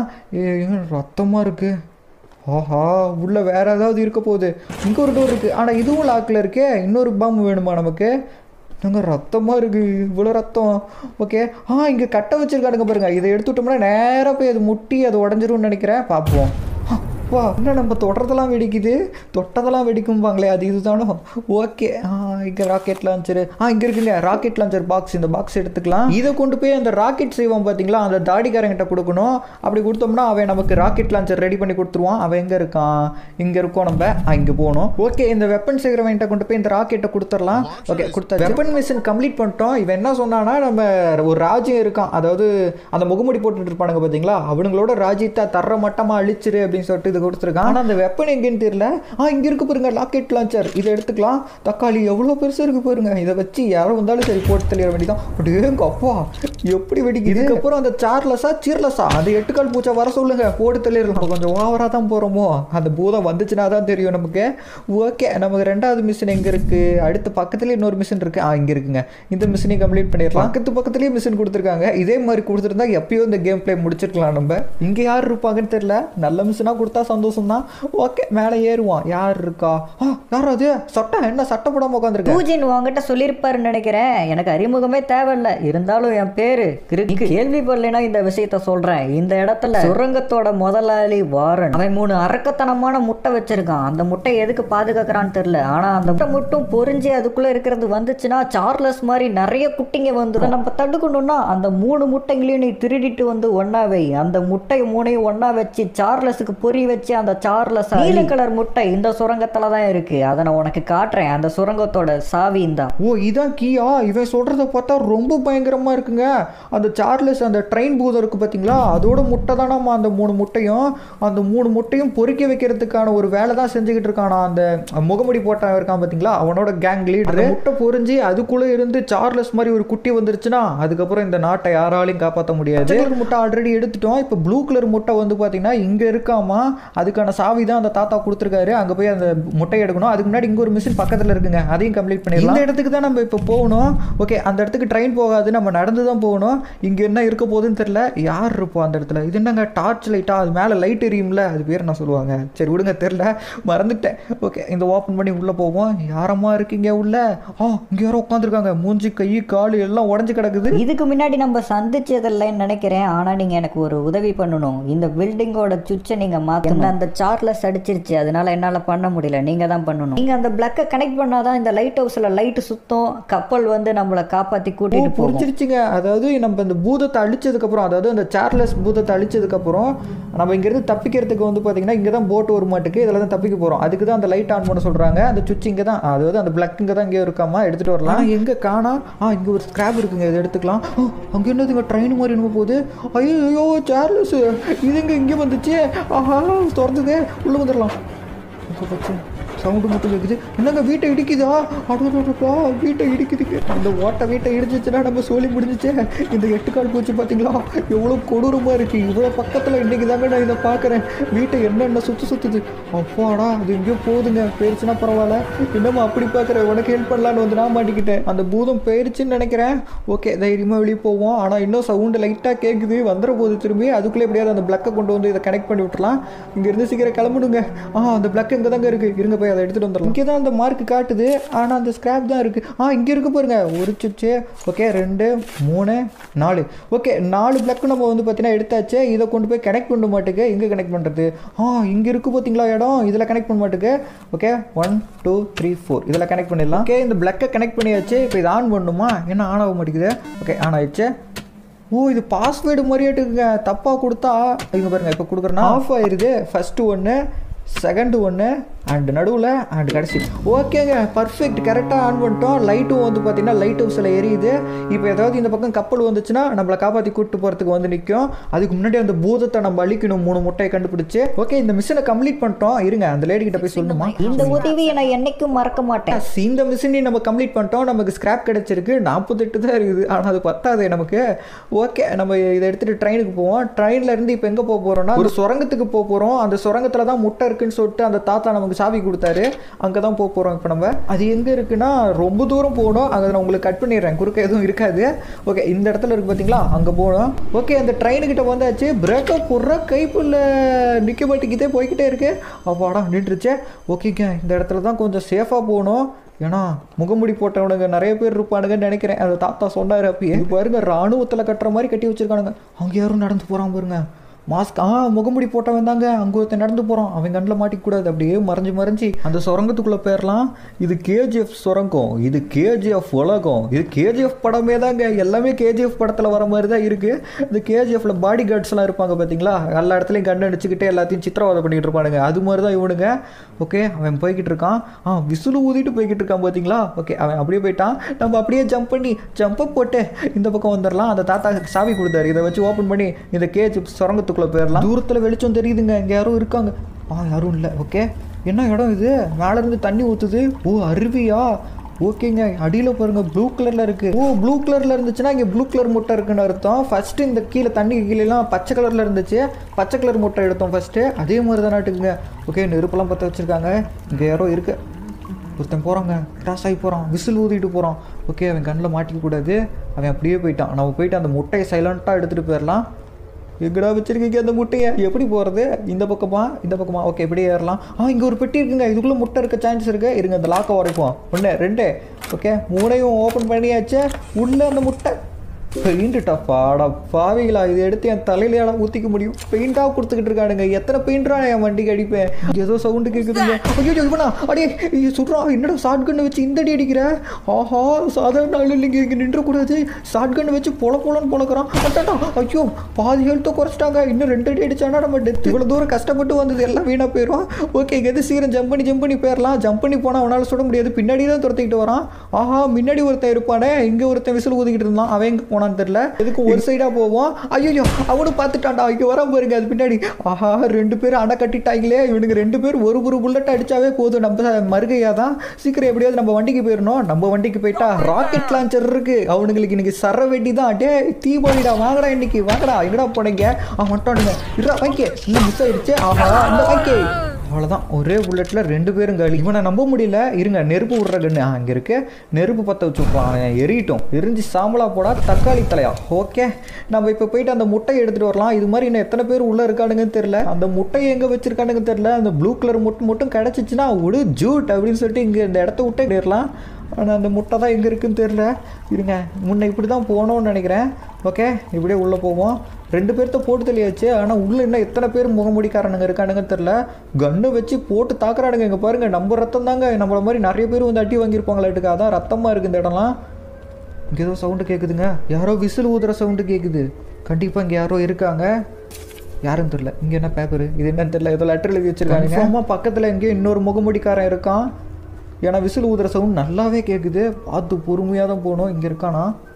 ரத்தமாக இருக்குது. ஆஹா உள்ள வேற ஏதாவது இருக்க போகுது. இங்கே ஒரு டோர் இருக்குது. ஆனால் இதுவும் லாக்கில் இருக்கே. இன்னொரு பாம்பு வேணுமா நமக்கு? நாங்கள் ரத்தமாக இருக்குது. இவ்வளோ ரத்தம். ஓகே ஆ இங்கே கட்டை வச்சுருக்கானுங்க பாருங்கள். இதை எடுத்துட்டோம்னா நேராக போய் அது முட்டி அது உடஞ்சிரும்னு நினைக்கிறேன். பார்ப்போம். வா என்ன நம்ம தொடுறதெல்லாம் வெடிக்குது. தொட்டதெல்லாம் வெடிக்கும்பாங்களே அது இதுதானோ? ஓகே ஆ இங்கே ராக்கெட் லான்ச்சரு. ஆ இங்கே இருக்குங்க ராக்கெட் லான்ச்சர் பாக்ஸ். இந்த பாக்ஸ் எடுத்துக்கலாம். இதை கொண்டு போய் அந்த ராக்கெட் செய்வான் பார்த்தீங்களா, அந்த தாடிக்காரங்கிட்ட கொடுக்கணும். அப்படி கொடுத்தோம்னா அவன் நமக்கு ராக்கெட் லான்ச்சர் ரெடி பண்ணி கொடுத்துருவான். அவன் எங்கே இருக்கான்? இங்கே இருக்கோம் நம்ம. இங்கே போகணும். ஓகே இந்த வெப்பன் செய்கிறவன்கிட்ட கொண்டு போய் இந்த ராக்கெட்டை கொடுத்துடலாம். ஓகே கொடுத்தா வெப்பன் மிஷன் கம்ப்ளீட் பண்ணிட்டோம். இவன் என்ன சொன்னான்னா நம்ம ஒரு ராஜ்யம் இருக்கான், அதாவது அந்த முகமுடி போட்டுட்டு இருப்பானுங்க பார்த்தீங்களா, அவனுங்களோட ராஜ்யத்தை தர மட்டமாக அழிச்சிரு அப்படின்னு சொல்லிட்டு இது கொடுத்துருக்கான். ஆனால் அந்த வெப்பன் எங்கேன்னு தெரியல. ஆ இங்கே இருக்கு பாருங்க ராக்கெட் லான்ச்சர். இதை எடுத்துக்கலாம். தக்காளி எவ்வளோ பெருசாக இருக்கு பாருங்க. இதை வச்சு யாரும் வந்தாலும் சரி போட்டு தெளிய வேண்டியதான். அப்படியே அப்பா எப்படி வெடிக்குது. இதுக்கப்புறம் அந்த சார்லஸா சீர்லஸா அந்த எட்டுக்கால் பூச்சா வர சொல்லுங்க, போட்டு தெளியலாம். கொஞ்சம் ஓவராக தான் போகிறோமோ. அந்த பூதம் வந்துச்சுன்னா தான் தெரியும் நமக்கு. ஓகே நமக்கு ரெண்டாவது மிஷின் எங்கே இருக்குது? அடுத்து பக்கத்துலேயே இன்னொரு மிஷின் இருக்குது. ஆ இங்கே இருக்குங்க. இந்த மிஷினையும் கம்ப்ளீட் பண்ணிடலாம். பக்கத்து பக்கத்துலேயே மிஷின் கொடுத்துருக்காங்க. இதே மாதிரி கொடுத்துருந்தா எப்பயோ இந்த கேம் பிளே முடிச்சிருக்கலாம் நம்ம. இங்கே யார் இருப்பாங்கன்னு தெரியல. நல்ல மிஷினாக கொடுத்தா சந்தோஷம் தான். ஓகே மேலே ஏறுவான். யார் இருக்கா? ஆ யார் அது? சட்டை என்ன சட்டை போடாம உட்காந்துருக்கு? பூஜின் உங்ககிட்ட சொல்லியிருப்பாருன்னு நினைக்கிறேன். எனக்கு அறிமுகமே தேவையில்லை. இருந்தாலும் என் பேரு கேள்வி பண்ணலைன்னா இந்த விஷயத்த சொல்றேன். இந்த இடத்துல சுரங்கத்தோட முதலாளி வாரன் அவன் மூணு அரக்கத்தனமான முட்டை வச்சிருக்கான். அந்த முட்டை எதுக்கு பாதுகாக்கிறான்னு தெரியல. ஆனா அந்த முட்டை மட்டும் பொறிஞ்சு அதுக்குள்ள இருக்கிறது வந்துச்சுன்னா சார்லஸ் மாதிரி நிறைய குட்டிங்க வந்துடும். நம்ம தடுக்கணும்னா அந்த மூணு முட்டைங்களையும் நீ திருடிட்டு வந்து ஒன்னா வை. அந்த முட்டை மூணையும் ஒன்னா வச்சு சார்லஸுக்கு பொறி வச்சு அந்த சார்லஸ் நீல கலர் முட்டை இந்த சுரங்கத்துல தான் இருக்கு. அதை நான் உனக்கு காட்டுறேன். அந்த சுரங்கத்தோட சாவி தான். ஓ இதான் கீயா? இவன் சொல்றத பார்த்தா ரொம்ப பயங்கரமா இருக்குங்க. அந்த சார்லஸ் அந்த ட்ரெயின் பூதம் இருக்கு பார்த்தீங்களா, அதோட முட்டை தானாமா அந்த மூணு முட்டையும். அந்த மூணு முட்டையும் பொறிக்க வைக்கிறதுக்கான ஒரு வேலை தான் செஞ்சுக்கிட்டு இருக்கானா அந்த முகமுடி போட்டான் இருக்கான் பார்த்தீங்களா, அவனோட கேங் லீடர். முட்டை பொறிஞ்சு அதுக்குள்ளே இருந்து சார்லஸ் மாதிரி ஒரு குட்டி வந்துருச்சுன்னா அதுக்கப்புறம் இந்த நாட்டை யாராலையும் காப்பாற்ற முடியாது. முட்டை ஆல்ரெடி எடுத்துட்டோம். இப்போ ப்ளூ கலர் முட்டை வந்து பார்த்தீங்கன்னா இங்கே இருக்காமா. அதுக்கான சாவி தான் அந்த தாத்தா கொடுத்துருக்காரு. அங்கே போய் அந்த முட்டையை எடுக்கணும். அதுக்கு முன்னாடி இங்கே ஒரு மிஷின் பக்கத்தில் இருக்குங்க, அதையும் கம்ப்ளீட் பண்ணிடலாம். இந்த இடத்துக்கு தான் நம்ம இப்போ போகணும். ஓகே அந்த இடத்துக்கு ட்ரெயின் போகாது, நம்ம நடந்து தான் போகணும். இங்கே என்ன இருக்க போகுதுன்னு தெரியல. யார் இருப்போம் அந்த இடத்துல? இது என்னங்க டார்ச் லைட்டா? அது மேலே லைட் எரியும்ல, அது பேர் என்ன சொல்லுவாங்க? சரி விடுங்க தெரியல, மறந்துட்டேன். ஓகே இந்த ஓப்பன் பண்ணி உள்ளே போவோம். யாரம்மா இருக்கீங்க உள்ள? ஆ இங்கே யாரோ உட்காந்துருக்காங்க. மூஞ்சி கை கால் எல்லாம் உடஞ்சி கிடக்குது. இதுக்கு முன்னாடி நம்ம சந்திச்சதில்லைன்னு நினைக்கிறேன். ஆனால் நீங்கள் எனக்கு ஒரு உதவி பண்ணணும். இந்த பில்டிங்கோட சுவிட்சை நீங்கள் மாற்றணும். அந்த சார்லஸ் அடிச்சிருச்சு, அதனால என்னால் பண்ண முடியல. நீங்கள் தான் பண்ணணும். நீங்கள் அந்த பிளக்கை கனெக்ட் பண்ணாதான் இந்த லைட் ஹவுஸில் லைட்டு சுத்தம், கப்பல் வந்து நம்மளை காப்பாற்றி கூட்டிகிட்டு போகும். புரிஞ்சிருச்சுங்க. அதாவது நம்ம இந்த பூதத்தை அழிச்சதுக்கப்புறம், அதாவது அந்த சார்லஸ் பூதத்தை அழிச்சதுக்கப்புறம் நம்ம இங்கேருந்து தப்பிக்கிறதுக்கு வந்து பார்த்தீங்கன்னா இங்கே தான் போட்டு ஒரு மாட்டுக்கு இதில் தான் தப்பிக்க போகிறோம். அதுக்கு தான் அந்த லைட் ஆன் பண்ண சொல்கிறாங்க. அந்த சுவிட்ச் இங்கே தான், அதாவது அந்த பிளக் இங்கே தான் இங்கே இருக்காமா, எடுத்துகிட்டு வரலாம். எங்கே காணா? ஆ இங்கே ஒரு ஸ்க்ராப் இருக்குங்க, இதை எடுத்துக்கலாம். அங்கே என்னதுங்க ட்ரெயின் மாதிரி என்ன போகுது? ஐயோ சார்லஸ் இதுங்க இங்கே வந்துச்சு. ஆஹா திறந்துதே, உள்ளே வந்துடலாம். சவுண்டு மட்டும் கேட்குது. என்னங்க வீட்டை இடிக்குதா? அடோடா வீட்டை இடிக்குதுக்கு. அந்த ஓட்டை வீட்டை இடிச்சிச்சுன்னா நம்ம சொல்லி முடிஞ்சிச்சே. இந்த எட்டு கால் பூச்சி பார்த்தீங்களா எவ்வளோ கொடூரமாக இருக்குது. இவ்வளோ பக்கத்தில் இன்றைக்கி தாங்க நான் இதை பார்க்குறேன். வீட்டை என்னென்ன சுற்று சுற்றுது. அப்பாடா அது எங்கேயோ போகுதுங்க. போயிடுச்சுன்னா பரவாயில்ல. என்னம்மா அப்படி பார்க்குறேன், உனக்கு ஹெல்ப் பண்ணலான்னு வந்து நான் மாட்டிக்கிட்டேன். அந்த பூதம் போயிடுச்சுன்னு நினைக்கிறேன். ஓகே தைரியமாக வெளியே போவோம். ஆனால் இன்னும் சவுண்டு லைட்டாக கேட்குது. வந்துட போது திரும்பி. அதுக்குள்ளே எப்படியாவது அந்த பிளக்கை கொண்டு வந்து இதை கனெக்ட் பண்ணி விட்டுலாம். இங்கேருந்து சீக்கிரம் கிளம்பிடுங்க. ஆ அந்த பிளக் இங்கே தாங்க இருக்குது. இருங்க போய் அதை எடுத்துகிட்டு வந்துடலாம். இங்கே தான் அந்த மார்க் காட்டுது. ஆனால் அந்த ஸ்க்ராப் தான் இருக்குது. ஆ இங்கே இருக்கு பாருங்க. ஒரு சுவிட்சு. ஓகே ரெண்டு மூணு நாலு. ஓகே நாலு பிளக்கு நம்ம வந்து பார்த்தீங்கன்னா எடுத்தாச்சு. இதை கொண்டு போய் கனெக்ட் பண்ண மாட்டுக்கு. எங்கே கனெக்ட் பண்ணுறது? ஆ இங்கே இருக்குது பார்த்தீங்களா இடம். இதில் கனெக்ட் பண்ண மாட்டுக்கு. Okay one two three four இதில் கனெக்ட் பண்ணிடலாம். ஓகே இந்த பிளக்கை கனெக்ட் பண்ணியாச்சு. இப்போ இது ஆன் பண்ணுமா? என்ன ஆன் ஆக மாட்டேங்குது. ஓகே ஆன் ஆயிடுச்சு. ஓ இது பாஸ்வேர்டு மாதிரியாட்டுங்க. தப்பாக கொடுத்தா இங்கே பாருங்கள். இப்போ கொடுக்குறேன்னா ஆஃப் ஆயிடுது. ஃபஸ்ட்டு ஒன்று, செகண்டு ஒன்று அண்ட் நடுவில் அண்ட் கடைசி. ஓகேங்க பர்ஃபெக்ட் கரெக்டாக ஆன் பண்ணிட்டோம். லைட்டும் வந்து பார்த்தீங்கன்னா லைட் ஹவுஸில் எரியுது. இப்போ ஏதாவது இந்த பக்கம் கப்பல் வந்துச்சுன்னா நம்மளை காப்பாற்றி கூப்பிட்டு போகிறதுக்கு வந்து நிற்கும். அதுக்கு முன்னாடி அந்த பூதத்தை நம்ம அழிக்கணும். மூணு முட்டையை கண்டுபிடிச்சு. ஓகே இந்த மிஷினை கம்ப்ளீட் பண்ணிட்டோம். இருங்க அந்த லேடி கிட்ட போய் சொல்லணுமா? இந்த உதவியை நான் என்னைக்கும் மறக்க மாட்டேன். இந்த மிஷினையும் நம்ம கம்ப்ளீட் பண்ணிட்டோம். நமக்கு ஸ்கிராப் கிடைச்சிருக்கு. நாற்பத்தெட்டு தான் இருக்குது. ஆனால் அது பத்தாது நமக்கு. ஓகே நம்ம இதை எடுத்துகிட்டு ட்ரெயினுக்கு போவோம். ட்ரெயினில் இருந்து இப்போ எங்கே போக போகிறோம்னா ஒரு சுரங்கத்துக்கு போக போகிறோம். அந்த சுரங்கத்தில் தான் முட்டை இருக்குன்னு சொல்லிட்டு அந்த தாத்தா நமக்கு சாவி கொடுத்தாரு. அங்கே தான் போக போகிறோம் இப்போ நம்ம. அது எங்கே இருக்குன்னா ரொம்ப தூரம் போகணும். அங்கே நான் உங்களுக்கு கட் பண்ணிடுறேன். குறுக்க எதுவும் இருக்காது. ஓகே இந்த இடத்துல இருக்குது பார்த்தீங்களா அங்கே போகணும். ஓகே அந்த ட்ரெயினுக்கிட்ட வந்தாச்சு. பிரேக்கப் போடுற கைப்புள்ள நிற்க மாட்டேங்கிட்டே போய்கிட்டே இருக்கு. அப்பாடா நின்றுச்சு. ஓகேங்க இந்த இடத்துல தான் கொஞ்சம் சேஃபாக போகணும். ஏன்னா முகமுடி போட்டவனுங்க நிறைய பேர் இருப்பானுங்கன்னு நினைக்கிறேன். அந்த தாத்தா சொன்னார் அப்பயே. பாருங்க ராணுவத்தில் கட்டுற மாதிரி கட்டி வச்சிருக்கானுங்க. அவங்க யாரும் நடந்து போகிறான் பாருங்க. மாஸ்க் ஆ முகமுடி போட்டவன் தாங்க. அங்கே ஒருத்தன் நடந்து போகிறான். அவன் கண்ணில் மாட்டிக்கூடாது. அப்படியே மறைஞ்சு மறைஞ்சி அந்த சுரங்கத்துக்குள்ளே போயிடலாம். இது கேஜிஎஃப் சுரங்கம். இது கேஜிஎஃப் உலகம். இது கேஜிஎஃப் படமே தாங்க. எல்லாமே கேஜிஎஃப் படத்தில் வர மாதிரி தான் இருக்குது. இந்த கேஜிஎஃப்ல பாடி கார்ட்ஸ்லாம் இருப்பாங்க பார்த்தீங்களா. எல்லா இடத்துலையும் கண்ணு அடிச்சுக்கிட்டே எல்லாத்தையும் சித்திரவதை பண்ணிகிட்டு இருப்பானுங்க. அது மாதிரி தான் இவனுங்க. ஓகே அவன் போய்கிட்டு இருக்கான். ஆ விசிலு ஊதிட்டு போய்கிட்டு இருக்கான் பார்த்தீங்களா. ஓகே அவன் அப்படியே போயிட்டான். நம்ம அப்படியே ஜம்ப் பண்ணி ஜம்பை போட்டு இந்த பக்கம் வந்துடலாம். அந்த தாத்தா சாவி கொடுத்தாரு. இதை வச்சு ஓப்பன் பண்ணி இந்த கேஜிஎஃப் சுரங்கத்துக்கு போயிடலாம். தூரத்தில் வெளிச்சம் தெரியுதுங்க. இங்கே யாரும் இருக்காங்க. ஆ யாரும் இல்லை. ஓகே என்ன இடம் இது? மேலே இருந்து தண்ணி ஊற்றுது. ஓ அருவியா? ஓகேங்க அடியில் பாருங்க ப்ளூ கலரில் இருக்குது. ஓ ப்ளூ கலரில் இருந்துச்சுன்னா இங்கே ப்ளூ கலர் முட்டை இருக்குன்னு அர்த்தம். ஃபஸ்ட்டு இந்த கீழே தண்ணி கீழேலாம் பச்சை கலரில் இருந்துச்சு. பச்சை கலர் முட்டை எடுத்தோம் ஃபஸ்ட்டு. அதே மாதிரி தான் நாட்டுக்குங்க. ஓகே நெருப்பெல்லாம் பற்ற வச்சுருக்காங்க. இங்கே யாரோ இருக்குது. ஒருத்தன் போகிறாங்க. கிராஸ் ஆகி போகிறான். விசில் ஊதிட்டு போகிறான். ஓகே அவன் கண்ணில் மாட்டிக்கக்கூடாது. அவன் அப்படியே போயிட்டான். நம்ம போயிட்டு அந்த முட்டையை சைலண்ட்டாக எடுத்துகிட்டு போயிடலாம். எங்கடா வச்சிருக்கீங்க அந்த முட்டையை? எப்படி போகிறது? இந்த பக்கமா இந்த பக்கமா? ஓகே இப்படியே ஏறலாம். ஆ இங்கே ஒரு பெட்டி இருக்குங்க. இதுக்குள்ளே முட்டை இருக்க சான்ஸ் இருக்குது. இருங்க அந்த லாக்கை உடைப்போம். ஒன்று ரெண்டு. ஓகே மூணையும் ஓப்பன் பண்ணியாச்சு. உள்ளே அந்த முட்டை பெயிண்ட்டுட்டா பாடா பாவிகளா. இது எடுத்து என் தலையில ஊற்றிக்க முடியும். பெயிண்டாக கொடுத்துக்கிட்டு இருக்கானுங்க. எத்தனை பெயிண்டா என் வண்டிக்கு அடிப்பேன். ஏதோ சவுண்டு கேட்குதுங்க. ஐயோ இவனா அடியே சுட்றான். என்னடா ஷார்ட் கன்னு வச்சு இந்த அடி அடிக்கிற? ஆஹா சாதாரண ஆள் இல்லைங்க. இங்கே நின்றக்கூடாது. ஷார்ட் கன்னு வச்சு பொல பொலன்னு பொழக்கிறான். அட்டாட்டா ஐயோ பாதி ஹெல்த்தை குறைச்சிட்டாங்க. இன்னும் ரெண்டு அடி அடிச்சானா நம்ம டெத். இவ்வளோ தூரம் கஷ்டப்பட்டு வந்தது எல்லாம் வீணாக போயிடும். ஓகே எது சீக்கிரம் ஜம்ப் பண்ணி ஜம்ப் பண்ணி போயிடலாம். ஜம்ப் பண்ணி போனால் அவனால் சுட முடியாது. பின்னாடி தான் துரத்திக்கிட்டு வரான். ஆஹா முன்னாடி ஒருத்தன் இருப்பானே. இங்கே ஒருத்தன் விசில் ஊதிக்கிட்டு இருந்தான். அவன் எங்கே போனான்னு தெரியல. எதுக்கு ஒரு சைடாக போவோம். ஐயோ அவனும் பார்த்துட்டான்டா. இங்கே வர பாருங்க அது பின்னாடி. ஆஹா ரெண்டு பேரும் அணை கட்டிட்டாங்களே. இவனுக்கு ரெண்டு பேர் ஒரு ஒரு புல்லட் அடிச்சாவே போதும். நம்ம மருகையா தான். சீக்கிரம் எப்படியாவது நம்ம வண்டிக்கு போயிடணும். நம்ம வண்டிக்கு போயிட்டா ராக்கெட் லான்ச்சர் இருக்கு. அவனுங்களுக்கு இன்னைக்கு சர வெட்டி தான். டே தீபாவளிடா வாங்கடா இன்னைக்கு வாங்கடா. எங்கடா போனீங்க? ஆ வந்துட்டானுங்க. இருடா வாங்கி இன்னும் மிஸ் ஆயிடுச்சு. ஆஹா இந்த வாங்கி அவ்வளோதான். ஒரே புல்லட்டில் ரெண்டு பேரும் காலி. இவனை நம்ப முடியல. இருங்க நெருப்பு விட்ற கண்ணு அங்கே இருக்கு. நெருப்பு பற்ற வச்சுருப்பான். எரியிட்டோம். எரிஞ்சு சாம்பலா போடா தக்காளி தலையா. ஓகே நம்ம இப்போ போயிட்டு அந்த முட்டையை எடுத்துகிட்டு வரலாம். இது மாதிரி இன்னும் எத்தனை பேர் உள்ளே இருக்கானுங்கன்னு தெரில. அந்த முட்டையை எங்கே வச்சுருக்கானுங்கன்னு தெரில. அந்த ப்ளூ கலர் முட்டை மட்டும் கிடச்சிச்சின்னா ஒரு ஜூட் அப்படின்னு சொல்லிட்டு இங்கே இந்த இடத்த விட்டே ஏறலாம். ஆனால் அந்த முட்டை தான் எங்கே இருக்குன்னு தெரில. இருங்க முன்ன இப்படி தான் போகணும்னு நினைக்கிறேன். ஓகே இப்படியே உள்ளே போவோம். ரெண்டு பேர்த்த போட்டு தெளியாச்சு. ஆனால் உள்ளே இன்னும் எத்தனை பேர் முகமுடிக்காரனுங்க இருக்கானுங்கன்னு தெரில. கன்று வச்சு போட்டு தாக்குறானுங்க. இங்கே பாருங்கள் நம்ம ரத்தம் தாங்க. நம்மள மாதிரி நிறைய பேர் வந்து அட்டி வாங்கியிருப்பாங்களாட்டுக்கு. அதான் ரத்தமாக இருக்குது இந்த இடம்லாம். இங்கே ஏதோ சவுண்டு கேட்குதுங்க. யாரோ விசில் ஊதுற சவுண்டு கேட்குது. கண்டிப்பாக இங்கே யாரோ இருக்காங்க. யாரும் தெரில. இங்கே என்ன பேப்பரு இது என்னன்னு தெரில. ஏதோ லெட்டர் எழுதி வச்சுருக்காங்க. அம்மா பக்கத்தில் எங்கேயோ இன்னொரு முகமுடிக்காரன் இருக்கான். ஏன்னா விசில் ஊதுற சவுண்ட் நல்லாவே கேட்குது. பார்த்து பொறுமையாக தான் போகணும். இங்கே இருக்கானா?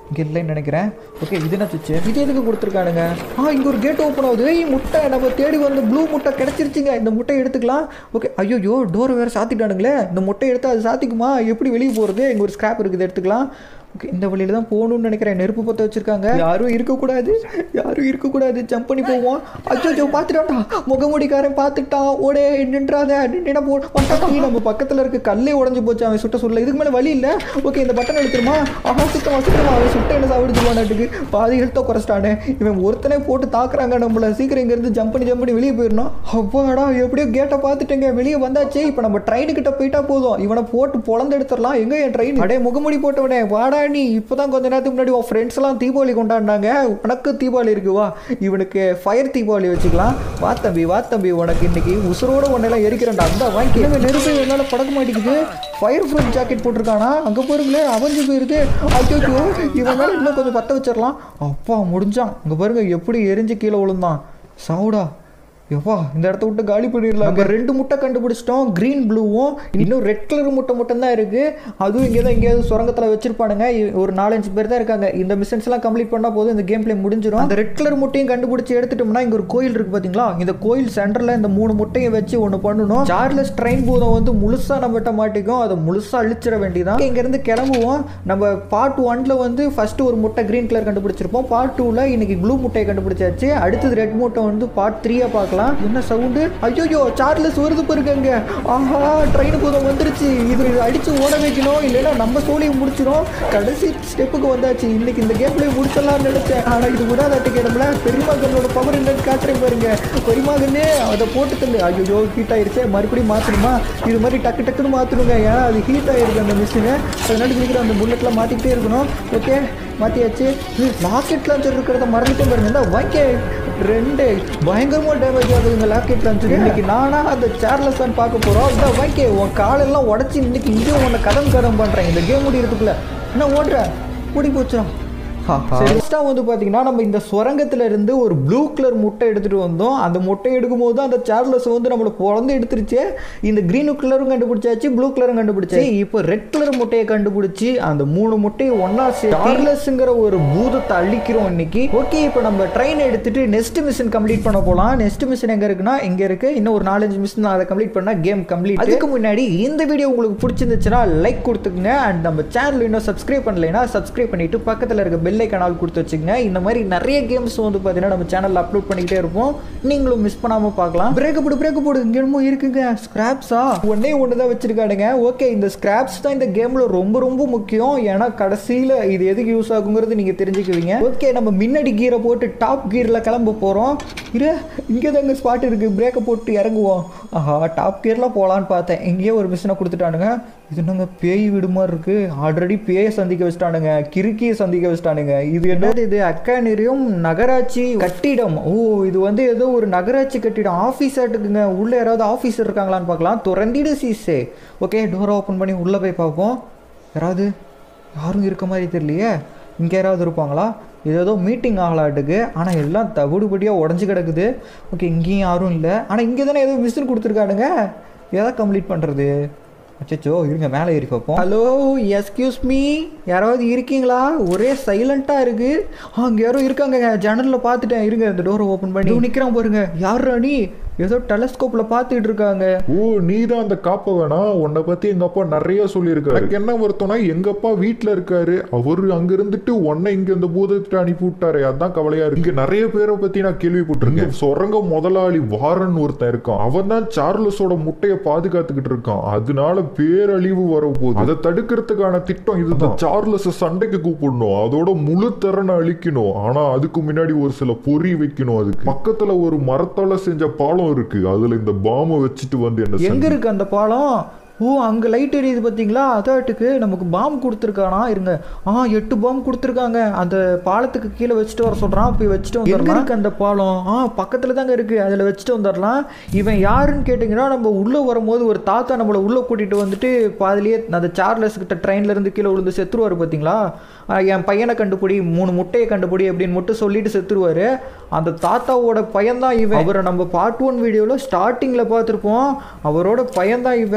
இங்கே இல்லைன்னு நினைக்கிறேன். ஓகே இது என்ன சுவிட்சு? இது எதுக்கு கொடுத்துருக்கானுங்க? ஆ இங்கே ஒரு கேட் ஓப்பன் ஆகுது. ஏய் முட்டை நம்ம தேடி வந்து ப்ளூ முட்டை கிடச்சிருச்சிங்க. இந்த முட்டையை எடுத்துக்கலாம். ஓகே ஐயோ டோர் வேறு சாத்திட்டானுங்களே. இந்த முட்டையை எடுத்து அது சாத்திக்குமா? எப்படி வெளியே போகிறது? இங்கே ஒரு ஸ்கிராப் இருக்குது எடுத்துக்கலாம். ஓகே இந்த வழியில் தான் போகணும்னு நினைக்கிறேன். நெருப்பு பற்ற வச்சுருக்காங்க. யாரும் இருக்கக்கூடாது, யாரும் இருக்கக்கூடாது. ஜம்ப் பண்ணி போவோம். அச்சோ பார்த்துட்டான்டா, முகமுடிக்காரன் பார்த்துட்டான். ஓடே நின்றாத நின்னா போ. நம்ம பக்கத்தில் இருக்க கல்லே உடஞ்சி போச்சு அவன் சுட்ட சொல்ல. இதுக்கு மேலே வழி இல்லை. ஓகே இந்த பட்டன் எடுத்துருமா? ஆஹா சுத்தமா சுத்தமா அவன் சுட்ட என்ன சாப்பிடுச்சுவானாட்டுக்கு பாதி ஹெல்த்தை குறைச்சிட்டானே. இவன் ஒருத்தனே போட்டு தாக்குறாங்க நம்மள. சீக்கிரம் இங்கேருந்து ஜம்ப் பண்ணி ஜம்ப் பண்ணி வெளியே போயிடணும். அவ்வாடா எப்படியோ கேட்டை பார்த்துட்டேங்க. வெளியே வந்தாச்சு. இப்போ நம்ம ட்ரெயினுக்கிட்ட போயிட்டா போதும். இவனை போட்டு பொழந்து எடுத்துடலாம். எங்கே என் ட்ரெயின்? அடே முகமுடி போட்டவனே வாடா. நீ இப்போதான் கொஞ்ச நேரத்துக்கு முன்னாடி உன் ஃப்ரெண்ட்ஸ் எல்லாம் தீபாவளி கொண்டாடினாங்க. உனக்கு தீபாவளி இருக்குவா? இவனுக்கு ஃபயர் தீபாவளி வச்சுக்கலாம். வா தம்பி வா தம்பி, உனக்கு இன்னைக்கு உசுரோட ஒன்னெல்லாம் எரிக்கிறேன்டா. அந்த வாங்கி நெருப்பு என்னால படக்க மாட்டேங்குது. ஃபயர் ப்ரூஃப் ஜாக்கெட் போட்டிருக்கானா? அங்கே போயிருங்களேன் அவஞ்சு போயிருது. ஐயோ இவன் மேலே இன்னும் கொஞ்சம் பற்ற வச்சிடலாம். அப்பா முடிஞ்சான். அங்கே பாருங்க எப்படி எரிஞ்சு கீழே விழுந்தான். சவுடா எவ்வா இந்த இடத்த விட்டு காலி பண்ணிடலாம். அங்கே ரெண்டு முட்டை கண்டுபிடிச்சிட்டோம், க்ரீன் ப்ளூவும். இன்னும் ரெட் கலர் முட்டை மட்டும் தான் இருக்குது. அதுவும் இங்கே தான் எங்கேயாவது சுரங்கத்தில் வச்சிருப்பானுங்க. ஒரு நாலஞ்சு பேர் தான் இருக்காங்க. இந்த மிஷன்ஸ்லாம் கம்ப்ளீட் பண்ணால் போதும் இந்த கேம் பிளே முடிஞ்சிடும். அந்த ரெட் கலர் முட்டையும் கண்டுபிடிச்சி எடுத்துட்டோம்னா இங்கே ஒரு கோயில் இருக்குது பார்த்தீங்களா? இந்த கோயில் சென்டரில் இந்த மூணு முட்டையை வச்சு ஒன்று பண்ணணும். சார்லஸ் ட்ரெயின் பூதம் வந்து முழுசாக நம்மகிட்ட மாட்டிக்கும். அதை முழுசாக அழிச்சிட வேண்டியதான். இங்கேருந்து கிளம்புவோம். நம்ம பார்ட் ஒன்ல வந்து ஃபர்ஸ்ட் ஒரு முட்டை க்ரீன் கலர் கண்டுபிடிச்சிருப்போம். பார்ட் டூவில் இன்னைக்கு ப்ளூ முட்டையை கண்டுபிடிச்சாச்சு. அடுத்தது ரெட் முட்டை வந்து பார்ட் த்ரீயாக பார்க்கலாம். என்ன சவுண்டு? ஐயோ சார்லஸ் வருது பாருங்க. ஆஹா ட்ரெயின் பூதம் வந்துருச்சு. இது அடிச்சு ஓட வைக்கணும், இல்லைன்னா நம்ம சோழியை முடிச்சிடும். கடைசி ஸ்டெப்புக்கு வந்தாச்சு. இன்னைக்கு இந்த கேம் பிளே முடிச்சிடலாம்னு நினைச்சேன். ஆனால் இது விடாதாட்டி கேடம்ல. பெரியமாகனோட பவர் என்னன்னு காட்டுறேன் பாருங்க. பெரியமாகனே அதை போட்டு தந்து. ஐயோ ஹீட் ஆயிடுச்சு. மறுபடியும் மாற்றணுமா? இது மாதிரி டக்கு டக்குன்னு மாற்றணுங்க. ஏன்னா அது ஹீட் ஆயிருக்கு அந்த மிஷினு. அதனால சீக்கிரம் அந்த புல்லட்லாம் மாற்றிக்கிட்டே இருக்கணும். ஓகே மாற்றியாச்சு. ராக்கெட் லான்ச்சர் இருக்கிறத மறந்துட்டே பாருங்க. இந்த வாய்க்கே ரெண்டு பயங்கரமாக டேமேஜ் ஆகுதுங்க லாக்கெட் லான்ச்சர். இன்னைக்கு நானா அந்த சார்லஸ் தான் பார்க்க போகிறோம். இந்த வாய்க்கே உன் காலெல்லாம் உடச்சி இன்னைக்கு இங்கேயும் உன்னை கதம் கதம் பண்ணுறேன். இந்த கேம் முடிகிறதுக்குள்ள என்ன ஓடுற ஓடி போச்சா? நெக்ஸ்ட்டாக வந்து பார்த்தீங்கன்னா நம்ம இந்த சுரங்கத்தில் இருந்து ஒரு ப்ளூ கலர் முட்டை எடுத்துகிட்டு வந்தோம். அந்த முட்டை எடுக்கும்போது தான் அந்த சார்லஸ் வந்து நம்மளை குழந்தை எடுத்துருச்சு. இந்த க்ரீன் கலரும் கண்டுபிடிச்சாச்சு, ப்ளூ கலரும் கண்டுபிடிச்சாச்சு. இப்போ ரெட் கலர் முட்டையை கண்டுபிடிச்சி அந்த மூணு முட்டையை ஒன்றா சேர்த்து சார்லஸ்ங்கிற ஒரு பூதத்தை அழிக்கிறோம் இன்னைக்கு. ஓகே இப்போ நம்ம ட்ரெயின் எடுத்துகிட்டு நெக்ஸ்ட் மிஷன் கம்ப்ளீட் பண்ண போகலாம். நெக்ஸ்ட் மிஷன் எங்கே இருக்குன்னா இங்கே இருக்குது. இன்னும் ஒரு நாலஞ்சு மிஷன் அதை கம்ப்ளீட் பண்ணால் கேம் கம்ப்ளீட். அதுக்கு முன்னாடி இந்த வீடியோ உங்களுக்கு பிடிச்சிருந்துச்சுன்னா லைக் கொடுத்துக்குங்க. அண்ட் நம்ம சேனல் இன்னும் சப்ஸ்கிரைப் பண்ணலைன்னா சப்ஸ்கிரைப் பண்ணிவிட்டு பக்கத்தில் இருக்க பெல் ஐகான் கொடுத்து வச்சுங்க. இந்த மாதிரி நிறைய கேம்ஸ் வந்து பார்த்தீங்கன்னா நம்ம சேனலில் அப்லோட் பண்ணிக்கிட்டே இருப்போம். நீங்களும் மிஸ் பண்ணாமல் பார்க்கலாம். பிரேக் போடு பிரேக் போடு இங்கே என்னமோ இருக்குங்க. ஸ்கிராப்ஸா ஒன்னே ஒன்று தான் வச்சிருக்கானுங்க. ஓகே இந்த ஸ்கிராப்ஸ் தான் இந்த கேமில் ரொம்ப ரொம்ப முக்கியம். ஏன்னா கடைசியில் இது எதுக்கு யூஸ் ஆகுங்கிறது நீங்கள் தெரிஞ்சுக்குவீங்க. ஓகே நம்ம முன்னாடி கீரை போட்டு டாப் கீரில் கிளம்ப போகிறோம். இரு இங்கே தாங்க ஸ்பாட் இருக்குது. பிரேக்கை போட்டு இறங்குவோம். ஆஹா டாப் கீரில் போகலான்னு பார்த்தேன். இங்கேயே ஒரு மிஷினை கொடுத்துட்டானுங்க. இது என்னங்க பேய் வீடு மாதிரி இருக்குது. ஆல்ரெடி பேயை சந்திக்க வச்சுட்டானுங்க, கிறுக்கியை சந்திக்க வச்சுட்டானுங்க. இது என்னது? இது அக்கானிரியும் நகராட்சி கட்டிடம். ஓ இது வந்து ஏதோ ஒரு நகராட்சி கட்டிடம். ஆஃபீஸ் ஆட்டுக்குங்க. உள்ளே யாராவது ஆஃபீஸர் இருக்காங்களான்னு பார்க்கலாம். துறந்திடு சீஸே. ஓகே டோரை ஓப்பன் பண்ணி உள்ளே போய் பார்ப்போம். யாராவது யாரும் இருக்க மாதிரி தெரியலையே. இங்கே யாராவது இருப்பாங்களா? இது ஏதோ மீட்டிங் ஆகலாட்டுக்கு. ஆனால் எல்லாம் தகுடுபடியாக உடஞ்சி கிடக்குது. ஓகே இங்கேயும் யாரும் இல்லை. ஆனால் இங்கே தானே ஏதோ மிஷின் கொடுத்துருக்கானுங்க. எதை கம்ப்ளீட் பண்ணுறது? அச்சோ இருங்க மேலே ஏறி பார்ப்போம். ஹலோ எஸ்கியூஸ் மீ, யாராவது இருக்கீங்களா? ஒரே சைலண்ட்டாக இருக்குது. அங்கே யாரோ இருக்காங்க. ஜன்னலில் பார்த்துட்டேன். இருங்க இந்த டோரை ஓப்பன் பண்ணி நிற்கிறான் பாருங்க. யார் ராணி? ஏதோ டெலஸ்கோப்ல பார்த்துட்டு இருக்காங்க. ஓ நீ தான் அந்த காப்ப வேணா? உன்னை பத்தி எங்க அப்பா நிறைய சொல்லியிருக்காரு. எனக்கு என்ன வருத்தம்னா எங்க அப்பா வீட்டுல இருக்காரு. அவரு அங்க இருந்துட்டு உன்னை இங்க இந்த பூதத்திட்ட அனுப்பி விட்டாரு. அதான் கவலையா இருக்கு. இங்க நிறைய பேரை பத்தி நான் கேள்விப்பட்டிருக்கேன். சுரங்க முதலாளி வாரன் ஒருத்தன் இருக்கான். அவன் தான் சார்லஸோட முட்டையை பாதுகாத்துக்கிட்டு இருக்கான். அதனால பேரழிவு வர போகுது. அதை தடுக்கிறதுக்கான திட்டம் இதுதான். சார்லஸ் சண்டைக்கு கூப்பிடணும், அதோட முழு திறனை அழிக்கணும். ஆனா அதுக்கு முன்னாடி ஒரு சில பொறி வைக்கணும். அதுக்கு பக்கத்துல ஒரு மரத்தால செஞ்ச பாலம் இருக்கு. அதுல இந்த பாம்பை வச்சுட்டு வந்து என்ன எங்க இருக்கு அந்த பாலம்? ஓ அங்கே லைட் எரியுது பார்த்தீங்களா? அதாட்டுக்கு நமக்கு பாம்பு கொடுத்துருக்கானா? இருங்க. ஆ எட்டு பாம்பு கொடுத்துருக்காங்க. அந்த பாலத்துக்கு கீழே வச்சுட்டு வர சொல்கிறான். போய் வச்சுட்டு வந்துடலாம். இருக்கு அந்த பாலம். ஆ பக்கத்தில் தாங்க இருக்குது. அதில் வச்சுட்டு வந்துடலாம். இவன் யாருன்னு கேட்டிங்கன்னா நம்ம உள்ளே வரும்போது ஒரு தாத்தா நம்மளை உள்ளே கூட்டிகிட்டு வந்துட்டு பாதிலேயே அந்த சார்லஸ் கிட்ட ட்ரெயின்லேருந்து கீழே விழுந்து செத்துருவார் பார்த்தீங்களா? என் பையனை கண்டுபிடி, மூணு முட்டையை கண்டுபிடி அப்படின்னு மட்டும் சொல்லிட்டு செத்துருவார். அந்த தாத்தாவோட பையன்தான் இவன். அவரை நம்ம பார்ட் ஒன் வீடியோவில் ஸ்டார்டிங்கில் பார்த்துருப்போம். அவரோட பையன்தான் இவன். கண்டு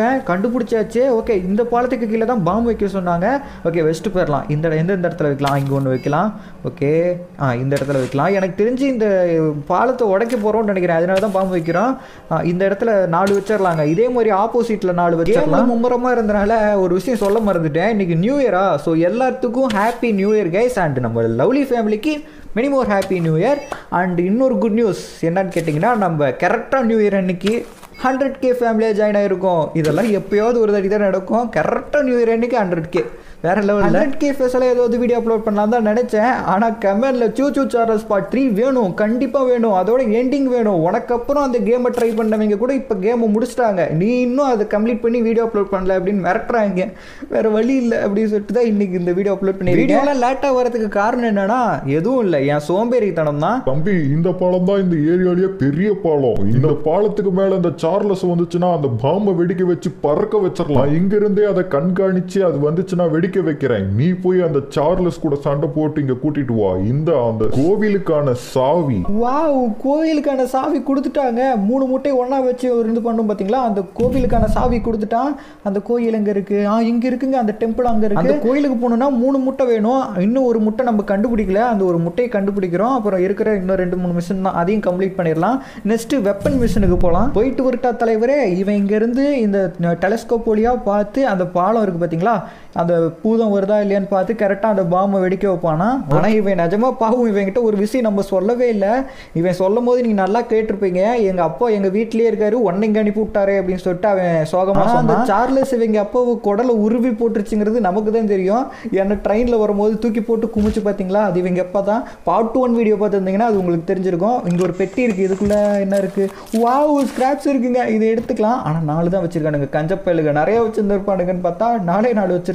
கண்டுபிடிச்சாச்சு. ஓகே, இந்த பாலத்துக்கு கீழே தான் பாம்பு வைக்க சொன்னாங்க. ஓகே, வச்சுட்டு போயிடலாம். இந்த எந்த எந்த இடத்துல வைக்கலாம்? இங்கே ஒன்று வைக்கலாம். ஓகே, ஆ இந்த இடத்துல வைக்கலாம். எனக்கு தெரிஞ்சு இந்த பாலத்தை உடைக்க போகிறோம்னு நினைக்கிறேன், அதனால தான் பாம்பு வைக்கிறோம். இந்த இடத்துல நாலு வச்சிடலாங்க. இதே மாதிரி ஆப்போசிட்டில் நாலு வச்சிடலாம். மும்முரமாக இருந்தனால ஒரு விஷயம் சொல்ல மறந்துட்டேன். இன்னைக்கு நியூ இயரா, ஸோ எல்லாத்துக்கும் happy new year guys. And நம்ம லவ்லி ஃபேமிலிக்கு many more happy new year. And இன்னொரு குட் நியூஸ் என்னன்னு கேட்டிங்கன்னா, நம்ம கரெக்டாக நியூ இயர் அன்னைக்கு ஹண்ட்ரட் கே ஃபேமிலியாக ஜாயின் ஆகிருக்கோம். இதெல்லாம் எப்போயாவது ஒரு தடி தான் நடக்கும். கரெக்டாக நியூ இயர் அன்னைக்கு ஹண்ட்ரட் கே வேறு லெவல். ஹண்ட்ரட் கே ஃபெஸ்டிவல் ஏதாவது வீடியோ அப்லோட் பண்ணலாம் தான் நினச்சேன். ஆனால் கமெண்டில் சூ சூ சார்லஸ் பார்ட் த்ரீ வேணும், கண்டிப்பாக வேணும், அதோட எண்டிங் வேணும். உனக்கப்புறம் அந்த கேமை ட்ரை பண்ணவங்க கூட இப்போ கேமை முடிச்சிட்டாங்க, நீ இன்னும் அதை கம்ப்ளீட் பண்ணி வீடியோ அப்லோட் பண்ணல அப்படின்னு மிரட்டுறாங்க. வேறு வழி இல்லை அப்படின்னு சொல்லிட்டு தான் இன்றைக்கி இந்த வீடியோ அப்லோட் பண்ணி. வீடியோலாம் லேட்டாக வரதுக்கு காரணம் என்னன்னா எதுவும் இல்லை, என் சோம்பேறித்தனம் தான். தம்பி, இந்த பாலம் தான் இந்த ஏரியாலேயே பெரிய பாலம். இந்த பாலத்துக்கு மேலே இந்த சார்லஸ் வந்துச்சுன்னா அந்த பாம்பை வெடிக்க வச்சு பறக்க வச்சிடலாம். இங்கிருந்தே அதை கண்காணிச்சு அது வந்துச்சுன்னா வெடிக்க வைக்கிறேன். நீ போய் அந்த சார்லஸ் கூட சண்டை போட்டு இங்க கூட்டிட்டு வா. இந்த அந்த கோவிலுக்கான சாவி. வாவ், கோவிலுக்கான சாவி கொடுத்துட்டாங்க. மூணு முட்டை ஒண்ணா வச்சு இருந்து பண்ணும் பாத்தீங்களா, அந்த கோவிலுக்கான சாவி கொடுத்துட்டான். அந்த கோயில் எங்க இருக்கு? ஆ இங்க இருக்குங்க, அந்த டெம்பிள் அங்க இருக்கு. அந்த கோயிலுக்கு போகணும்னா மூணு முட்டை வேணும். இன்னும் ஒரு முட்டை நம்ம கண்டுபிடிக்கல, அந்த ஒரு முட்டையை கண்டுபிடிக்கிறோம். அப்புறம் இருக்கிற இன்னும் ரெண்டு மூணு மிஷின் தான், அதையும் கம்ப்ளீட் பண்ணிடலாம். நெக்ஸ்ட் வெப்பன் மிஷினுக்கு போகலாம். போயிட்டு வரட்டா தலைவரே. இவன் இங்க இருந்து இந்த டெலஸ்கோப் வழியா பார்த்து அந்த பாலம் இருக்கு பாத்தீங்களா, அந்த பூதம் வருதா இல்லையான்னு பார்த்து கரெக்டாக அந்த பாம்பை வெடிக்க வைப்பானா. ஆனால் இவன் நிஜமாக பாவம், இவன்கிட்ட ஒரு விஷயம் நம்ம சொல்லவே இல்லை. இவன் சொல்லும் போது நீங்கள் நல்லா கேட்டிருப்பீங்க, எங்கள் அப்பா எங்கள் வீட்லேயே இருக்காரு, ஒன்னை இங்கே அனுப்பி விட்டாரு அப்படின்னு சொல்லிட்டு அவன் சோகமாக. அந்த சார்லஸ் இவங்க அப்பாவை குடலை உருவி போட்டுருச்சுங்கிறது நமக்கு தான் தெரியும். ஏன்னா ட்ரெயினில் வரும்போது தூக்கி போட்டு குமிச்சு பார்த்தீங்களா, அது இவங்க அப்பா தான். பார்ட் ஒன் வீடியோ பார்த்துருந்தீங்கன்னா அது உங்களுக்கு தெரிஞ்சிருக்கும். இங்கே ஒரு பெட்டி இருக்குது, இதுக்குள்ளே என்ன இருக்குது? வாவ், ஸ்கிராப்ஸ் இருக்குங்க, இதை எடுத்துக்கலாம். ஆனால் நாலு தான் வச்சுருக்கானுங்க, கஞ்சப்பயலுங்க. நிறைய வச்சுருந்துருப்பானுங்கன்னு பார்த்தா நாலே நாலு வச்சுருக்கானுங்க.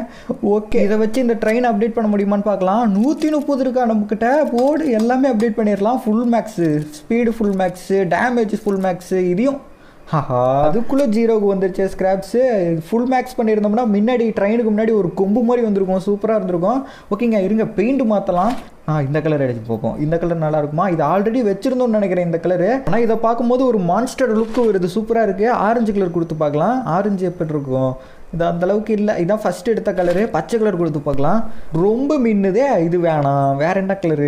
ஓகே, இதை வச்சு இந்த ட்ரெயின் அப்டேட் பண்ண முடியுமான்னு பார்க்கலாம். நூற்றி முப்பது இருக்கா நம்மக்கிட்ட, போர்டு எல்லாமே அப்டேட் பண்ணிடலாம். Full max, speed full max, damage full max, இதையும் ஹஹா அதுக்குள்ளே ஜீரோவுக்கு வந்துருச்சு ஸ்கிராப்ஸு. ஃபுல் மேக்ஸ் பண்ணியிருந்தோம்னா முன்னாடி ட்ரெயினுக்கு முன்னாடி ஒரு கொம்பு மாதிரி வந்திருக்கும், சூப்பராக இருந்திருக்கும். ஓகேங்க, இருங்க பெயிண்ட் மாற்றலாம். ஆ இந்த கலர் அடிச்சு போப்போம். இந்த கலர் நல்லா இருக்குமா? இது ஆல்ரெடி வச்சிருந்தோம்னு நினைக்கிறேன் இந்த கலரு. ஆனால் இதை பார்க்கும்போது ஒரு மான்ஸ்டர் லுக்கு வருது, சூப்பராக இருக்குது. ஆரஞ்சு கலர் கொடுத்து பார்க்கலாம். ஆரஞ்சு எப்படி இருக்கும்? இது அந்தளவுக்கு இல்லை, இதுதான் ஃபஸ்ட் எடுத்த கலரு. பச்சை கலர் கொடுத்து பார்க்கலாம். ரொம்ப மின்னுதே, இது வேணாம். வேறு என்ன கலரு?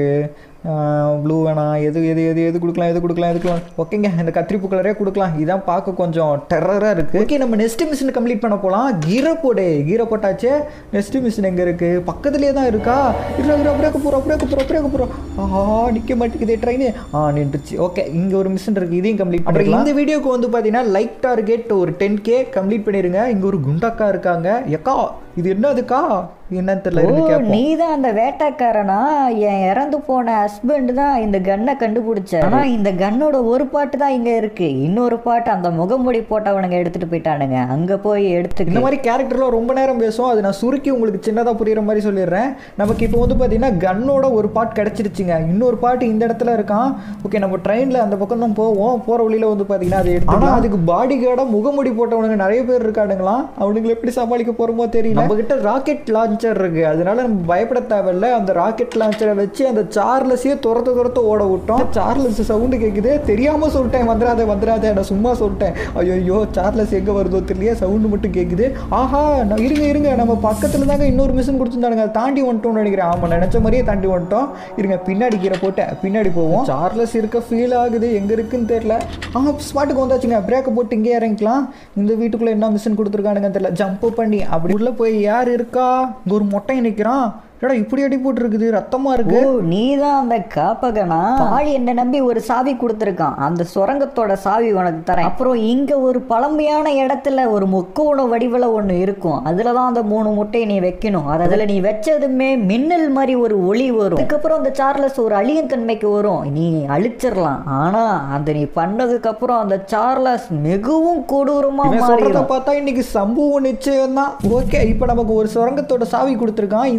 ப்ளூ வேணாம். எது எது எது எது கொடுக்கலாம், எது கொடுக்கலாம், எதுக்கலாம். ஓகேங்க, இந்த கத்திரிப்பூ கலரே கொடுக்கலாம். இதான் பார்க்க கொஞ்சம் டெரராக இருக்குது. ஓகே, நம்ம நெக்ஸ்ட் மிஷின் கம்ப்ளீட் பண்ண போகலாம். கீரை போடு, கீரை போட்டாச்சு. நெக்ஸ்ட் மிஷின் எங்கே இருக்குது? பக்கத்துலேயே தான் இருக்கா? இல்லை பிரேக்க போகிறோம், பிரேக்க போகிறோம், பிரேக்க போகிறோம். ஆஹா, நிற்க மாட்டேங்குது ட்ரெயின். ஆ நின்றுச்சு. ஓகே, இங்கே ஒரு மிஷின் இருக்குது, இதையும் கம்ப்ளீட் பண்ணிடலாம். இந்த வீடியோக்கு வந்து பார்த்தீங்கன்னா லைக் டார்கெட் ஒரு டென் கே கம்ப்ளீட் பண்ணிடுங்க. இங்கே ஒரு குண்டாக்கா இருக்காங்க. எக்கா இது என்னதுக்கா? என்னன்னு தெரியல. நீ தான் அந்த வேட்டைக்காரனா? என் இறந்து போன ஹஸ்பண்ட் தான் இந்த கன்னை கண்டுபிடிச்ச. ஆனா இந்த கன்னோட ஒரு பாட்டு தான் இங்க இருக்கு, இன்னொரு பாட்டு அந்த முகமூடி போட்டவனுங்க எடுத்துட்டு போயிட்டானுங்க. அங்க போய் எடுத்து இந்த மாதிரி கேரக்டர்லாம் ரொம்ப நேரம் பேசும். அது நான் சுருக்கி உங்களுக்கு சின்னதாக புரியுற மாதிரி சொல்லிடுறேன். நமக்கு இப்போ வந்து பார்த்தீங்கன்னா கன்னோட ஒரு பாட்டு கிடச்சிருச்சுங்க, இன்னொரு பாட்டு இந்த இடத்துல இருக்கான். ஓகே, நம்ம ட்ரெயினில் அந்த பக்கம் தான் போவோம். போகிற வழியில் வந்து பார்த்தீங்கன்னா அதை எடுத்து. ஆனால் அதுக்கு பாடி கார்டாக முகமூடி போட்டவனுங்க நிறைய பேர் இருக்கானுங்களாம். அவனுங்களை எப்படி சமாளிக்க போகிறோமோ தெரியல. நம்ம கிட்ட ராக்கெட் லான்ச்சர் இருக்கு, அதனால நம்ம பயப்பட தேவையில்லை. அந்த ராக்கெட் லான்ச்சரை வச்சு அந்த சார்லஸையே துரத்த துரத்த ஓட விட்டோம். சார்லஸ் சவுண்டு கேட்குது, தெரியாம சொல்லிட்டேன், வந்துடாத வந்துடாத, நான் சும்மா சொல்லிட்டேன். ஐயோ, சார்லஸ் எங்க வருதோ தெரியலையே, சவுண்டு மட்டும் கேட்குது. ஆஹா, இருங்க இருங்க, நம்ம பக்கத்துல தாங்க இன்னொரு மிஷின் கொடுத்துருந்தானுங்க, அதை தாண்டி வந்துட்டோம்னு நினைக்கிறேன். ஆமா, நினைச்ச மாதிரியே தாண்டி வந்துட்டோம். இருங்க, பின்னாடி கீரை போட்டேன், பின்னாடி போவோம். சார்லஸ் இருக்க ஃபீல் ஆகுது, எங்க இருக்குன்னு தெரியல. ஆ ஸ்பாட்டுக்கு வந்தாச்சுங்க, பிரேக்கை போட்டு இங்கே இறங்கிக்கலாம். இந்த வீட்டுக்குள்ள என்ன மிஷின் கொடுத்துருக்கானுங்கன்னு தெரியல. ஜம்ப் பண்ணி அப்படி உள்ள போய் யார் இருக்கா? இங்க ஒரு மொட்டை நிற்கிறான். ஏடா இப்படி அடி போட்டு இருக்குது, ரத்தமா இருக்கு. நீ தான் அந்த காப்பகனா? பாடி என்ன நம்பி ஒரு சாவி கொடுத்துருக்கான், அந்த சுரங்கத்தோட சாவி உனக்கு தரேன். அப்புறம் இங்க ஒரு பழமையான இடத்துல ஒரு முக்கோண வடிவில் ஒன்று இருக்கும், அதுல தான் அந்த மூணு முட்டையை நீ வைக்கணும். அதில் நீ வச்சதுமே மின்னல் மாதிரி ஒரு ஒளி வரும். அதுக்கப்புறம் அந்த சார்லஸ் ஒரு அழியும் தன்மைக்கு வரும், நீ அழிச்சிடலாம். ஆனா அந்த நீ பண்ணதுக்கு அப்புறம் அந்த சார்லஸ் மிகவும் கொடூரமா மாறிடும். பார்த்தா இன்னைக்கு சம்பவம் நிச்சயம் தான். ஓகே, இப்போ நமக்கு ஒரு சுரங்கத்தோட சாவி கொடுத்துருக்கான். இந்த இடத்துல தான்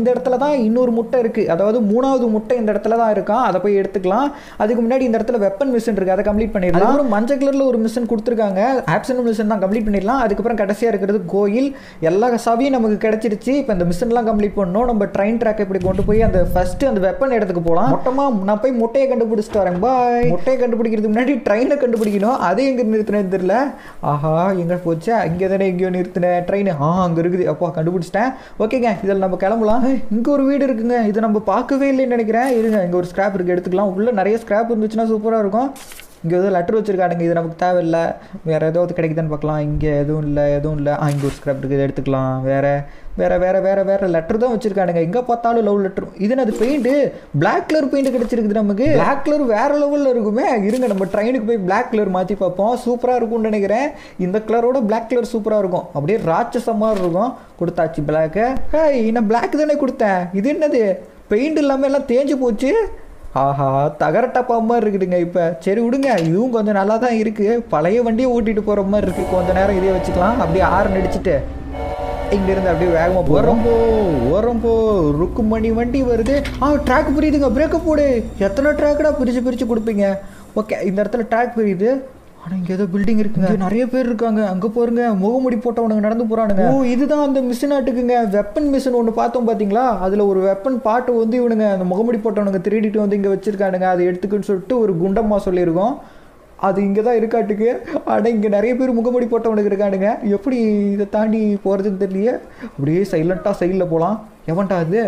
தான் இன்னொரு முட்டை இருக்குது, அதாவது மூணாவது முட்டை இந்த இடத்துல தான் இருக்கான். அதை போய் எடுத்துக்கலாம். அதுக்கு முன்னாடி இந்த இடத்துல வெப்பன் மிஷன் இருக்குது, அதை கம்ப்ளீட் பண்ணிடலாம். அதுக்கப்புறம் மஞ்சள் கலரில் ஒரு மிஷன் கொடுத்துருக்காங்க, ஆப்ஷனல் மிஷன் தான், கம்ப்ளீட் பண்ணிடலாம். அதுக்கப்புறம் கடைசியாக இருக்கிறது கோயில். எல்லா சாவியும் நமக்கு கிடைச்சிருச்சு. இப்போ இந்த மிஷன்லாம் கம்ப்ளீட் பண்ணணும். நம்ம ட்ரெயின் ட்ராக் இப்படி கொண்டு போய் அந்த ஃபஸ்ட்டு அந்த வெப்பன் இடத்துக்கு போகலாம். மொத்தமாக நான் போய் முட்டையை கண்டுபிடிச்சிட்டு வரேன். பாய். முட்டையை கண்டுபிடிக்கிறதுக்கு முன்னாடி ட்ரெயினை கண்டுபிடிக்கணும். அதே எங்கே நிறுத்தினேன்னு தெரியல. ஆஹா, எங்கே போச்சு? இங்கே தானே எங்கேயோ நிறுத்தினேன் ட்ரெயின். ஆ, அங்கே இருக்குது. அப்போ கண்டுபிடிச்சிட்டேன். ஓகேங்க, இதில் நம்ம கிளம்பலாம். இங்கே ஒரு வீடு இருக்குங்க, இதை நம்ம பார்க்கவே இல்லைன்னு நினைக்கிறேன். இருங்க, இங்கே ஒரு ஸ்கிராப் இருக்குது, எடுத்துக்கலாம். உள்ளே நிறைய ஸ்கிராப் இருந்துச்சுன்னா சூப்பராக இருக்கும். இங்கே ஏதோ லெட்டர் வச்சுருக்கானுங்க, இது நமக்கு தேவையில்லை. வேறு ஏதாவது கிடைக்குதான்னு பார்க்கலாம். இங்கே எதுவும் இல்லை, எதுவும் இல்லை. ஆ, இங்கே ஒரு ஸ்கிராப் இருக்குது, எடுத்துக்கலாம். வேறு வேறு வேறு வேறு வேறு லெட்டர் தான் வச்சுருக்கானுங்க. எங்கே பார்த்தாலும் லவ் லெட்டர். இது அது பெயிண்ட்டு பிளாக் கலர் பெயிண்ட் கிடச்சிருக்குது நமக்கு. பிளாக் கலர் வேறு லெவலில் இருக்குமே. இருங்க, நம்ம ட்ரெயினுக்கு போய் பிளாக் கலர் மாற்றி பார்ப்போம். சூப்பராக இருக்கும்னு நினைக்கிறேன். இந்த கலரோட பிளாக் கலர் சூப்பராக இருக்கும். அப்படியே ராட்சசமாக இருக்கும். கொடுத்தாச்சு பிளாக்கு. ஹேய், நான் பிளாக் தானே கொடுத்தேன். இது என்னது? பெயிண்ட் இல்லாமல் எல்லாம் தேஞ்சு போச்சு. ஆஹா, தகரட்டப்பா மாதிரி இருக்குதுங்க. இப்போ சரி விடுங்க, இதுவும் கொஞ்சம் நல்லா தான் இருக்குது. பழைய வண்டியை ஓட்டிகிட்டு போகிற மாதிரி இருக்குது. கொஞ்சம் நேரம் இதே வச்சுக்கலாம். அப்படியே ஆறு நடிச்சுட்டு இங்கேருந்து அப்படியே வேகமாக போகிறோம்போ ஓரம்போ ருக்குமணி வண்டி வருது. ஆ, ட்ராக் புரியுதுங்க. பிரேக்கப் போடு. எத்தனை ட்ராக்கடா பிரித்து பிரித்து கொடுப்பீங்க? ஓகே, இந்த இடத்துல ட்ராக் புரியுது. ஆனால் இங்கே ஏதோ பில்டிங் இருக்குங்க, நிறைய பேர் இருக்காங்க. அங்கே போருங்க, முகமுடி போட்டவனுங்க நடந்து போகிறானுங்க. ஓ, இதுதான் அந்த மிஷின் ஆட்டுக்குங்க. வெப்பன் மிஷின் ஒன்று பார்த்தோம் பார்த்தீங்களா? அதில் ஒரு வெப்பன் பாட்டு வந்து இவனுங்க அந்த முகமுடி போட்டவனுங்க திருடிட்டு வந்து இங்கே வச்சுருக்கானுங்க. அதை எடுத்துக்குன்னு சொல்லிட்டு ஒரு குண்டம்மா சொல்லியிருக்கோம். அது இங்கே தான் இருக்காட்டுக்கு. ஆனால் இங்கே நிறைய பேர் முகமுடி போட்டவனுக்கு இருக்கானுங்க. எப்படி இதை தாண்டி போகிறதுன்னு தெரியலையே. அப்படியே சைலண்ட்டாக சைடில் போகலாம். எவன்டா அது?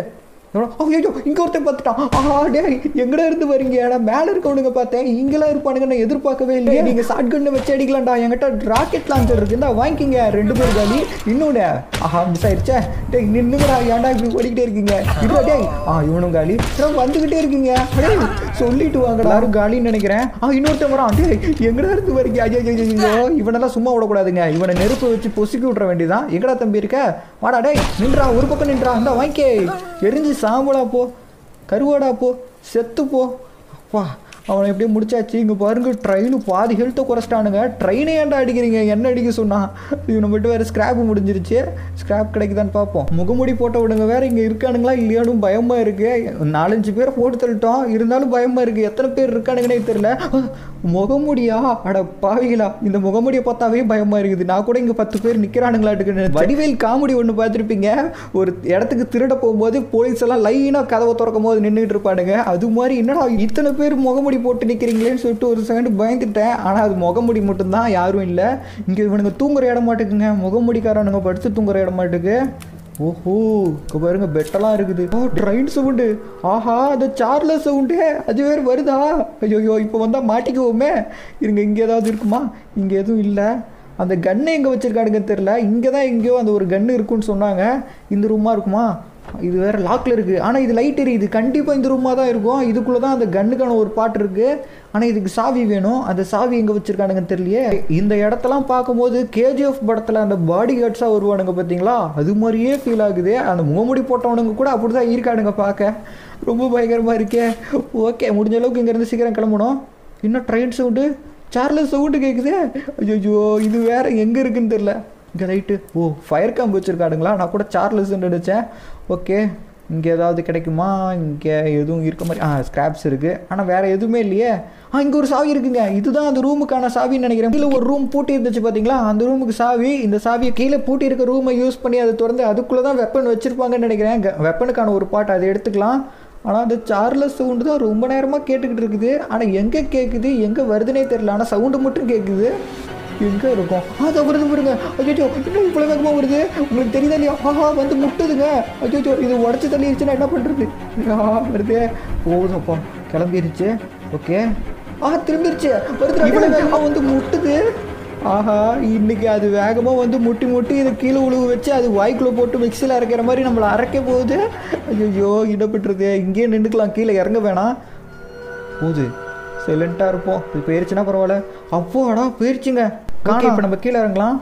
ஐயோ, இங்கே ஒருத்தன் பார்த்துட்டான். ஆஹா, டே எங்கடா இருந்து வரீங்க? நான் மேலே இருக்கவனுங்க பார்த்தேன், இங்கெல்லாம் இருப்பானுங்க, நான் எதிர்பார்க்கவே இல்லையே. நீங்கள் ஷார்ட் கன்னு வச்சு அடிக்கலாம்டா. என்கிட்ட ராக்கெட் லான்ச்சர் இருக்கு, இந்த வாங்கிக்கிங்க. ரெண்டு பேர் காலி. இன்னொன்று ஆஹா, மிஸ் ஆயிடுச்சே. டே நின்றுங்கடா, ஏன்டா இப்படி ஓடிக்கிட்டே இருக்கீங்க? இல்லை டே. ஆ, இவனும் காலி. வந்துக்கிட்டே இருக்கீங்க. அடே சொல்லிட்டு வாங்கடா. யாரும் காலின்னு நினைக்கிறேன். ஆ, இன்னொருத்தன் வரான். டே எங்கடா இருந்து வரீங்க? ஐயோ ஐயோ, இவனெல்லாம் சும்மா விடக்கூடாதுங்க. இவனை நெருப்பு வச்சு பொசுக்கி விட்ற வேண்டியதான். எங்கடா தம்பி இருக்க? வாடா டே, நின்றா, ஒரு பக்கம் நின்றா. இந்த வாங்கிக்கே. எரிஞ்சு சாம்பலா போ, கருவாடா போ, செத்து போ. அப்பா, அவனை எப்படியும் முடிச்சாச்சு. இங்கே பாருங்க, ட்ரெயின் பாதி ஹெல்த்தை குறைச்சிட்டானுங்க. ட்ரெயினை ஏன்டா அடிக்கிறீங்க? என்ன அடிக்க சொன்னா? இவனை மட்டும் வேறு ஸ்கிராப் முடிஞ்சிருச்சு. ஸ்கிராப் கிடைக்குதான்னு பார்ப்போம். முகமுடி போட்ட விடுங்க வேறு இங்கே இருக்கானுங்களா இல்லையானு பயமாக இருக்குது. நாலஞ்சு பேரை போட்டு தள்ளிட்டோம், இருந்தாலும் பயமாக இருக்குது. எத்தனை பேர் இருக்கானுங்கன்னே தெரியல. முகமுடியா? அட பாவிகளா, இந்த முகமுடியை பார்த்தாவே பயமாக இருக்குது. நான் கூட இங்கே பத்து பேர் நிற்கிறானுங்களாட்டுக்குன்னு. வடிவேல் காமெடி ஒன்று பார்த்துருப்பீங்க. ஒரு இடத்துக்கு திருட போகும்போது போலீஸ் எல்லாம் லைனாக கதவை திறக்கும் போது நின்றுட்டு இருப்பானுங்க. அது மாதிரி என்னடா இத்தனை பேர் முகமுடி போட்டு நிற்கிறீங்களேன்னு சொல்லிட்டு ஒரு செகண்ட் பயந்துட்டேன். ஆனால் அது முகமுடி மட்டும்தான், யாரும் இல்லை. இங்கே இவனுங்க தூங்குற இடம் மாட்டுக்குங்க. முகமுடிக்காரனுங்க படுத்து தூங்குற இடம் மாட்டுக்கு. ஓஹோ, இப்போ பாருங்க, பெட்டெல்லாம் இருக்குது. ஓ, ட்ரெயின் சவுண்டு. ஆஹா, அந்த சார்லஸ் சவுண்டு அது வேறு வருதா? ஐயோ, இப்போ வந்தால் மாட்டிக்குவோமே. இருங்க, இங்கே ஏதாவது இருக்குமா? இங்கே எதுவும் இல்லை. அந்த கன்று எங்கே வச்சுருக்கானுங்கன்னு தெரில. இங்கே தான் எங்கேயோ அந்த ஒரு கன்று இருக்குன்னு சொன்னாங்க. இந்த ரூமாக இருக்குமா? இது வேறு லாக்கில் இருக்குது. ஆனால் இது லைட் எரியுது. கண்டிப்பாக இந்த ரூமாக தான் இருக்கும். இதுக்குள்ளே தான் அந்த கன்னுக்கான ஒரு பாட்டு இருக்குது. ஆனால் இதுக்கு சாவி வேணும். அந்த சாவி எங்கே வச்சுருக்கானுங்கன்னு தெரியலையே. இந்த இடத்தெல்லாம் பார்க்கும்போது கேஜிஎஃப் படத்தில் அந்த பாடி கார்ட்ஸாக வருவானுங்க பார்த்தீங்களா, அது மாதிரியே ஃபீல் ஆகுது. அந்த முகமுடி போட்டவனுங்க கூட அப்படி தான் இருக்கானுங்க பார்க்க. ரொம்ப பயங்கரமாக இருக்கே. ஓகே, முடிஞ்ச அளவுக்கு இங்கேருந்து சீக்கிரம் கிளம்பணும். இன்னும் ட்ரெயின் சவுண்டு, சார்லஸ் சவுண்டு கேட்குது. ஐயோ, இது வேறு எங்கே இருக்குன்னு தெரில. இங்கே ரைட்டு. ஓ, ஃபயர் கேம்ப் வச்சுருக்காடுங்களா? நான் கூட சார்லஸ்ன்னு நினச்சேன். ஓகே, இங்கே ஏதாவது கிடைக்குமா? இங்கே எதுவும் இருக்க மாதிரி. ஆ, ஸ்கிராப்ஸ் இருக்குது. ஆனால் வேறு எதுவுமே இல்லையே. ஆ, இங்கே ஒரு சாவி இருக்குங்க. இதுதான் அந்த ரூமுக்கான சாவின்னு நினைக்கிறேன். கீழே ஒரு ரூம் பூட்டி இருந்துச்சு பார்த்தீங்களா, அந்த ரூமுக்கு சாவி. இந்த சாவியை கீழே பூட்டி இருக்க ரூமை யூஸ் பண்ணி அதை திறந்து அதுக்குள்ளே தான் வெப்பன் வச்சுருப்பாங்கன்னு நினைக்கிறேன். வெப்பனுக்கான ஒரு பாட்டு அதை எடுத்துக்கலாம். ஆனால் அந்த சார்லஸ் சவுண்டு தான் ரொம்ப நேரமாக கேட்டுக்கிட்டு இருக்குது. ஆனால் எங்கே கேட்குது, எங்கே வருதுன்னே தெரில. ஆனால் சவுண்டு மட்டும் கேட்குது. எங்கே இருக்கும்? அதை வருது பாருங்க. அச்சோ, இன்னும் இவ்வளோ வேகமாக வருது. உங்களுக்கு தெரியுதா இல்லையா? ஆஹா, வந்து முட்டுதுங்க. அச்சோ, இது உடச்சி தள்ளிடுச்சுன்னா என்ன பண்ணுறது? ஆ, வருது. போகுதுப்பா, கிளம்பிடுச்சு. ஓகே. ஆ, திரும்பிடுச்சு. வருது. இவ்வளோ வேகமாக வந்து முட்டுது. ஆஹா, இன்னைக்கு அது வேகமாக வந்து முட்டி முட்டி இதை கீழே உழுவு வச்சு அது வாய்க்குள்ளே போட்டு மிக்சியில் அரைக்கிற மாதிரி நம்மளை அரைக்க போகுது. ஐயோ, இடப்பட்டுருது. இங்கேயே நின்றுக்கலாம், கீழே இறங்க வேணாம். போகுது. சைலண்ட்டாக இருப்போம். இப்போ போயிருச்சுன்னா பரவாயில்ல. அப்போடா போயிருச்சுங்க. காணா. இப்போ நம்ம கீழே இறங்கலாம்.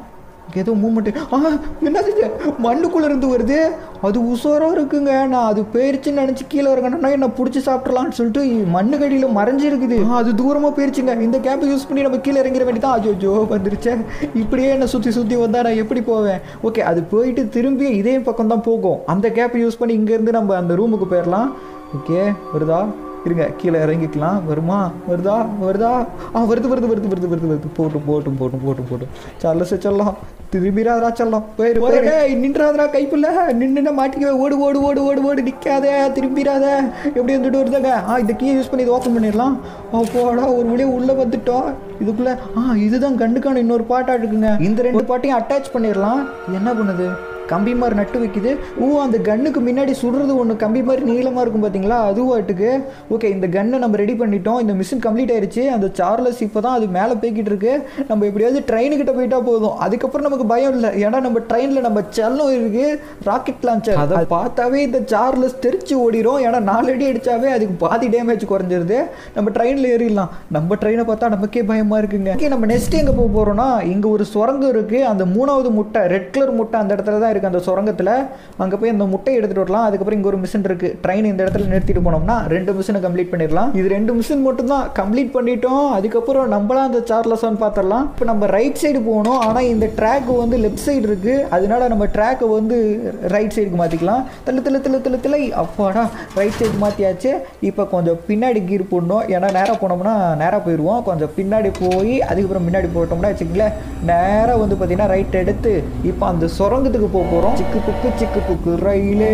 ஏதோ மூமெண்ட். ஆ என்னது இது? மண்ணுக்குள்ள இருந்து வருது. அது உசோரா இருக்குங்க. நான் அது போயிருச்சுன்னு நினைச்சு கீழே இறங்கணும்னா என்ன பிடிச்சி சாப்பிட்றலான்னு சொல்லிட்டு மண்ணு கடியில் மறைஞ்சிருக்குது. அது தூரமாக போயிருச்சுங்க. இந்த கேப்பை யூஸ் பண்ணி நம்ம கீழே இறங்கிற வேண்டி தான். அஜோ ஜோ வந்துருச்சே. இப்படியே என்ன சுற்றி சுற்றி வந்தா நான் எப்படி போவேன்? ஓகே, அது போயிட்டு திரும்பி இதே பக்கம் தான் போகும். அந்த கேப்பை யூஸ் பண்ணி இங்கேருந்து நம்ம அந்த ரூமுக்கு போயிடலாம். ஓகே, வருதா? இருங்க, கீழே இறங்கிக்கலாம். வருமா? வருதா? வருதா? ஆ வருது வருது வருது வருது வருது வருது போட்டும் போட்டும் போட்டும் போட்டும் போட்டும் சல்ல செல்லாம். திரும்பிடாதரா செல்லம். போயிரு போயிரு. நின்றாதரா, கைப்பில்ல நின்று மாட்டிக்கவே. ஓடு ஓடு ஓடு ஓடு ஓடு, நிற்காத, திரும்பிடாத. எப்படி வந்துட்டு வருதாங்க? ஆ இந்த கீயை யூஸ் பண்ணி இதை ஓப்பன் பண்ணிடலாம். அப்போடா ஒரு வழியாக உள்ளே வந்துட்டோம். இதுக்குள்ளே ஆ இதுதான் கண்ணுக்கான இன்னொரு பாட்டாக இருக்குங்க. இந்த ரெண்டு பாட்டையும் அட்டாச் பண்ணிடலாம். என்ன பண்ணுது? கம்பி மாதிரி நட்டு வைக்குது. ஓ, அந்த கன்னுக்கு முன்னாடி சுடுறது ஒன்று கம்பி மாதிரி நீளமாக இருக்கும் பார்த்தீங்களா? அதுவாட்டுக்கு. ஓகே, இந்த கன்னை நம்ம ரெடி பண்ணிட்டோம். இந்த மிஷின் கம்ப்ளீட் ஆயிடுச்சு. அந்த சார்லஸ் இப்போ தான் அது மேலே போய்கிட்டு இருக்கு. நம்ம எப்படியாவது ட்ரெயினுக்கிட்ட போயிட்டா போதும். அதுக்கப்புறம் நமக்கு பயம் இல்லை. ஏன்னா நம்ம ட்ரெயினில் நம்ம செல்லம் இருக்கு, ராக்கெட் லான்ச்சர். அதை பார்த்தாவே இந்த சார்லஸ் தெரிச்சு ஓடிடும். ஏன்னா நாலு அடி அடித்தாவே அதுக்கு பாதி டேமேஜ் குறைஞ்சிருது. நம்ம ட்ரெயினில் ஏறிடலாம். நம்ம ட்ரெயினை பார்த்தா நமக்கே பயமாக இருக்குங்க. ஓகே, நம்ம நெக்ஸ்ட் எங்கே போக போகிறோம்னா, இங்கே ஒரு சுரங்கம் இருக்குது. அந்த மூணாவது முட்டை, ரெட் கலர் முட்டை அந்த இடத்துல தான் அந்த சுரங்கத்தில். அங்கே போய் அந்த முட்டையை எடுத்துகிட்டு வரலாம். அதுக்கப்புறம் இங்கே ஒரு மிஷின் இருக்குது. ட்ரெயின் இந்த இடத்துல நிறுத்திட்டு போனோம்னா ரெண்டு மிஷினை கம்ப்ளீட் பண்ணிடலாம். இது ரெண்டு மிஷின் மட்டும் தான் கம்ப்ளீட் பண்ணிட்டோம். அதுக்கப்புறம் நம்மளாம் அந்த சார்லஸான்னு பார்த்துடலாம். இப்போ நம்ம ரைட் சைடு போகணும். ஆனால் இந்த ட்ராக் வந்து லெஃப்ட் சைடு இருக்குது. அதனால நம்ம ட்ராக்கை வந்து ரைட் சைடுக்கு மாற்றிக்கலாம். தள்ளு தள்ளு தள்ளு தள்ளு தள்ளை. அப்பாடா, ரைட் சைடு மாற்றியாச்சு. இப்போ கொஞ்சம் பின்னாடி கீர் போடணும். ஏன்னா நேராக போனோம்னா நேராக போயிடுவோம். கொஞ்சம் பின்னாடி போய் அதுக்கப்புறம் முன்னாடி போட்டோம்னா வச்சுக்கங்களேன், நேராக வந்து பார்த்தீங்கன்னா ரைட் எடுத்து இப்போ அந்த சுரங்கத்துக்கு போக போகிறோம். சிக்கு புக்கு சிக்கு புக்கு ரயிலே,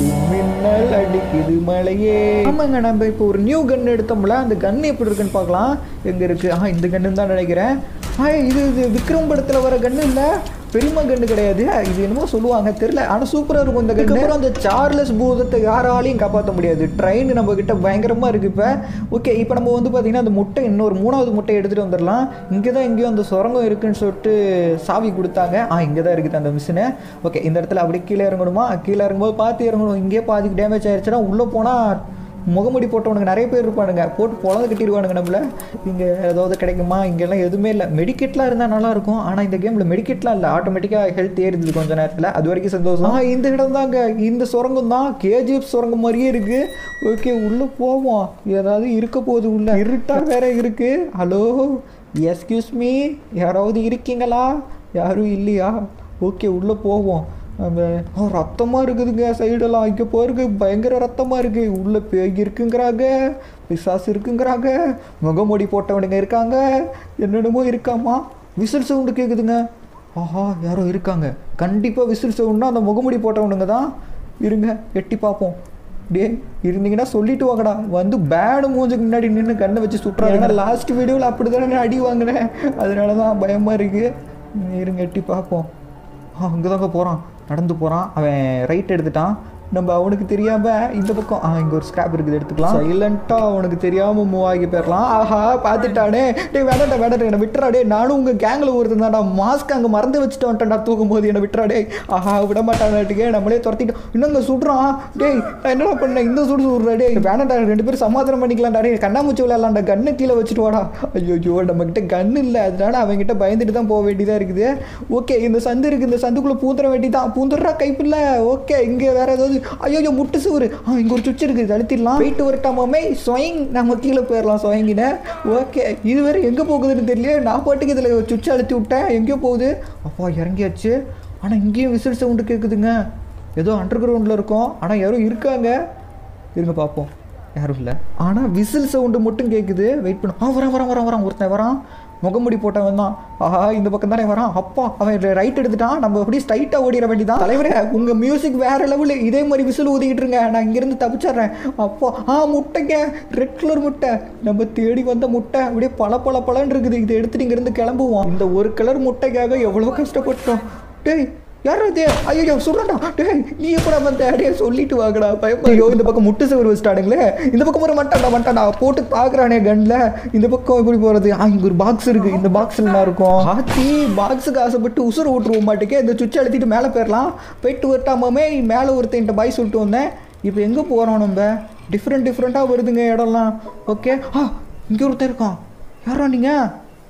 மின்னல் அடிக்குது மலையே. ஆமாங்க, நம்ம இப்போ ஒரு நியூ கன் எடுத்தோம்ல, அந்த கன் எப்படி இருக்குன்னு பார்க்கலாம். எங்கே இருக்குது? ஆ இந்த கன்னு தான் நினைக்கிறேன். ஆ இது இது விக்ரம் படத்தில் வர கன்னு இல்லை, பெருமை கன்று கிடையாது. இது என்னமோ சொல்லுவாங்க, தெரியல. ஆனால் சூப்பராக இருக்கும் இந்த கன்று. அப்புறம் அந்த சார்லஸ் பூதத்தை யாராலையும் காப்பாற்ற முடியாது. ட்ரெயின் நம்ம கிட்ட பயங்கரமாக இருக்குது இப்போ. ஓகே, இப்போ நம்ம வந்து பார்த்தீங்கன்னா அந்த முட்டை, இன்னொரு மூணாவது முட்டை எடுத்துகிட்டு வந்துடலாம். இங்கே தான் எங்கேயோ அந்த சுரங்கம் இருக்குன்னு சொல்லிட்டு சாவி கொடுத்தாங்க. ஆ இங்கே தான் இருக்குது அந்த மிஷினு. ஓகே, இந்த இடத்துல அப்படி கீழே இறங்கணுமா? கீழே இறங்கும்போது பார்த்து இறங்கணும். இங்கேயே பாதிக்கு டேமேஜ் ஆயிடுச்சுன்னா உள்ளே போனால் முகமுடி போட்டவனுக்கு நிறைய பேர் இருப்பானுங்க, போட்டு பொழந்து கட்டிடுவானுங்க நம்மள. இங்கே ஏதாவது கிடைக்குமா? இங்கெல்லாம் எதுவுமே இல்லை. மெடிக்கெட்லாம் இருந்தால் நல்லாயிருக்கும். ஆனால் இந்த கேமில் மெடிக்கெட்லாம் இல்லை, ஆட்டோமேட்டிக்காக ஹெல்த் ஏறிடுது கொஞ்சம் நேரத்தில். அது வரைக்கும் சந்தோஷம். இந்த இடம் தாங்க, இந்த சுரங்கம் தான். கேஜிஎஃப் சுரங்கம் மாதிரியே இருக்குது. ஓகே, உள்ளே போவோம். ஏதாவது இருக்க போகுது உள்ள. இருட்டாக வேற இருக்குது. ஹலோ, எஸ்கியூஸ் மீ, யாராவது இருக்கீங்களா? யாரும் இல்லையா? ஓகே, உள்ளே போவோம். அந்த ரத்தமாக இருக்குதுங்க சைடெல்லாம். இங்கே போருக்கு பயங்கர ரத்தமாக இருக்குது. உள்ளே பேய் இருக்குங்கிறாங்க, பிசாசு இருக்குங்கிறாங்க, முகமூடி போட்டவனுங்க இருக்காங்க, என்னென்னமோ இருக்காமா. விசில் சவுண்டு கேட்குதுங்க. ஆஹா, யாரோ இருக்காங்க. கண்டிப்பாக விசில் சவுண்டுனா அந்த முகமூடி போட்டவனுங்க தான். இருங்க, எட்டி பார்ப்போம். டே இருந்தீங்கன்னா சொல்லிட்டு வாங்கடா. வந்து பேடு மூஞ்சுக்கு முன்னாடி நின்று கண்ணை வச்சு சுட்டுறாங்க. ஏன்னா லாஸ்ட் வீடியோவில் அப்படி தானே நான் அடி வாங்கினேன். அதனால தான் பயமாக இருக்குது. இருங்க, எட்டி பார்ப்போம். ஆ அங்கே தாங்க போகிறான், நடந்து போகிறான். அவன் ரைட் எடுத்துட்டான். நம்ம அவனுக்கு தெரியாமல் இந்த பக்கம் ஆ இங்கே ஒரு ஸ்கிராப் இருக்குது, எடுத்துக்கலாம். சைலண்ட்டாக அவனுக்கு தெரியாமல் மூவ் ஆகி போயிடலாம். ஆஹா, பார்த்துட்டானே. டே வேண்டாண்டா வேண்டாண்டா, என்னை விட்டுறாடே. நானும் உங்கள் கேங்கில் ஒருத்தன் தான்டா. மாஸ்க் அங்கே மறந்து வச்சுட்டு வந்துட்டேன்டா தூக்கும் போது. என்னை விட்டுறாடே. ஆஹா, விட மாட்டான்ட்டுக்கே நம்மளே துரத்திட்டோம். இன்னுங்க சுடுறான். டேய் நான் என்னடா பண்ணேன்? இந்த சுடு சுடுறா. டே வேண்டாண்டா, ரெண்டு பேரும் சமாதானம் பண்ணிக்கலாம்டா. டே கண்ணாமூச்சி விளையாடலாம்டா. கண்ணு கீழே வச்சுட்டு வாடா. ஐயோ, நம்மக்கிட்ட கன்று இல்லை. அதனால அவங்ககிட்ட பயந்துட்டு தான் போக வேண்டியதாக இருக்குது. ஓகே, இந்த சந்து இருக்குது. இந்த சந்துக்குள்ளே பூந்துட வேண்டி தான். பூந்துடுறா கைப்பில்ல. ஓகே, இங்கே வேறு ஏதாவது. ஐயோ, முட்டு சுவர். ஆ இங்கே ஒரு சுவிட்ச் இருக்குது, அழுத்திடலாம். போயிட்டு வரட்டாமே ஸ்வயிங். நம்ம கீழே போயிடலாம் ஸ்வயிங்கின. ஓகே, இது வேறு எங்கே போகுதுன்னு தெரியல. நான் பாட்டுக்கு இதில் சுவிட்ச் அழுத்தி விட்டேன். எங்கேயோ போகுது. அப்பா இறங்கியாச்சு. ஆனால் இங்கேயும் விசில் சவுண்டு கேட்குதுங்க. ஏதோ அண்டர் கிரவுண்டில் இருக்கும். ஆனால் யாரும் இருக்காங்க. இருங்க பார்ப்போம். யாரும் இல்லை. ஆனால் விசில் சவுண்டு மட்டும் கேட்குது. வெயிட் பண்ண. ஆ வரான் வரான் வரான் வரான் ஒருத்தன் வரான். முகமுடி போட்டவன் தான். ஆஹா, இந்த பக்கம் தானே வரான். அப்பா அவன் ரைட் எடுத்துட்டான். நம்ம அப்படியே ஸ்ட்ரைட்டாக ஓடிட வேண்டியதான். தலைவரே, உங்கள் மியூசிக் வேறு லெவலு. இதே மாதிரி விசில் ஊதிக்கிட்டு இருங்க. நான் இங்கேருந்து தப்பிச்சிட்றேன். அப்பா ஆ முட்டைங்க, ரெட் கலர் முட்டை. நம்ம தேடி வந்த முட்டை அப்படியே பல பல பலன்னு இருக்குது. இதை எடுத்துட்டு இங்கேருந்து கிளம்புவோம். இந்த ஒரு கலர் முட்டைக்காக எவ்வளோ கஷ்டப்பட்டோம். டேய் யாரும் இது? ஐயோ சொல்றா. டேய் நீ எப்படா வந்த? அடையே சொல்லிட்டு வாங்கடா. பயமா. ஐயோ, இந்த பக்கம் முட்டு சவர் வச்சுட்டானுங்களே. இந்த பக்கம் ஒரு மட்டாண்டா மட்டாண்டா போட்டு பார்க்குறானே கன்ல. இந்த பக்கம் எப்படி போகிறது? ஆ இங்கே ஒரு பாக்ஸ் இருக்குது. இந்த பாக்ஸில் என்ன இருக்கும்? ஆத்தி பாக்ஸுக்கு ஆசைப்பட்டு உசுறு ஓட்டுருவோம் மாட்டுக்கே. இந்த சுவிட்ச் அழுத்திட்டு மேலே போயிடலாம். போயிட்டு வரட்டாமே மேலே ஒருத்தன்ட்ட பாய் சொல்லிட்டு வந்தேன். இப்போ எங்கே போகிறோம் நம்ம? டிஃப்ரெண்ட் டிஃப்ரெண்ட்டாக வருதுங்க இடம்லாம். ஓகே, ஆ இங்கே ஒருத்தர் இருக்கான். யாரா நீங்கள்?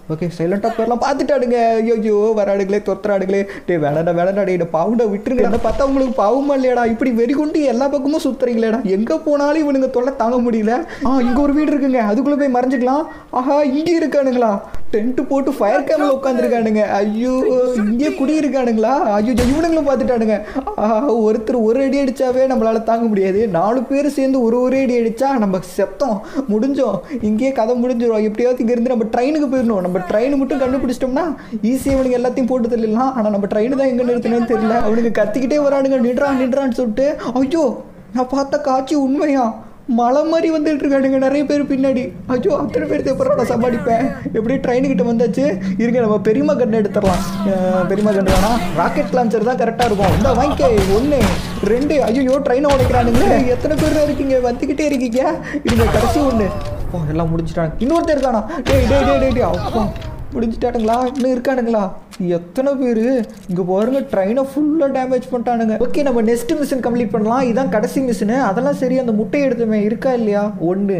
ஓகே சைலண்டாக போயிடலாம். பார்த்துட்டாடுங்க. ஐயோ ஐயோ வராடுங்களே துரத்துறாடுங்களே. டே வேணாடா வேணாடா டே பாவுண்டா விட்டுருங்க. என்ன பார்த்தா உங்களுக்கு பாவமா இல்லையாடா? இப்படி வெறி கொண்டு எல்லா பக்கமும் சுத்துறீங்களேடா. எங்கே போனாலும் இவனுங்க தொல்லை தாங்க முடியல. ஆ இங்கே ஒரு வீடு இருக்குங்க, அதுக்குள்ளே போய் மறைஞ்சிக்கலாம். ஆஹா இங்கே இருக்கானுங்களா? டென்ட்டு போட்டு ஃபயர் கேமில் உட்காந்துருக்கானுங்க. ஐயோ இங்கே குடி இருக்கானுங்களா? ஐயோ இவனுங்களும் பார்த்துட்டானுங்க. ஆஹா ஒருத்தர் ஒரு அடி அடித்தாவே நம்மளால் தாங்க முடியாது. நாலு பேர் சேர்ந்து ஒரு ஒரு அடி அடித்தா நம்ம செத்தோம், முடிஞ்சோம், இங்கேயே கதை முடிஞ்சிடும். எப்படியாவது இங்கேருந்து நம்ம ட்ரெயினுக்கு போயிடணும். நம்ம ட்ரெயின் மட்டும் கண்டுபிடிச்சிட்டோம்னா ஈஸியாக அவனுக்கு எல்லாத்தையும் போட்டு தரலாம். ஆனால் நம்ம ட்ரெயின் தான் எங்கே நிறுத்தினு தெரியல. அவனுக்கு கத்திக்கிட்டே வரானுங்க, நின்றான் நின்றான்னு சொல்லிட்டு. ஐயோ நான் பார்த்த காட்சி உண்மையா? மலை மாதிரி வந்துட்டு இருக்கானுங்க நிறைய பேர் பின்னாடி. ஐயோ அத்தனை பேர் எப்பறம் நான் சமாளிப்பேன். எப்படி ட்ரெயினுக்கிட்ட வந்தாச்சு. இருங்க நம்ம பெரியமா கண்ணு எடுத்துடலாம். பெரியமா கண்ணு வேணாம், ராக்கெட் லான்ச்சர் தான் கரெக்டாக இருக்கும். இந்த வாங்கிக்க ஒன்று ரெண்டு. ஐயோ ட்ரெயினை உடைக்கிறானுங்களே. எத்தனை பேர் தான் இருக்கீங்க? வந்துக்கிட்டே இருக்கீங்க. இருங்க கடைசி ஒன்று. ஓ எல்லாம் முடிஞ்சிட்டாங்க. இன்னொருத்தர் இருக்கானா? டேய் டே டே டே டே அப்பா முடிஞ்சிட்டானுங்களா? இன்னும் இருக்கானுங்களா? எத்தனை பேர் இங்கே பாருங்க. ட்ரெயினை ஃபுல்லாக டேமேஜ் பண்ணிட்டானுங்க. ஓகே நம்ம நெக்ஸ்ட் மிஷன் கம்ப்ளீட் பண்ணலாம். இதுதான் கடைசி மிஷனு. அதெல்லாம் சரி. அந்த முட்டையை எடுத்துமே இருக்கா இல்லையா? ஒன்று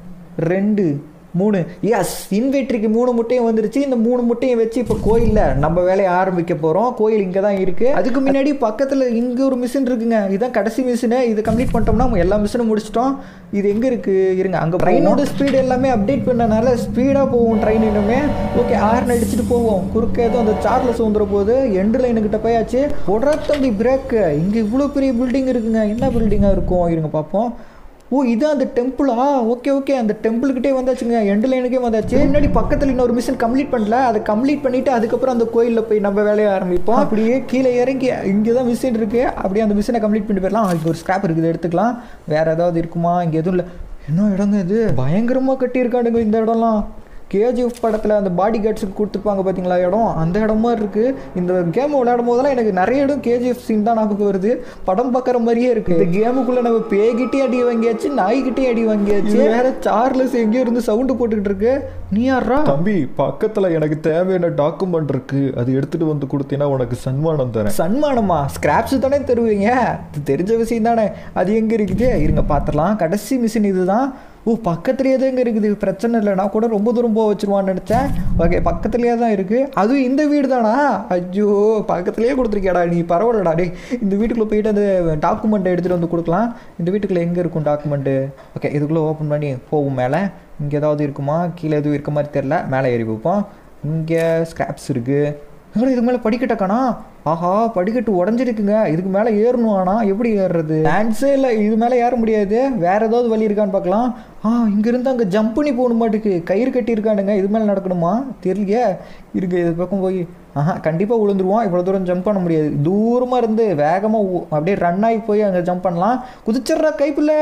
ரெண்டு மூணு. எஸ் இன்வெர்டரிக்கு மூணு முட்டையும் வந்துருச்சு. இந்த மூணு முட்டையும் வச்சு இப்போ கோயிலில் நம்ம வேலையை ஆரம்பிக்க போகிறோம். கோயில் இங்கே தான் இருக்குது. அதுக்கு முன்னாடி பக்கத்தில் இங்கே ஒரு மிஷின் இருக்குங்க. இதுதான் கடைசி மிஷினு. இதை கம்ப்ளீட் பண்ணிட்டோம்னா நம்ம எல்லா மிஷினும் முடிச்சிட்டோம். இது எங்கே இருக்குது? இருங்க அங்கே ட்ரெயினோட ஸ்பீடு எல்லாமே அப்டேட் பண்ணனால ஸ்பீடாக போகும் ட்ரெயின் இன்னுமே. ஓகே ஆர்ன் அடிச்சுட்டு போவோம். குறுக்க ஏதோ அந்த சார்லஸ் வந்துற போது எண்டு லைனுக்கிட்ட போயாச்சு. போடுறா தம்பி பிரேக்கு. இங்கே இவ்வளோ பெரிய பில்டிங் இருக்குங்க. என்ன பில்டிங்காக இருக்கும்? இருங்க பார்ப்போம். ஓ இது அந்த டெம்பிளா? ஓகே ஓகே அந்த டெம்பிள்கிட்டே வந்தாச்சுங்க. எண்டு லைனுக்கே வந்தாச்சு. முன்னாடி பக்கத்தில் இன்னொரு மிஷன் கம்ப்ளீட் பண்ணல. அதை கம்ப்ளீட் பண்ணிவிட்டு அதுக்கப்புறம் அந்த கோயிலில் போய் நம்ம வேலையை ஆரம்பிப்போம். அப்படியே கீழே இறங்கி இங்கே தான் மிஷின் இருக்குது. அப்படியே அந்த மிஷினை கம்ப்ளீட் பண்ணி போயிடலாம். இப்போ ஒரு ஸ்கிராப் இருக்குது, எடுத்துக்கலாம். வேறு ஏதாவது இருக்குமா? இங்கே எதுவும் இல்லை. என்ன இடங்க இது? பயங்கரமாக கட்டியிருக்கானுங்க இந்த இடம்லாம். கேஜிஎஃப் படத்தில் அந்த பாடி கார்ட்ஸுக்கு கொடுத்துருப்பாங்க பார்த்தீங்களா இடம், அந்த இடம் மாதிரி இருக்குது. இந்த கேம் விளையாடும் போதெல்லாம் எனக்கு நிறைய இடம் கேஜிஎஃப் சீன் தான் ஞாபகம் வருது. படம் பார்க்குற மாதிரியே இருக்குது. இந்த கேமுக்குள்ளே நம்ம பேய்கிட்டே அடி வாங்கியாச்சு, நாய்கிட்டே அடி வாங்கியாச்சு. வேற சார்லஸ் எங்கேயோ இருந்து சவுண்டு போட்டுக்கிட்டு இருக்கு. நீ யாரா? தம்பி பக்கத்தில் எனக்கு தேவையான டாக்குமெண்ட் இருக்கு, அது எடுத்துட்டு வந்து கொடுத்தீங்கன்னா உனக்கு சன்மானம் தரேன். சன்மானமா? ஸ்கிராப்ஸ் தானே தருவீங்க, தெரிஞ்ச விஷயம் தானே. அது எங்கே இருக்குது? இருங்க பார்த்துடலாம். கடைசி மிஷின் இதுதான். ஓ பக்கத்துலேயே தான் இங்கே இருக்குது. பிரச்சனை இல்லை. நான் கூட ரொம்ப தூரம் போக வச்சுருவான்னு நினச்சேன். ஓகே பக்கத்துலேயே தான் இருக்குது. அதுவும் இந்த வீடு தானா? ஐயோ பக்கத்துலேயே கொடுத்துருக்கியாடா நீ. பரவாயில்லடா டே. இந்த வீட்டுக்குள்ளே போயிட்டு அந்த டாக்குமெண்ட்டை எடுத்துகிட்டு வந்து கொடுக்கலாம். இந்த வீட்டுக்குள்ளே எங்கே இருக்கும் டாக்குமெண்ட்டு? ஓகே இதுக்குள்ளே ஓப்பன் பண்ணி போகும். மேலே இங்கே ஏதாவது இருக்குமா? கீழே எதுவும் இருக்க மாதிரி தெரில. மேலே ஏறி வைப்போம். இங்கே ஸ்கிராப்ஸ் இருக்குது. இதுக்கு மேலே படிக்கட்டக்கானா? ஆஹா படிக்கட்டு உடஞ்சிருக்குங்க. இதுக்கு மேலே ஏறணும். ஆனால் எப்படி ஏறுறது? டான்ஸே இல்லை. இது மேலே ஏற முடியாது. வேறு ஏதாவது வழி இருக்கான்னு பார்க்கலாம். ஆ இங்கேருந்து அங்கே ஜம்ப் பண்ணி போகணும் மாட்டுக்கு. கயிறு கட்டியிருக்கானுங்க. இது மேலே நடக்கணுமா? தெரியலையே. இருக்கு இது பக்கம் போய் ஆஹா கண்டிப்பாக விழுந்துருவோம். இவ்வளோ தூரம் ஜம்ப் பண்ண முடியாது. தூரமாக இருந்து வேகமாக அப்படியே ரன் ஆகி போய் அங்கே ஜம்ப் பண்ணலாம். குதிச்சிட்றா கைப்பில்ல.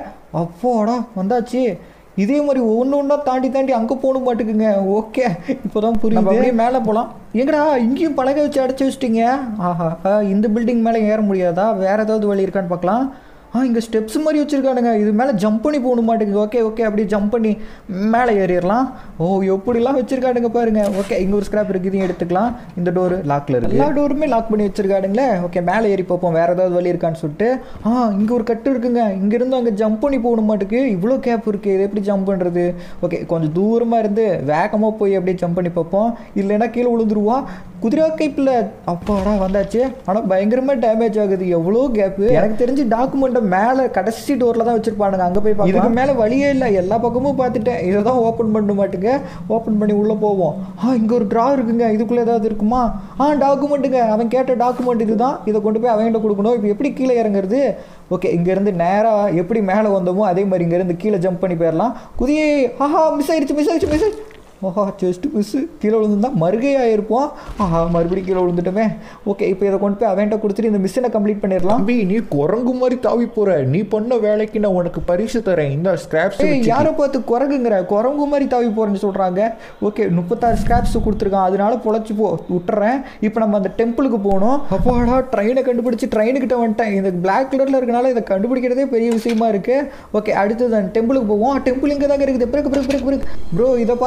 அப்போடா வந்தாச்சு. இதே மாதிரி ஒன்று ஒன்றா தாண்டி தாண்டி அங்கே போகணும் மாட்டுக்குங்க. ஓகே இப்போ தான் புரியுது. அப்படியே மேலே போகலாம். எங்கடா இங்கேயும் பலகை வச்சு அடைச்சி வச்சிட்டிங்க. ஆஹா இந்த பில்டிங் மேலே ஏற முடியாதா? வேறு ஏதாவது வழி இருக்கான்னு பார்க்கலாம். ஆ இங்கே ஸ்டெப்ஸ் மாதிரி வச்சுருக்கானுங்க. இது மேலே ஜம்ப் பண்ணி போகணும் மாட்டேங்குது. ஓகே ஓகே அப்படியே ஜம்ப் பண்ணி மேலே ஏறிடலாம். ஓ எப்படிலாம் வச்சுருக்கானுங்க பாருங்க. ஓகே இங்கே ஒரு ஸ்கிராப் இருக்குது, இதையும் எடுத்துக்கலாம். இந்த டோரு லாக்கில் இருக்குது. எல்லா டோருமே லாக் பண்ணி வச்சுருக்கானுங்களே. ஓகே மேலே ஏறி பார்ப்போம் வேறு ஏதாவது வழி இருக்கான்னு சொல்லிட்டு. ஆ இங்கே ஒரு கட்டு இருக்குங்க. இங்கேருந்து அங்கே ஜம்ப் பண்ணி போகணும் மாட்டுக்கு. இவ்வளோ கேப் இருக்குது. இது எப்படி ஜம்ப் பண்ணுறது? ஓகே கொஞ்சம் தூரமாக இருந்து வேகமாக போய் அப்படியே ஜம்ப் பண்ணி பார்ப்போம். இல்லைன்னா கீழே விழுந்துருவோம். குதிரை கைப்பில் அப்பாடா வந்தாச்சு. ஆனால் பயங்கரமாக டேமேஜ் ஆகுது. எவ்வளோ கேப்பு. எனக்கு தெரிஞ்சு டாக்குமெண்ட்டை மேலே கடைசி டோரில் தான் வச்சுருப்பானுங்க. அங்கே போய் பார்க்க இதுக்கு மேலே வழியே இல்லை. எல்லா பக்கமும் பார்த்துட்டேன். இதை தான் ஓப்பன் பண்ண மாட்டுங்க. ஓப்பன் பண்ணி உள்ளே போவோம். ஆ இங்கே ஒரு ட்ரா இருக்குங்க. இதுக்குள்ளே ஏதாவது இருக்குமா? ஆ டாக்குமெண்ட்டுங்க. அவன் கேட்ட டாக்குமெண்ட் இது தான். இதை கொண்டு போய் அவன்கிட்ட கொடுக்கணும். இப்போ எப்படி கீழே இறங்குறது? ஓகே இங்கேருந்து நேராக எப்படி மேலே வந்தோமோ அதே மாதிரி இங்கேருந்து கீழே ஜம்ப் பண்ணி போயிடலாம். குதியே ஆஹா மிஸ் ஆயிடுச்சு மிஸ் ஆயிடுச்சு மிஸ் ஆயிடுச்சு. ஓஹா ஜஸ்ட்டு மிஸ்ஸு. கீழே விழுந்துருந்தா மறுகையாக இருப்போம். ஆஹா மறுபடியும் கீழே விழுந்துட்டோமே. ஓகே இப்போ இதை கொண்டு போய் அவன்கிட்ட கொடுத்துட்டு இந்த மிஷினை கம்ப்ளீட் பண்ணிடலாம். தம்பி நீ குரங்கு மாதிரி தாவி போற. நீ பண்ண வேலைக்கு நான் உனக்கு பரிசு தரேன். இந்த ஸ்கிராப்ஸ் யாரை பார்த்து குரங்குங்கிற? குரங்கு மாதிரி தாவி போகிறேன்னு சொல்கிறாங்க. ஓகே முப்பத்தாறு ஸ்கிராப்ஸ் கொடுத்துருக்கான். அதனால பொழைச்சி போ விட்டுறேன். இப்போ நம்ம அந்த டெம்பிளுக்கு போகணும். அப்பாடா ட்ரெயினை கண்டுபிடிச்சி ட்ரெயினுக்கிட்ட வந்துட்டேன். இந்த பிளாக் கலரில் இருக்கனால இதை கண்டுபிடிக்கிறதே பெரிய விஷயமா இருக்குது. ஓகே அடுத்தது அந்த டெம்பிளுக்கு போவோம். டெம்பிள் இங்கே தாங்க இருக்குது. பிறகு பிறகு பிறகு பிறகு ப்ரோ இதை பார்த்தா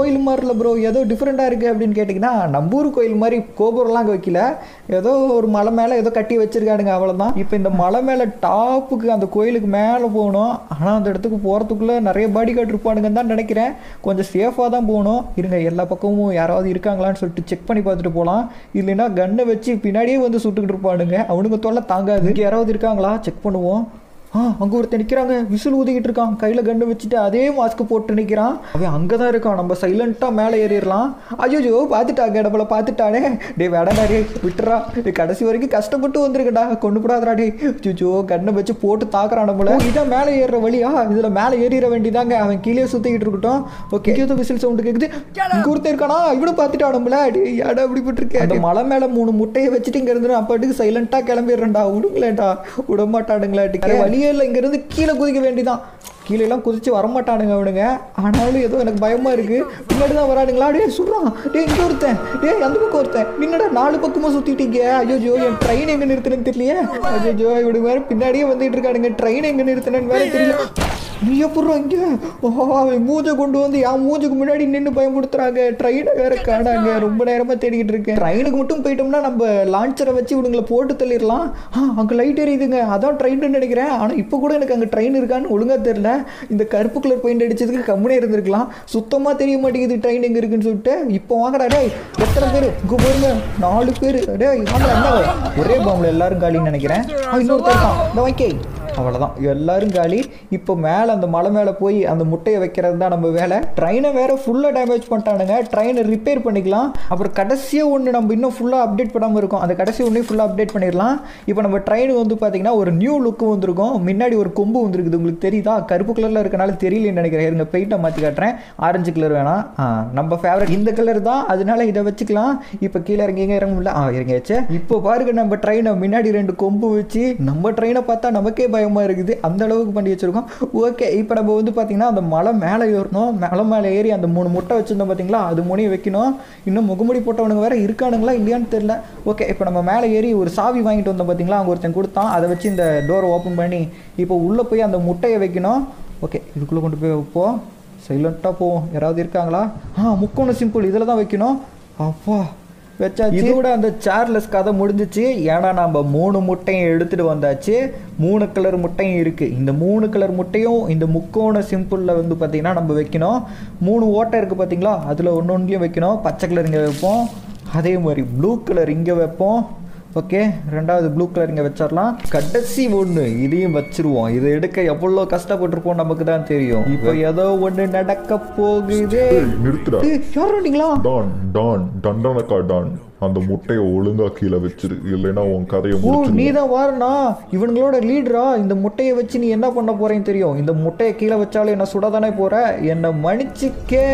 கோயில் மாதிரி இல்லை ப்ரோ, ஏதோ டிஃப்ரெண்ட்டாக இருக்குது அப்படின்னு கேட்டிங்கன்னா, நம்ம ஊர் கோயில் மாதிரி கோபுரம்லாம் அங்கே வைக்கல, ஏதோ ஒரு மலை மேலே ஏதோ கட்டி வச்சிருக்கானுங்க, அவ்வளோதான். இப்போ இந்த மலை மேலே டாப்புக்கு அந்த கோயிலுக்கு மேலே போகணும். ஆனால் அந்த இடத்துக்கு போகிறதுக்குள்ளே நிறைய பாடி கார்டு இருப்பானுங்கன்னு தான் நினைக்கிறேன். கொஞ்சம் சேஃபாக தான் போகணும். இருங்க, எல்லா பக்கமும் யாராவது இருக்காங்களான்னு சொல்லிட்டு செக் பண்ணி பார்த்துட்டு போகலாம். இல்லைன்னா கன்னை வச்சு பின்னாடியே வந்து சுட்டுக்கிட்டு இருப்பானுங்க, அவனுங்க தொல்லை தாங்காது. இங்கே யாராவது இருக்காங்களா செக் பண்ணுவோம். ஆ அங்கே ஒருத்தர் நிற்கிறாங்க, விசில் ஊதிக்கிட்டு இருக்கான், கையில் கண்டு வச்சுட்டு அதே மாஸ்க் போட்டு நிற்கிறான். அவன் அங்கே தான் இருக்கான். நம்ம சைலண்ட்டாக மேலே ஏறிடலாம். ஐயோ பார்த்துட்டாங்க, நம்மளை பார்த்துட்டானே. டே வேடா டே விட்டுறா, டே கடைசி வரைக்கும் கஷ்டப்பட்டு வந்திருக்கடா, கொண்டு போடாதடா டே. ஜோஜோ கண்ணை வச்சு போட்டு தாக்குறான் நம்மள. இதான் மேலே ஏறுற வழியா, இதில் மேலே ஏறிட வேண்டியதாங்க. அவன் கீழே சுற்றிக்கிட்டு இருக்கட்டும். ஓகே, ஏதோ விசில் சவுண்டு கேட்குது. இங்கே ஒருத்தர் இருக்கானா, இவனை பார்த்துட்டான் நம்மள. டே யாடா அப்படி போட்டிருக்கேன். அந்த மலை மேலே மூணு முட்டையை வச்சுட்டு இங்கே இருந்து நான் பாட்டுக்கு சைலண்ட்டாக கிளம்பிடுறேன்டா. விடுங்களேன்டா, விடமாட்டானுங்களா. வழி இல்லை, இங்கேருந்து கீழே குதிக்க வேண்டிதான். கீழே எல்லாம் குதிச்சு வரமாட்டானுங்க அவனுங்க. ஆனாலும் ஏதோ எனக்கு பயமா இருக்கு. பின்னாடி தான் வரானுங்களா. டே சொல்றான், டே இங்க ஒருத்தன், டே அந்த பக்கம் ஒருத்தன், நின்னடா நாலு பக்கமா சுத்திட்டீங்க. ஐயோ என் ட்ரெயின் எங்க நிறுத்தினு தெரியலையே. ஐயோ இவனுக்கு வேற பின்னாடியே வந்துட்டு இருக்கானுங்க. ட்ரெயின் எங்க நிறுத்தினு வேற தெரியல. நீ எப்பறம் இங்க அவன் மூஞ்சை கொண்டு வந்து என் மூஞ்சுக்கு முன்னாடி நின்று பயன்படுத்துறாங்க. ட்ரெயினை வேற காணாங்க. ரொம்ப நேரமா தேடிக்கிட்டு இருக்கேன். ட்ரெயினுக்கு மட்டும் போயிட்டோம்னா நம்ம லான்ச்சரை வச்சு இவனுங்களை போட்டு தள்ளிடலாம். ஆ அங்கே லைட் எரியுதுங்க, அதான் ட்ரெயின்னு நினைக்கிறேன். ஆனால் இப்போ கூட எனக்கு அங்கே ட்ரெயின் இருக்கான்னு ஒழுங்கா தெரியல. இந்த கருப்பு கலர் பெயிண்ட் அடிச்சதுக்கு கம்முனே இருந்திருக்கலாம். சுத்தமாக தெரிய மாட்டேங்குது ட்ரெயின் எங்கே இருக்குன்னு சொல்லிட்டு. இப்போ வாங்கடா டே, எத்தனை பேர் இங்கே போயிருங்க, நாலு பேர். டே வாங்கடா, என்ன ஒரே பாம்பில் எல்லாரும் காலின்னு நினைக்கிறேன். இன்னொருத்தர் இருக்கான், இந்த வாங்கி. அவ்வளோதான், எல்லாரும் காலி. இப்போ மேலே அந்த மலை மேலே போய் அந்த முட்டையை வைக்கிறது தான் நம்ம வேலை. ட்ரெயினை வேறு ஃபுல்லாக டேமேஜ் பண்ணிட்டானுங்க. ட்ரெயினை ரிப்பேர் பண்ணிக்கலாம். அப்புறம் கடைசியாக ஒன்று நம்ம இன்னும் ஃபுல்லாக அப்டேட் பண்ணாமல் இருக்கோம். அந்த கடைசி ஒன்றையும் ஃபுல்லாக அப்டேட் பண்ணிடலாம். இப்போ நம்ம ட்ரெயின் வந்து பார்த்திங்கன்னா ஒரு நியூ லுக்கு வந்திருக்கும். முன்னாடி ஒரு கொம்பு வந்துருக்குது, உங்களுக்கு தெரியுதா? கருப்பு கலரில் இருக்கனால தெரியலன்னு நினைக்கிறேன். இருங்க பெயிண்டை மாற்றி காட்டுறேன். ஆரஞ்சு கலர் வேணாம், ஆ நம்ம ஃபேவரட் இந்த கலர் தான், அதனால இதை வச்சுக்கலாம். இப்போ கீழே இறங்கிங்க, இறங்க முடியல. ஆ இறங்கியாச்சு. இப்போ பாருங்க, நம்ம ட்ரெயினை முன்னாடி ரெண்டு கொம்பு வச்சு நம்ம ட்ரெயினை பார்த்தா நமக்கே பயமாக இருக்குது, அந்த அளவுக்கு பண்ணி வச்சிருக்கோம். ஓகே, இப்போ நம்ம வந்து பார்த்தீங்கன்னா அந்த மலை மேலே ஏறணும். மலை மேலே ஏறி அந்த மூணு முட்டை வச்சுருந்தோம் பார்த்தீங்களா, அது மூணையும் வைக்கணும். இன்னும் முகமுடி போட்டவனுங்க வேற இருக்கானுங்களா இல்லையான்னு தெரியல. ஓகே, இப்போ நம்ம மேலே ஏறி ஒரு சாவி வாங்கிட்டு வந்தோம் பார்த்தீங்களா, அங்கே ஒருத்தன் கொடுத்தான். அதை வச்சு இந்த டோரை ஓப்பன் பண்ணி இப்போ உள்ளே போய் அந்த முட்டையை வைக்கணும். ஓகே, இதுக்குள்ளே கொண்டு போய் வைப்போம். சைலண்ட்டாக போவோம். யாராவது இருக்காங்களா? ஆ முக்கோணம் சிம்பிள், இதில் தான் வைக்கணும். அப்பா வச்சாச்சு. இதோட அந்த சேர்லெஸ் கதை முடிஞ்சிச்சு. ஏன்னா நம்ம மூணு முட்டையும் எடுத்துகிட்டு வந்தாச்சு. மூணு கலர் முட்டையும் இருக்குது. இந்த மூணு கலர் முட்டையும் இந்த முக்கோண சிம்பிளில் வந்து பார்த்திங்கன்னா நம்ம வைக்கணும். மூணு ஓட்டை இருக்குது பார்த்தீங்களா, அதில் ஒன்று ஒன்றையும் வைக்கணும். பச்சை கலர் இங்கே வைப்போம், அதே மாதிரி ப்ளூ கலர் இங்கே வைப்போம். ஓகே, ரெண்டாவது ப்ளூ கலர் இங்கே வச்சிடலாம். கடைசி ஒன்று இதையும் வச்சிருவோம். இதை எடுக்க எவ்வளோ கஷ்டப்பட்டிருப்போம் நமக்கு தான் தெரியும். இப்போ ஏதோ ஒன்று நடக்க போகுது. நிறுத்துடா. யாருங்களா? டான் டான் டண்டனக்கா டான், அந்த முட்டையை ஒழுங்கா கீழே வச்சிரு, இல்லைன்னா உன் கதையை ஓ நீ தான் வாரணா, இவனுங்களோட லீடரா? இந்த முட்டையை வச்சு நீ என்ன பண்ண போறேன்னு தெரியும். இந்த முட்டையை கீழே வச்சாலும் என்ன சுட தானே போற. என்னை மன்னிச்சுக்கே.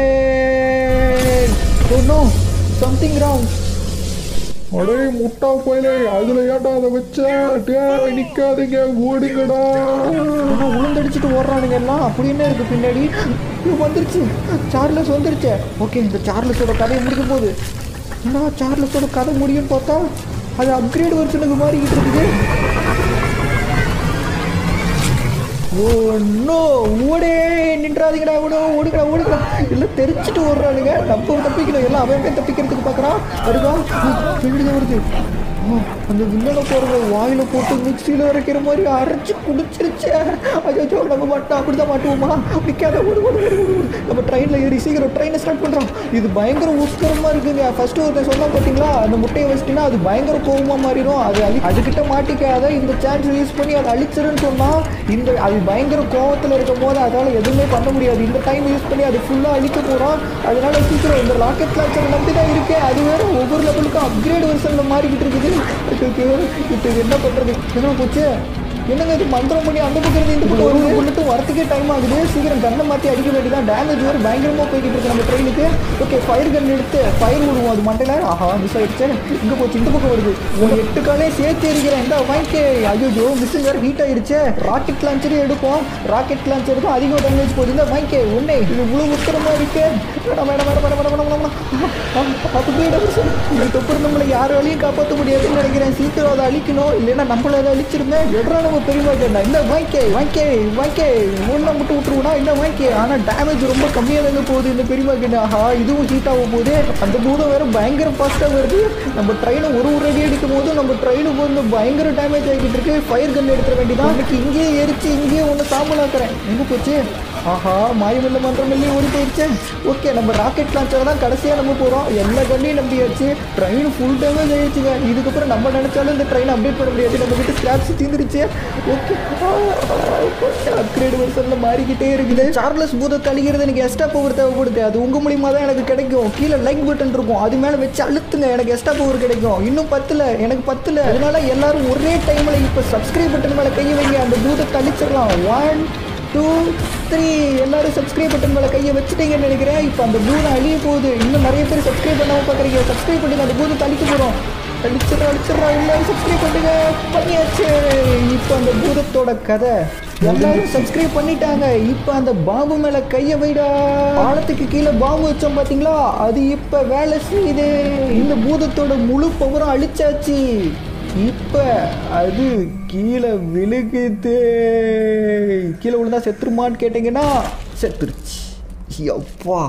Oh no, something wrong. அடே முட்டா போயிலே, அதுல ஏன்டா அதை வச்ச? நிக்காதீங்க, ஓடுங்கடா. உளுந்தடிச்சுட்டு ஓடுறானுங்க எல்லாம். அப்படி என்ன இருக்கு பின்னாடி? வந்துருச்சு, சார்லஸ் வந்துருச்சு. ஓகே, இந்த சார்லஸோட கதையை முடிக்க போகுது. ஏன்னா சார்லஸோட கதை முடியும்னு பார்த்தா அது அப்கிரேட் வெர்ஷனுக்கு மாறிக்கிட்டு இருக்குது. ஓ நோ, ஓடே நின்றாதீங்கடா, ஓடோ ஓடுங்கடா ஓடுங்கடா. எல்லாம் தெரிச்சுட்டு ஓடுறானுங்க. நம்ம தப்பிக்கணும், எல்லாம் அவன் தப்பிக்கிறதுக்கு பார்க்குறான். வருதா பின்னாடி வருது. அந்த வில்லனை போடுற வாயில போட்டு மிக்சியில் அரைக்கிற மாதிரி அரைச்சி குடிச்சிருச்சு. ஐயோ நம்ம மாட்டோம், அப்படி தான் மாட்டுவோமா? நிற்காத, ஓடு ஓடு ஓடு ஓடு. நம்ம ட்ரெயினில் ஏறி சீக்கிரம் ட்ரெயினை ஸ்டார்ட் பண்ணுறோம். இது பயங்கர உஸ்கரமாக இருக்குங்க. ஃபர்ஸ்ட்டு ஒருத்தர் சொன்னால் பார்த்தீங்களா, அந்த முட்டையை வச்சிட்டிங்கன்னா அது பயங்கர கோபமாக மாறிடும். அது அழி அதுக்கிட்ட மாட்டிக்காத, இந்த சான்ஸ் யூஸ் பண்ணி அதை அழிச்சிருன்னு சொன்னால் இந்த அது பயங்கர கோபத்தில் இருக்கும் போது அதால் எதுவுமே பண்ண முடியாது. இந்த டைம் யூஸ் பண்ணி அது ஃபுல்லாக அழிக்க போகிறோம். அதனால சீக்கிரம் இந்த ராக்கெட் லான்ச்சரை நம்பி தான் இருக்கேன். அது வேறு ஒவ்வொரு லெவலுக்கும் அப்கிரேட் வெர்ஷனில் மாறிக்கிட்டு இருக்குது. இப்போ என்ன பண்ணுறது? என்ன போச்சு? என்னங்க இது மந்திரம் பண்ணி அந்த பக்கம் இருந்து இந்த பக்கம் ஒரு புல்லட்டும் வரத்துக்கே டைம் ஆகுது. சீக்கிரம் கண்ணை மாற்றி அடிக்க வேண்டியதான். டேமேஜ் வேறு பயங்கரமாக போய்கிட்டு இருக்கு நம்ம ட்ரெயினுக்கு. ஓகே, ஃபயர் கன் எடுத்து ஃபயர் விடுவோம் அது மண்டையில். ஆஹா மிஸ் ஆகிடுச்சு. இங்கே போச்சு, இந்த பக்கம் வருது. ஒரு எட்டு காலே சேர்த்து எரிக்கிறேன். இந்த வாங்கிக்கே. ஐயோ மிஷின் வேறு ஹீட் ஆகிடுச்சு. ராக்கெட் லான்ச்சரே எடுப்போம். ராக்கெட் லான்ச்சர் தான் அதிகம் டேமேஜ் போகுது. இந்த வாங்கிக்கே ஒன்னே. இது இவ்வளோ உத்தரமாக இருக்கு. வேணாம் வேணாம் வேணாம் வேணாம் வேணாம் வேணாம் வேணாம். இது தொப்புறம் நம்மளை யாராலையும் காப்பாற்ற முடியாதுன்னு நினைக்கிறேன். சீக்கிரம் அதை அழிக்கணும், இல்லைன்னா நம்மள அதை அழிச்சிருமே. எட்ரா நம்ம பெரியமா கேட்டா இந்த வாங்கிக்கே வாங்கிக்கே வாங்கிக்கே ஒன்றா மட்டும் விட்டுருவோம்னா இந்த வாங்கிக்கே ஆனால் டேமேஜ் ரொம்ப கம்மியாக தாங்க போகுது இந்த பெரியமா கேட்டா. ஆஹா இதுவும் ஹீட் ஆகும் போது அந்த பூதம் வேறு பயங்கர ஃபாஸ்ட்டாக வருது. நம்ம ட்ரெயினை ஒரு ஒரு அடி அடிக்கும் போது நம்ம ட்ரெயினுக்கு வந்து பயங்கர டேமேஜ் ஆகிட்டு இருக்கு. ஃபயர் கன் எடுத்துட வேண்டியதான். எனக்கு இங்கேயே எரிச்சு இங்கேயே ஒன்று சாம்பலாக்குறேன். எங்கே போச்சு? ஆஹா மாயமில்ல மந்திரமில்லையே ஓடி போயிடுச்சு. ஓகே நம்ம ராக்கெட் லான்ச்சர் தான் கடைசியாக நம்ம போகிறோம். எல்லா கண்ணையும் நம்பியாச்சு. ட்ரெயின் ஃபுல் டேமேஜ் ஆயிடுச்சுங்க. இதுக்கப்புறம் நம்ம நினச்சாலும் இந்த ட்ரெயின் அப்டேட் பண்ண முடியாது. நம்ம கிட்ட ஸ்கிராப்ஸ் தீர்ந்துருச்சு. ஓகே அப்கிரேட் வெர்ஷனில் மாறிக்கிட்டே இருக்குது. சார்லஸ் பூதத்தை அழிக்கிறது எனக்கு எக்ஸ்ட்ரா பவர் தேவைப்படுது. அது உங்கள் மூலியமாக தான் எனக்கு கிடைக்கும். கீழே லைக் பட்டன் இருக்கும், அது மேலே வச்சு அழுத்துங்க, எனக்கு எக்ஸ்ட்ரா பவர் கிடைக்கும். இன்னும் பத்தில் எனக்கு பத்தில் அதனால எல்லாரும் ஒரே டைமில் இப்போ சப்ஸ்கிரைப் பட்டன் மேலே கையை வைங்க, அந்த பூதத்தை அழிச்சிடலாம். ஒன் டூ த்ரீ எல்லாரும் சப்ஸ்கிரைப் பட்டன் மேலே கையை வச்சுட்டீங்கன்னு நினைக்கிறேன். இப்போ அந்த பூதம் அழிய போகுது. இன்னும் நிறைய பேர் சப்ஸ்கிரைப் பண்ணாமல் பார்க்குறீங்க. சப்ஸ்கிரைப் பண்ணி அந்த பூதத்தை அழிக்க போகிறோம். அடிச்சிடறோம் அடிச்சிடறோம் எல்லாரும் சப்ஸ்கிரைப் பண்ணுங்க. பண்ணியாச்சு. இப்போ அந்த பூதத்தோட கதை எல்லாரும் சப்ஸ்கிரைப் பண்ணிட்டாங்க. இப்போ அந்த பாம்பு மேலே கையை வைடா. பாலத்துக்கு கீழே பாம்பு வச்சோம் பார்த்தீங்களா, அது இப்போ வேலை செய்யுது. இந்த பூதத்தோட முழு பவரும் அழிச்சாச்சு. இப்போ அது கீழே விழுகுது. கீழே விழுந்தா செத்துருமான்னு கேட்டிங்கன்னா செத்துருச்சு. அப்பா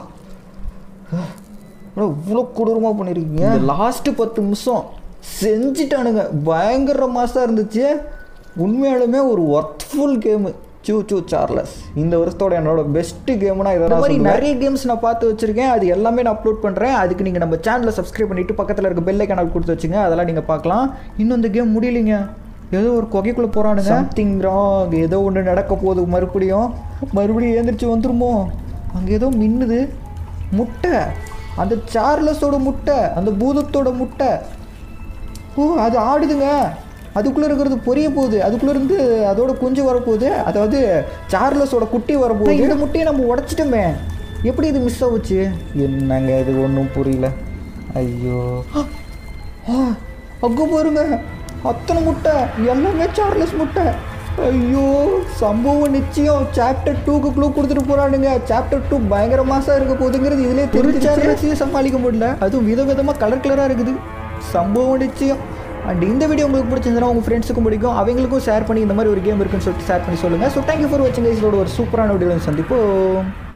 இவ்வளோ கொடூரமாக பண்ணியிருக்கீங்க. லாஸ்ட்டு பத்து நிமிஷம் செஞ்சுட்டானுங்க. பயங்கர மாசாக இருந்துச்சு. உண்மையாலுமே ஒரு ஒர்த்ஃபுல் கேமு சூ சூ சார்லஸ். இந்த வருஷத்தோட என்னோட பெஸ்ட்டு கேம்னா இதை மாதிரி நிறைய கேம்ஸ் நான் பார்த்து வச்சுருக்கேன். அது எல்லாமே நான் அப்லோட் பண்ணுறேன். அதுக்கு நீங்கள் நம்ம சேனலை சப்ஸ்கிரைப் பண்ணிவிட்டு பக்கத்தில் இருக்க பெல் ஐக்கான் கொடுத்து வச்சுங்க. அதெல்லாம் நீங்கள் பார்க்கலாம். இன்னும் இந்த கேம் முடியலைங்க. ஏதோ ஒரு கொகைக்குள்ளே போகிறானுங்க. Something wrong. ஏதோ ஒன்று நடக்க போகுது. மறுபடியும் மறுபடியும் எழுந்திரிச்சு வந்துருமோ? அங்கே ஏதோ மின்னுது. முட்டை, அந்த சார்லஸோட முட்டை, அந்த பூதத்தோட முட்டை. ஓ அது ஆடுதுங்க. அதுக்குள்ளே இருக்கிறது பொரிய போகுது. அதுக்குள்ளே இருந்து அதோட குஞ்சு வரப்போகுது. அதாவது சார்லஸோட குட்டி வரப்போகுது. இந்த முட்டையை நம்ம உடச்சிட்டோமே, எப்படி இது மிஸ் ஆகுச்சு? என்னங்க இது ஒன்றும் புரியல. ஐயோ அங்கே பாருங்க, அத்தனை முட்டை எல்லாமே சார்லஸ் முட்டை. ஐயோ சம்பவம் நிச்சயம். சாப்டர் டூக்கு க்ளூ கொடுத்துட்டு போகிறானுங்க. சாப்டர் டூ பயங்கர மாசாக இருக்க போகுதுங்கிறது இதிலே தெரிஞ்சு சார்லஸையும் சமாளிக்க முடியல. அதுவும் விதவிதமாக கலர் கலராக இருக்குது. சம்பவம் நிச்சயம். அண்ட் இந்த வீடியோ உங்களுக்கு பிடிச்சிருந்தா உங்கள் ஃப்ரெண்ட்ஸுக்கும் பிடிக்கும், அவங்களுக்கும் ஷேர் பண்ணி இந்த மாதிரி ஒரு கேம் இருக்குன்னு சொல்லிட்டு ஷேர் பண்ணி சொல்லுங்கள். ஸோ தேங்க்யூ ஃபார் வாட்சிங் கைஸ். இதோட ஒரு சூப்பரான வீடியோ சந்திப்போம்.